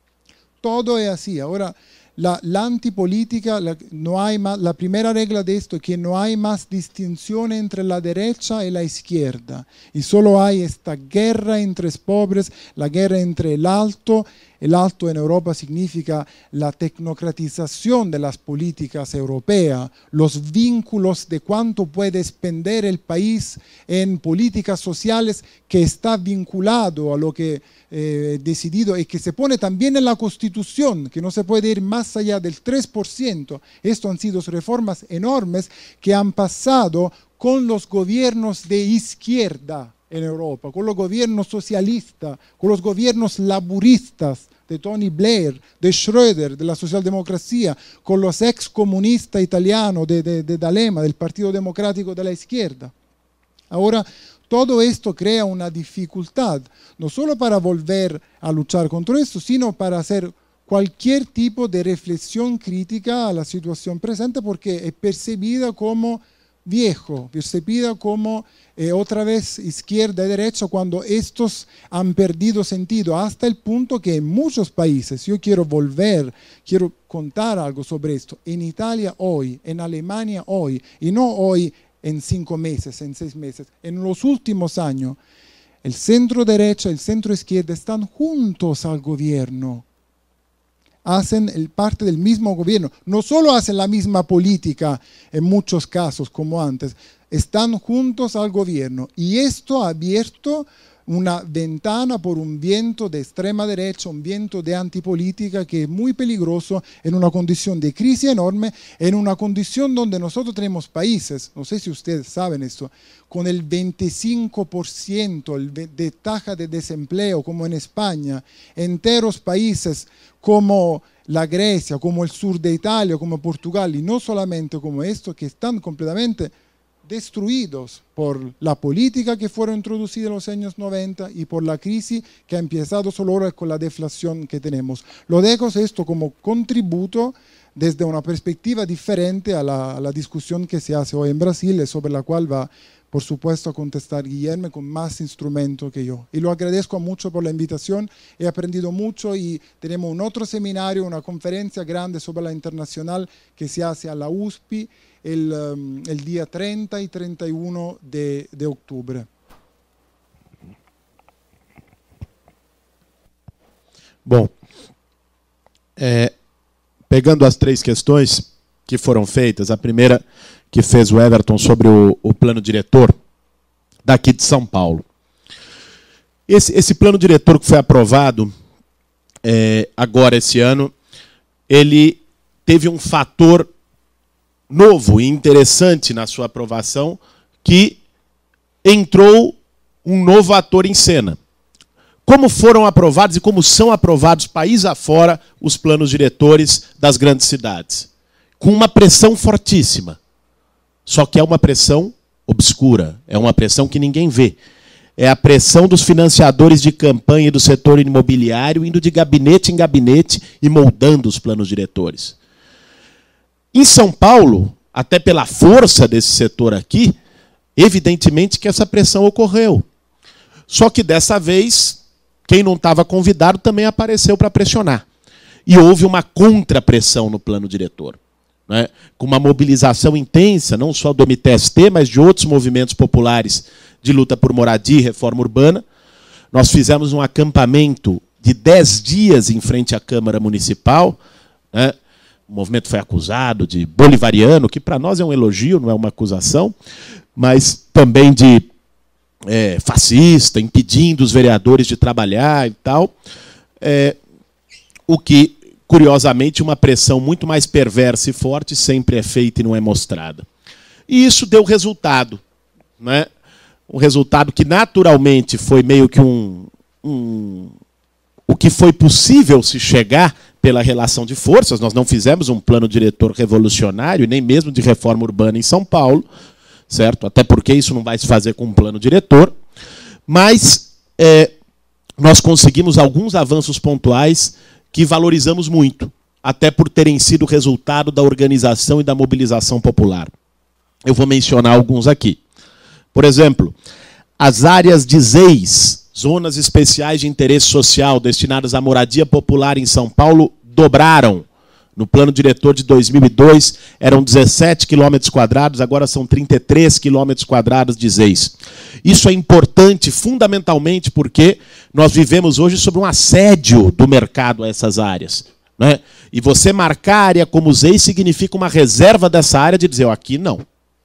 S5: Todo es así. Ahora, la antipolítica, no hay más, la primera regla de esto es que no hay más distinción entre la derecha y la izquierda. Y solo hay esta guerra entre los pobres, la guerra entre el alto. El alto en Europa significa la tecnocratización de las políticas europeas, los vínculos de cuánto puede expender el país en políticas sociales que está vinculado a lo que decidido y que se pone también en la Constitución, que no se puede ir más allá del 3%. Esto han sido reformas enormes que han pasado con los gobiernos de izquierda en Europa, con los gobiernos socialistas, con los gobiernos laburistas de Tony Blair, de Schröder, de la socialdemocracia, con los ex comunistas italianos de D'Alema, del Partido Democrático de la Izquierda. Ahora, todo esto crea una dificultad, no solo para volver a luchar contra esto, sino para hacer cualquier tipo de reflexión crítica a la situación presente, porque es percibida como viejo, percibida como otra vez izquierda y derecha, cuando estos han perdido sentido, hasta el punto que en muchos países, yo quiero contar algo sobre esto, en Italia hoy, en Alemania hoy, y no hoy en 5 meses, en 6 meses, en los últimos años, el centro derecha y el centro izquierda están juntos al gobierno. Hacen parte del mismo gobierno, no solo hacen la misma política en muchos casos como antes, están juntos al gobierno y esto ha abierto una ventana por un viento de extrema derecha, un viento de antipolítica que es muy peligroso en una condición de crisis enorme, en una condición donde nosotros tenemos países, no sé si ustedes saben esto, con el 25% de tasa de desempleo como en España, enteros países como la Grecia, como el sur de Italia, como Portugal, y no solamente como esto, que están completamente destruidos por la política que fueron introducida en los años 90 y por la crisis que ha empezado solo ahora con la deflación que tenemos. Lo dejo esto como contributo desde una perspectiva diferente a la discusión que se hace hoy en Brasil, sobre la cual va, por supuesto, a contestar Guilherme con más instrumento que yo. Y lo agradezco mucho por la invitación, he aprendido mucho y tenemos un otro seminario, una conferencia grande sobre la internacional que se hace a la USP el día 30 y 31 de octubre.
S4: Bom, pegando as três questões que foram feitas, a primeira que fez o Everton sobre o plano diretor daqui de São Paulo. Esse plano diretor que foi aprovado agora esse ano, ele teve um fator novo e interessante na sua aprovação, que entrou um novo ator em cena. Como foram aprovados e como são aprovados país afora os planos diretores das grandes cidades? Com uma pressão fortíssima. Só que é uma pressão obscura, é uma pressão que ninguém vê. É a pressão dos financiadores de campanha e do setor imobiliário indo de gabinete em gabinete e moldando os planos diretores. Em São Paulo, até pela força desse setor aqui, evidentemente que essa pressão ocorreu. Só que dessa vez, quem não estava convidado também apareceu para pressionar. E houve uma contrapressão no plano diretor, né? Com uma mobilização intensa, não só do MTST, mas de outros movimentos populares de luta por moradia e reforma urbana. Nós fizemos um acampamento de 10 dias em frente à Câmara Municipal, né? O movimento foi acusado de bolivariano, que para nós é um elogio, não é uma acusação, mas também de fascista, impedindo os vereadores de trabalhar e tal. O que, curiosamente, uma pressão muito mais perversa e forte sempre é feita e não é mostrada. E isso deu resultado, né? Um resultado que, naturalmente, foi meio que o que foi possível se chegar pela relação de forças. Nós não fizemos um plano diretor revolucionário, nem mesmo de reforma urbana em São Paulo, certo? Até porque isso não vai se fazer com um plano diretor. Mas nós conseguimos alguns avanços pontuais que valorizamos muito, até por terem sido resultado da organização e da mobilização popular. Eu vou mencionar alguns aqui. Por exemplo, as áreas de ZEIS, Zonas Especiais de Interesse Social, destinadas à moradia popular em São Paulo, dobraram. No plano diretor de 2002, eram 17 quilômetros quadrados, agora são 33 quilômetros quadrados de ZEIS. Isso é importante, fundamentalmente, porque nós vivemos hoje sob um assédio do mercado a essas áreas, né? E você marcar a área como ZEIS significa uma reserva dessa área de dizer, ó, aqui não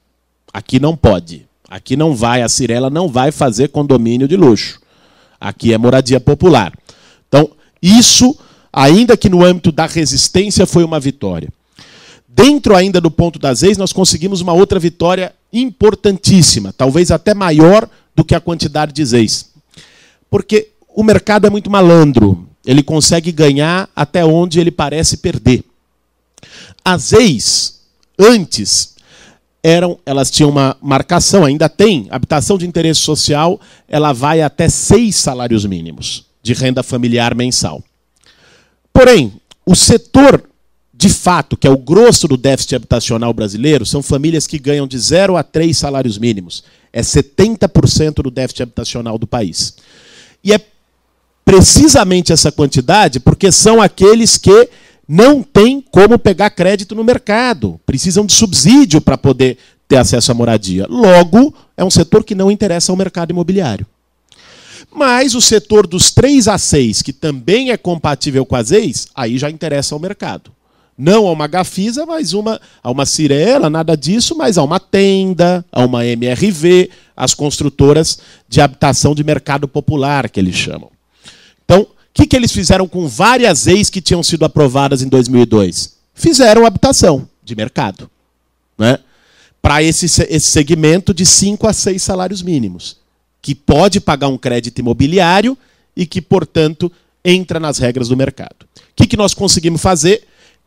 S4: pode, aqui não vai, a Cirela não vai fazer condomínio de luxo. Aqui é moradia popular. Então, isso, ainda que no âmbito da resistência, foi uma vitória. Dentro ainda do ponto das ZEIS, nós conseguimos uma outra vitória importantíssima, talvez até maior do que a quantidade de ZEIS. Porque o mercado é muito malandro, ele consegue ganhar até onde ele parece perder. As ZEIS, antes, elas tinham uma marcação, ainda tem, habitação de interesse social, ela vai até 6 salários mínimos de renda familiar mensal. Porém, o setor, de fato, que é o grosso do déficit habitacional brasileiro, são famílias que ganham de 0 a 3 salários mínimos. É 70% do déficit habitacional do país. E é precisamente essa quantidade porque são aqueles que não têm como pegar crédito no mercado, precisam de subsídio para poder ter acesso à moradia. Logo, é um setor que não interessa ao mercado imobiliário. Mas o setor dos 3 a 6, que também é compatível com as ZEIS, aí já interessa ao mercado. Não a uma Gafisa, mas a uma Cirela, nada disso, mas a uma Tenda, a uma MRV, as construtoras de habitação de mercado popular, que eles chamam. Então, o que eles fizeram com várias ZEIS que tinham sido aprovadas em 2002? Fizeram habitação de mercado, né? Para esse segmento de 5 a 6 salários mínimos, que pode pagar um crédito imobiliário e que, portanto, entra nas regras do mercado. O que nós conseguimos fazer?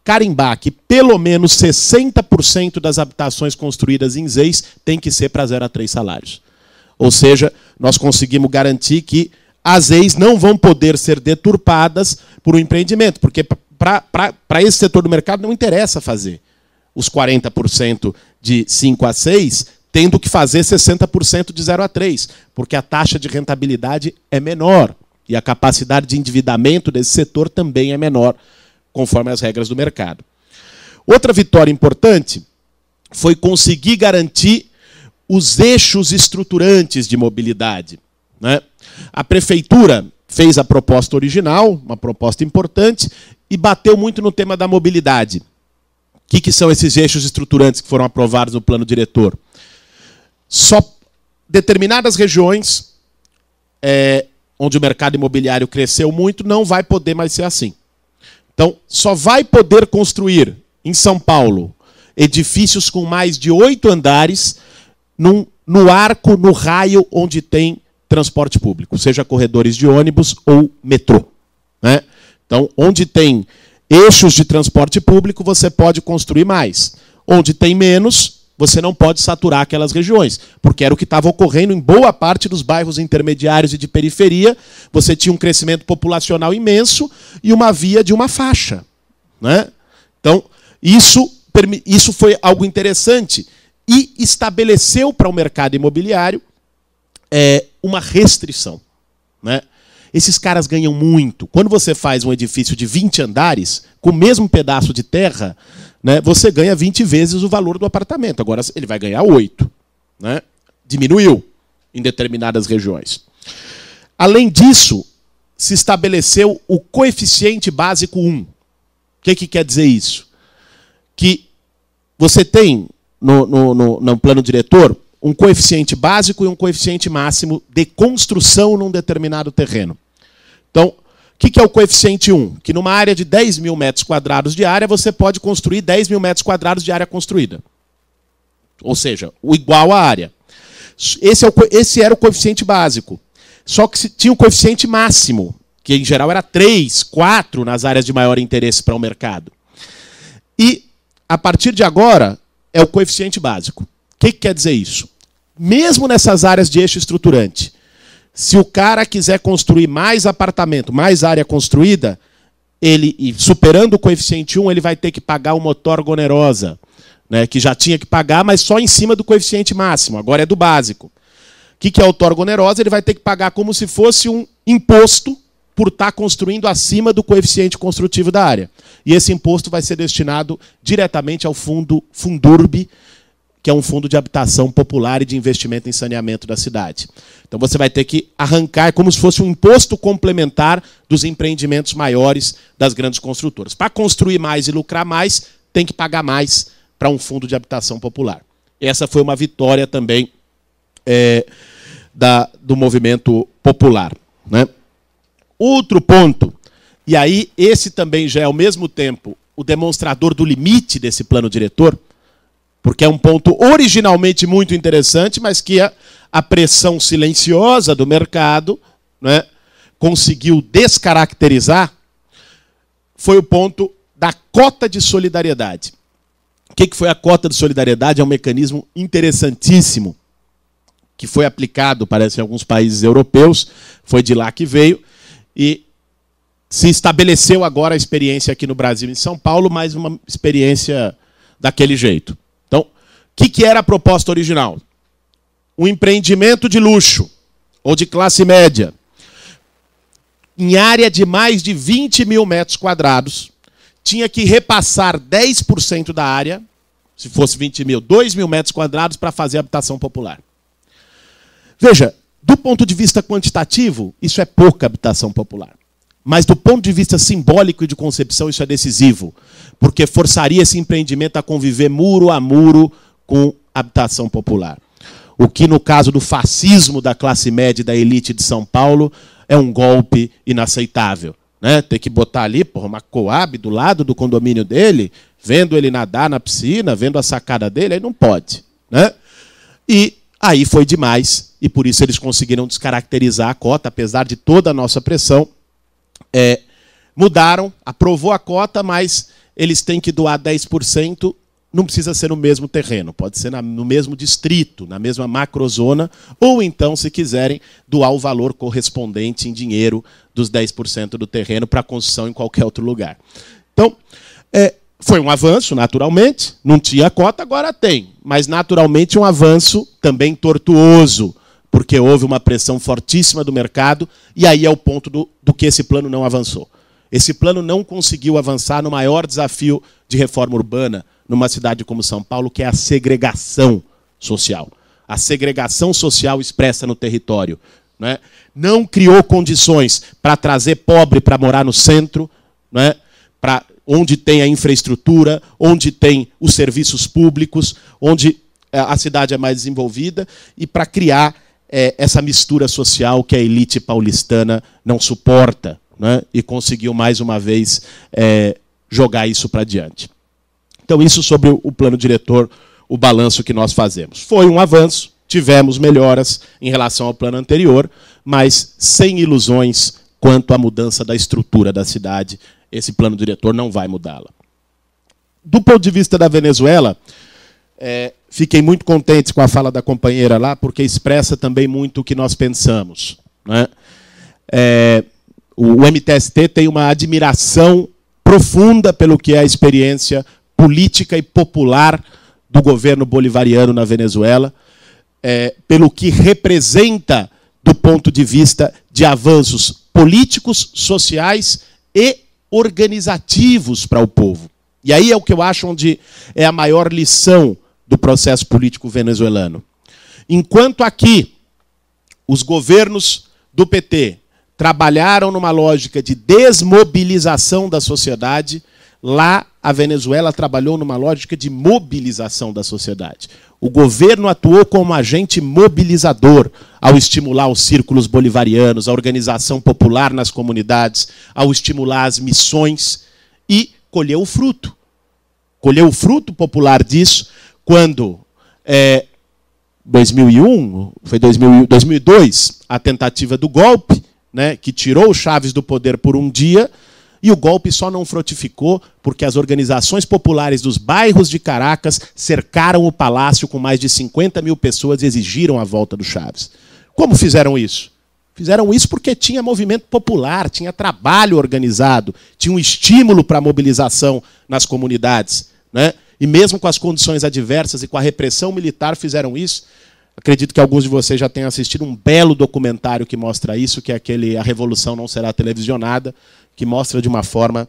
S4: carimbar que pelo menos 60% das habitações construídas em ZEIS tem que ser para 0 a 3 salários. Ou seja, nós conseguimos garantir que as ZEIS não vão poder ser deturpadas por um empreendimento, porque para esse setor do mercado não interessa fazer os 40% de 5 a 6, tendo que fazer 60% de 0 a 3, porque a taxa de rentabilidade é menor e a capacidade de endividamento desse setor também é menor, conforme as regras do mercado. Outra vitória importante foi conseguir garantir os eixos estruturantes de mobilidade, né? A prefeitura fez a proposta original, uma proposta importante, e bateu muito no tema da mobilidade. O que são esses eixos estruturantes que foram aprovados no plano diretor? Só determinadas regiões onde o mercado imobiliário cresceu muito não vai poder mais ser assim. Então, só vai poder construir em São Paulo edifícios com mais de 8 andares no arco, no raio onde tem transporte público, seja corredores de ônibus ou metrô, né? Então, onde tem eixos de transporte público, você pode construir mais. Onde tem menos, você não pode saturar aquelas regiões, porque era o que estava ocorrendo em boa parte dos bairros intermediários e de periferia. Você tinha um crescimento populacional imenso e uma via de uma faixa, né? Então, isso foi algo interessante e estabeleceu para o mercado imobiliário uma restrição, né? Esses caras ganham muito. Quando você faz um edifício de 20 andares, com o mesmo pedaço de terra, né, você ganha 20 vezes o valor do apartamento. Agora ele vai ganhar 8. Né? Diminuiu em determinadas regiões. Além disso, se estabeleceu o coeficiente básico 1. O que quer dizer isso? Que você tem no plano diretor um coeficiente básico e um coeficiente máximo de construção num determinado terreno. Então, o que é o coeficiente 1? Que numa área de 10 mil metros quadrados de área, você pode construir 10 mil metros quadrados de área construída. Ou seja, o igual à área. Esse era o coeficiente básico. Só que tinha o coeficiente máximo, que em geral era 3, 4 nas áreas de maior interesse para o mercado. E, a partir de agora, é o coeficiente básico. O que quer dizer isso? Mesmo nessas áreas de eixo estruturante, se o cara quiser construir mais apartamento, mais área construída, e superando o coeficiente 1, ele vai ter que pagar uma outorga onerosa, né, que já tinha que pagar, mas só em cima do coeficiente máximo, agora é do básico. O que é a outorga onerosa? Ele vai ter que pagar como se fosse um imposto por estar construindo acima do coeficiente construtivo da área. E esse imposto vai ser destinado diretamente ao fundo Fundurb, que é um fundo de habitação popular e de investimento em saneamento da cidade. Então você vai ter que arrancar como se fosse um imposto complementar dos empreendimentos maiores das grandes construtoras. Para construir mais e lucrar mais, tem que pagar mais para um fundo de habitação popular. Essa foi uma vitória também do movimento popular, né? Outro ponto, e aí esse também já é ao mesmo tempo o demonstrador do limite desse plano diretor, porque é um ponto originalmente muito interessante, mas que a pressão silenciosa do mercado, né, conseguiu descaracterizar, foi o ponto da cota de solidariedade. O que foi a cota de solidariedade? É um mecanismo interessantíssimo, que foi aplicado, parece, em alguns países europeus, foi de lá que veio, e se estabeleceu agora a experiência aqui no Brasil, em São Paulo, mais uma experiência daquele jeito. Então, o que era a proposta original? Um empreendimento de luxo, ou de classe média, em área de mais de 20 mil metros quadrados, tinha que repassar 10% da área, se fosse 20 mil, 2 mil metros quadrados para fazer habitação popular. Veja, do ponto de vista quantitativo, isso é pouca habitação popular. Mas do ponto de vista simbólico e de concepção, isso é decisivo, porque forçaria esse empreendimento a conviver muro a muro com habitação popular. O que, no caso do fascismo da classe média e da elite de São Paulo, é um golpe inaceitável. Né? Ter que botar ali uma Coab do lado do condomínio dele, vendo ele nadar na piscina, vendo a sacada dele, aí não pode. Né? E aí foi demais, e por isso eles conseguiram descaracterizar a cota, apesar de toda a nossa pressão. Mudaram, aprovou a cota, mas eles têm que doar 10%, não precisa ser no mesmo terreno, pode ser no mesmo distrito, na mesma macrozona, ou então, se quiserem, doar o valor correspondente em dinheiro dos 10% do terreno para construção em qualquer outro lugar. Então, foi um avanço, naturalmente, não tinha cota, agora tem, mas naturalmente um avanço também tortuoso, porque houve uma pressão fortíssima do mercado, e aí é o ponto do que esse plano não avançou. Esse plano não conseguiu avançar no maior desafio de reforma urbana numa cidade como São Paulo, que é a segregação social. A segregação social expressa no território. Né? Não criou condições para trazer pobre para morar no centro, né? Para onde tem a infraestrutura, onde tem os serviços públicos, onde a cidade é mais desenvolvida, e para criar essa mistura social que a elite paulistana não suporta, né? E conseguiu, mais uma vez, jogar isso para diante. Então, isso sobre o plano diretor, o balanço que nós fazemos. Foi um avanço, tivemos melhoras em relação ao plano anterior, mas sem ilusões quanto à mudança da estrutura da cidade. Esse plano diretor não vai mudá-la. Do ponto de vista da Venezuela, fiquei muito contente com a fala da companheira lá, porque expressa também muito o que nós pensamos. Né? O MTST tem uma admiração profunda pelo que é a experiência política e popular do governo bolivariano na Venezuela, pelo que representa do ponto de vista de avanços políticos, sociais e organizativos para o povo. E aí é o que eu acho onde é a maior lição do processo político venezuelano. Enquanto aqui os governos do PT trabalharam numa lógica de desmobilização da sociedade, lá a Venezuela trabalhou numa lógica de mobilização da sociedade. O governo atuou como agente mobilizador ao estimular os círculos bolivarianos, a organização popular nas comunidades, ao estimular as missões e colheu o fruto. Colheu o fruto popular disso quando, 2001, foi 2002, a tentativa do golpe, né, que tirou o Chávez do poder por um dia, e o golpe só não frutificou porque as organizações populares dos bairros de Caracas cercaram o palácio com mais de 50 mil pessoas e exigiram a volta do Chávez. Como fizeram isso? Fizeram isso porque tinha movimento popular, tinha trabalho organizado, tinha um estímulo para a mobilização nas comunidades. Né? E mesmo com as condições adversas e com a repressão militar fizeram isso. Acredito que alguns de vocês já tenham assistido um belo documentário que mostra isso, que é aquele A Revolução Não Será Televisionada, que mostra de uma forma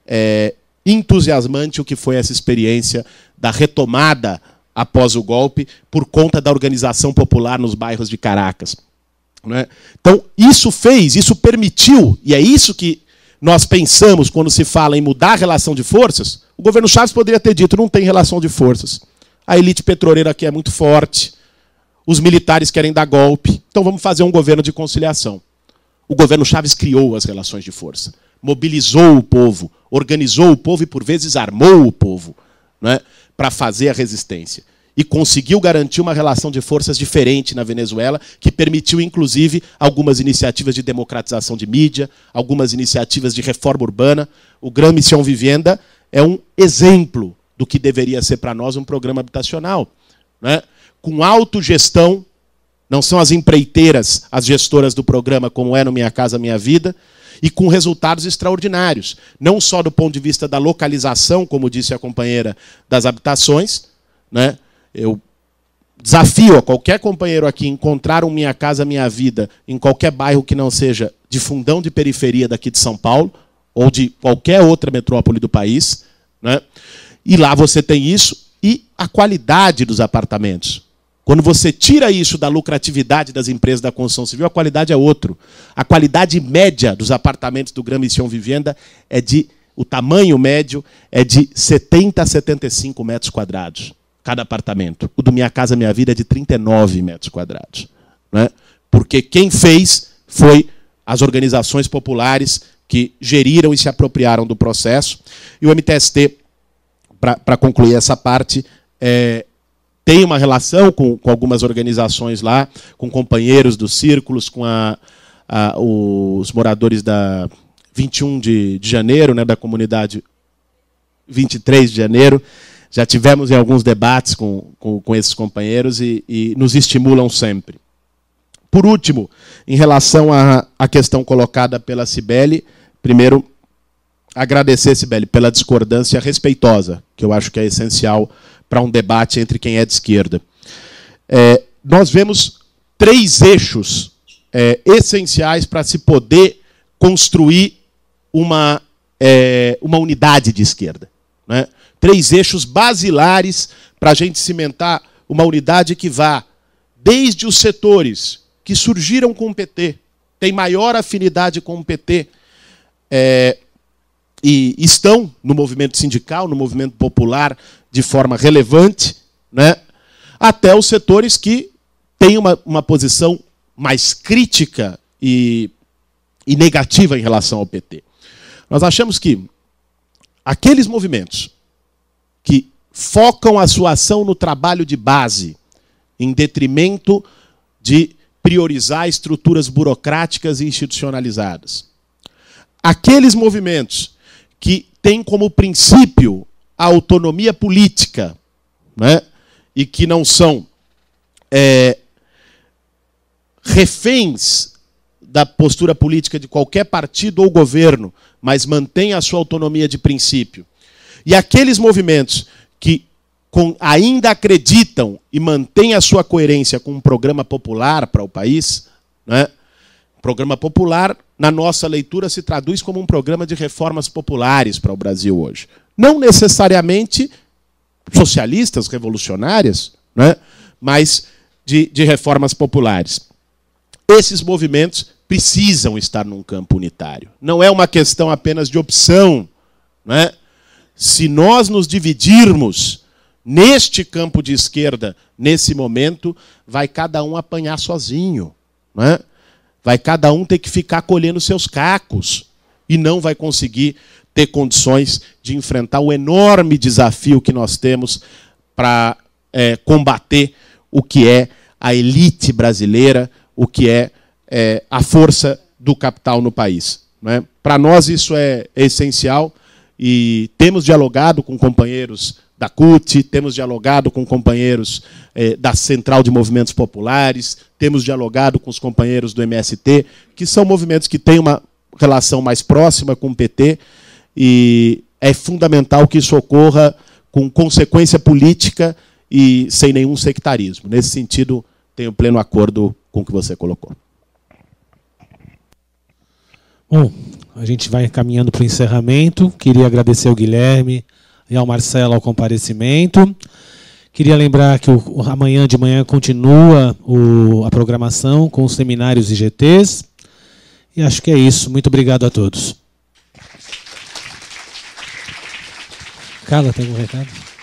S4: entusiasmante o que foi essa experiência da retomada após o golpe por conta da organização popular nos bairros de Caracas. Né? Então, isso permitiu, e é isso que nós pensamos quando se fala em mudar a relação de forças. O governo Chávez poderia ter dito, não tem relação de forças. A elite petroleira aqui é muito forte, os militares querem dar golpe, então vamos fazer um governo de conciliação. O governo Chávez criou as relações de força, mobilizou o povo, organizou o povo e, por vezes, armou o povo, né, para fazer a resistência. E conseguiu garantir uma relação de forças diferente na Venezuela, que permitiu, inclusive, algumas iniciativas de democratização de mídia, algumas iniciativas de reforma urbana. O Gran Misión Vivienda é um exemplo do que deveria ser para nós um programa habitacional. Né? Com autogestão, não são as empreiteiras as gestoras do programa, como é no Minha Casa Minha Vida, e com resultados extraordinários. Não só do ponto de vista da localização, como disse a companheira, das habitações. Né? Eu desafio a qualquer companheiro aqui encontrar um Minha Casa Minha Vida em qualquer bairro que não seja de fundão de periferia daqui de São Paulo, ou de qualquer outra metrópole do país. Né? E lá você tem isso, e a qualidade dos apartamentos. Quando você tira isso da lucratividade das empresas da construção civil, a qualidade é outra. A qualidade média dos apartamentos do Gran Misión Vivienda o tamanho médio é de 70 a 75 metros quadrados, cada apartamento. O do Minha Casa Minha Vida é de 39 metros quadrados. Né? Porque quem fez foi as organizações populares que geriram e se apropriaram do processo. E o MTST, para concluir essa parte, tem uma relação com algumas organizações lá, com companheiros dos círculos, com os moradores da 21 de janeiro, né, da comunidade 23 de janeiro. Já tivemos em alguns debates com esses companheiros e nos estimulam sempre. Por último, em relação à questão colocada pela Cibele, primeiro, agradecer, Cibele, pela discordância respeitosa, que eu acho que é essencial para um debate entre quem é de esquerda. Nós vemos 3 eixos essenciais para se poder construir uma unidade de esquerda, né? 3 eixos basilares para a gente cimentar uma unidade que vá desde os setores que surgiram com o PT, têm maior afinidade com o PT, e estão no movimento sindical, no movimento popular, de forma relevante, né? Até os setores que têm uma posição mais crítica e negativa em relação ao PT. Nós achamos que aqueles movimentos que focam a sua ação no trabalho de base, em detrimento de priorizar estruturas burocráticas e institucionalizadas. Aqueles movimentos que têm como princípio a autonomia política, né, e que não são reféns da postura política de qualquer partido ou governo, mas mantêm a sua autonomia de princípio. E aqueles movimentos que ainda acreditam e mantêm a sua coerência com um programa popular para o país, né? Programa popular, na nossa leitura, se traduz como um programa de reformas populares para o Brasil hoje. Não necessariamente socialistas, revolucionárias, né? Mas de reformas populares. Esses movimentos precisam estar num campo unitário. Não é uma questão apenas de opção, né? Se nós nos dividirmos neste campo de esquerda, nesse momento, vai cada um apanhar sozinho, né? Vai cada um ter que ficar colhendo seus cacos e não vai conseguir ter condições de enfrentar o enorme desafio que nós temos para combater o que é a elite brasileira, o que é a força do capital no país, né? Para nós isso é essencial. E temos dialogado com companheiros da CUT, temos dialogado com companheiros da Central de Movimentos Populares, temos dialogado com os companheiros do MST, que são movimentos que têm uma relação mais próxima com o PT, e é fundamental que isso ocorra com consequência política e sem nenhum sectarismo. Nesse sentido, tenho pleno acordo com o que você colocou.
S1: Bom, a gente vai caminhando para o encerramento. Queria agradecer ao Guilherme e ao Marcelo ao comparecimento. Queria lembrar que amanhã de manhã continua a programação com os seminários e GTs. E acho que é isso. Muito obrigado a todos. Carla, tem algum recado?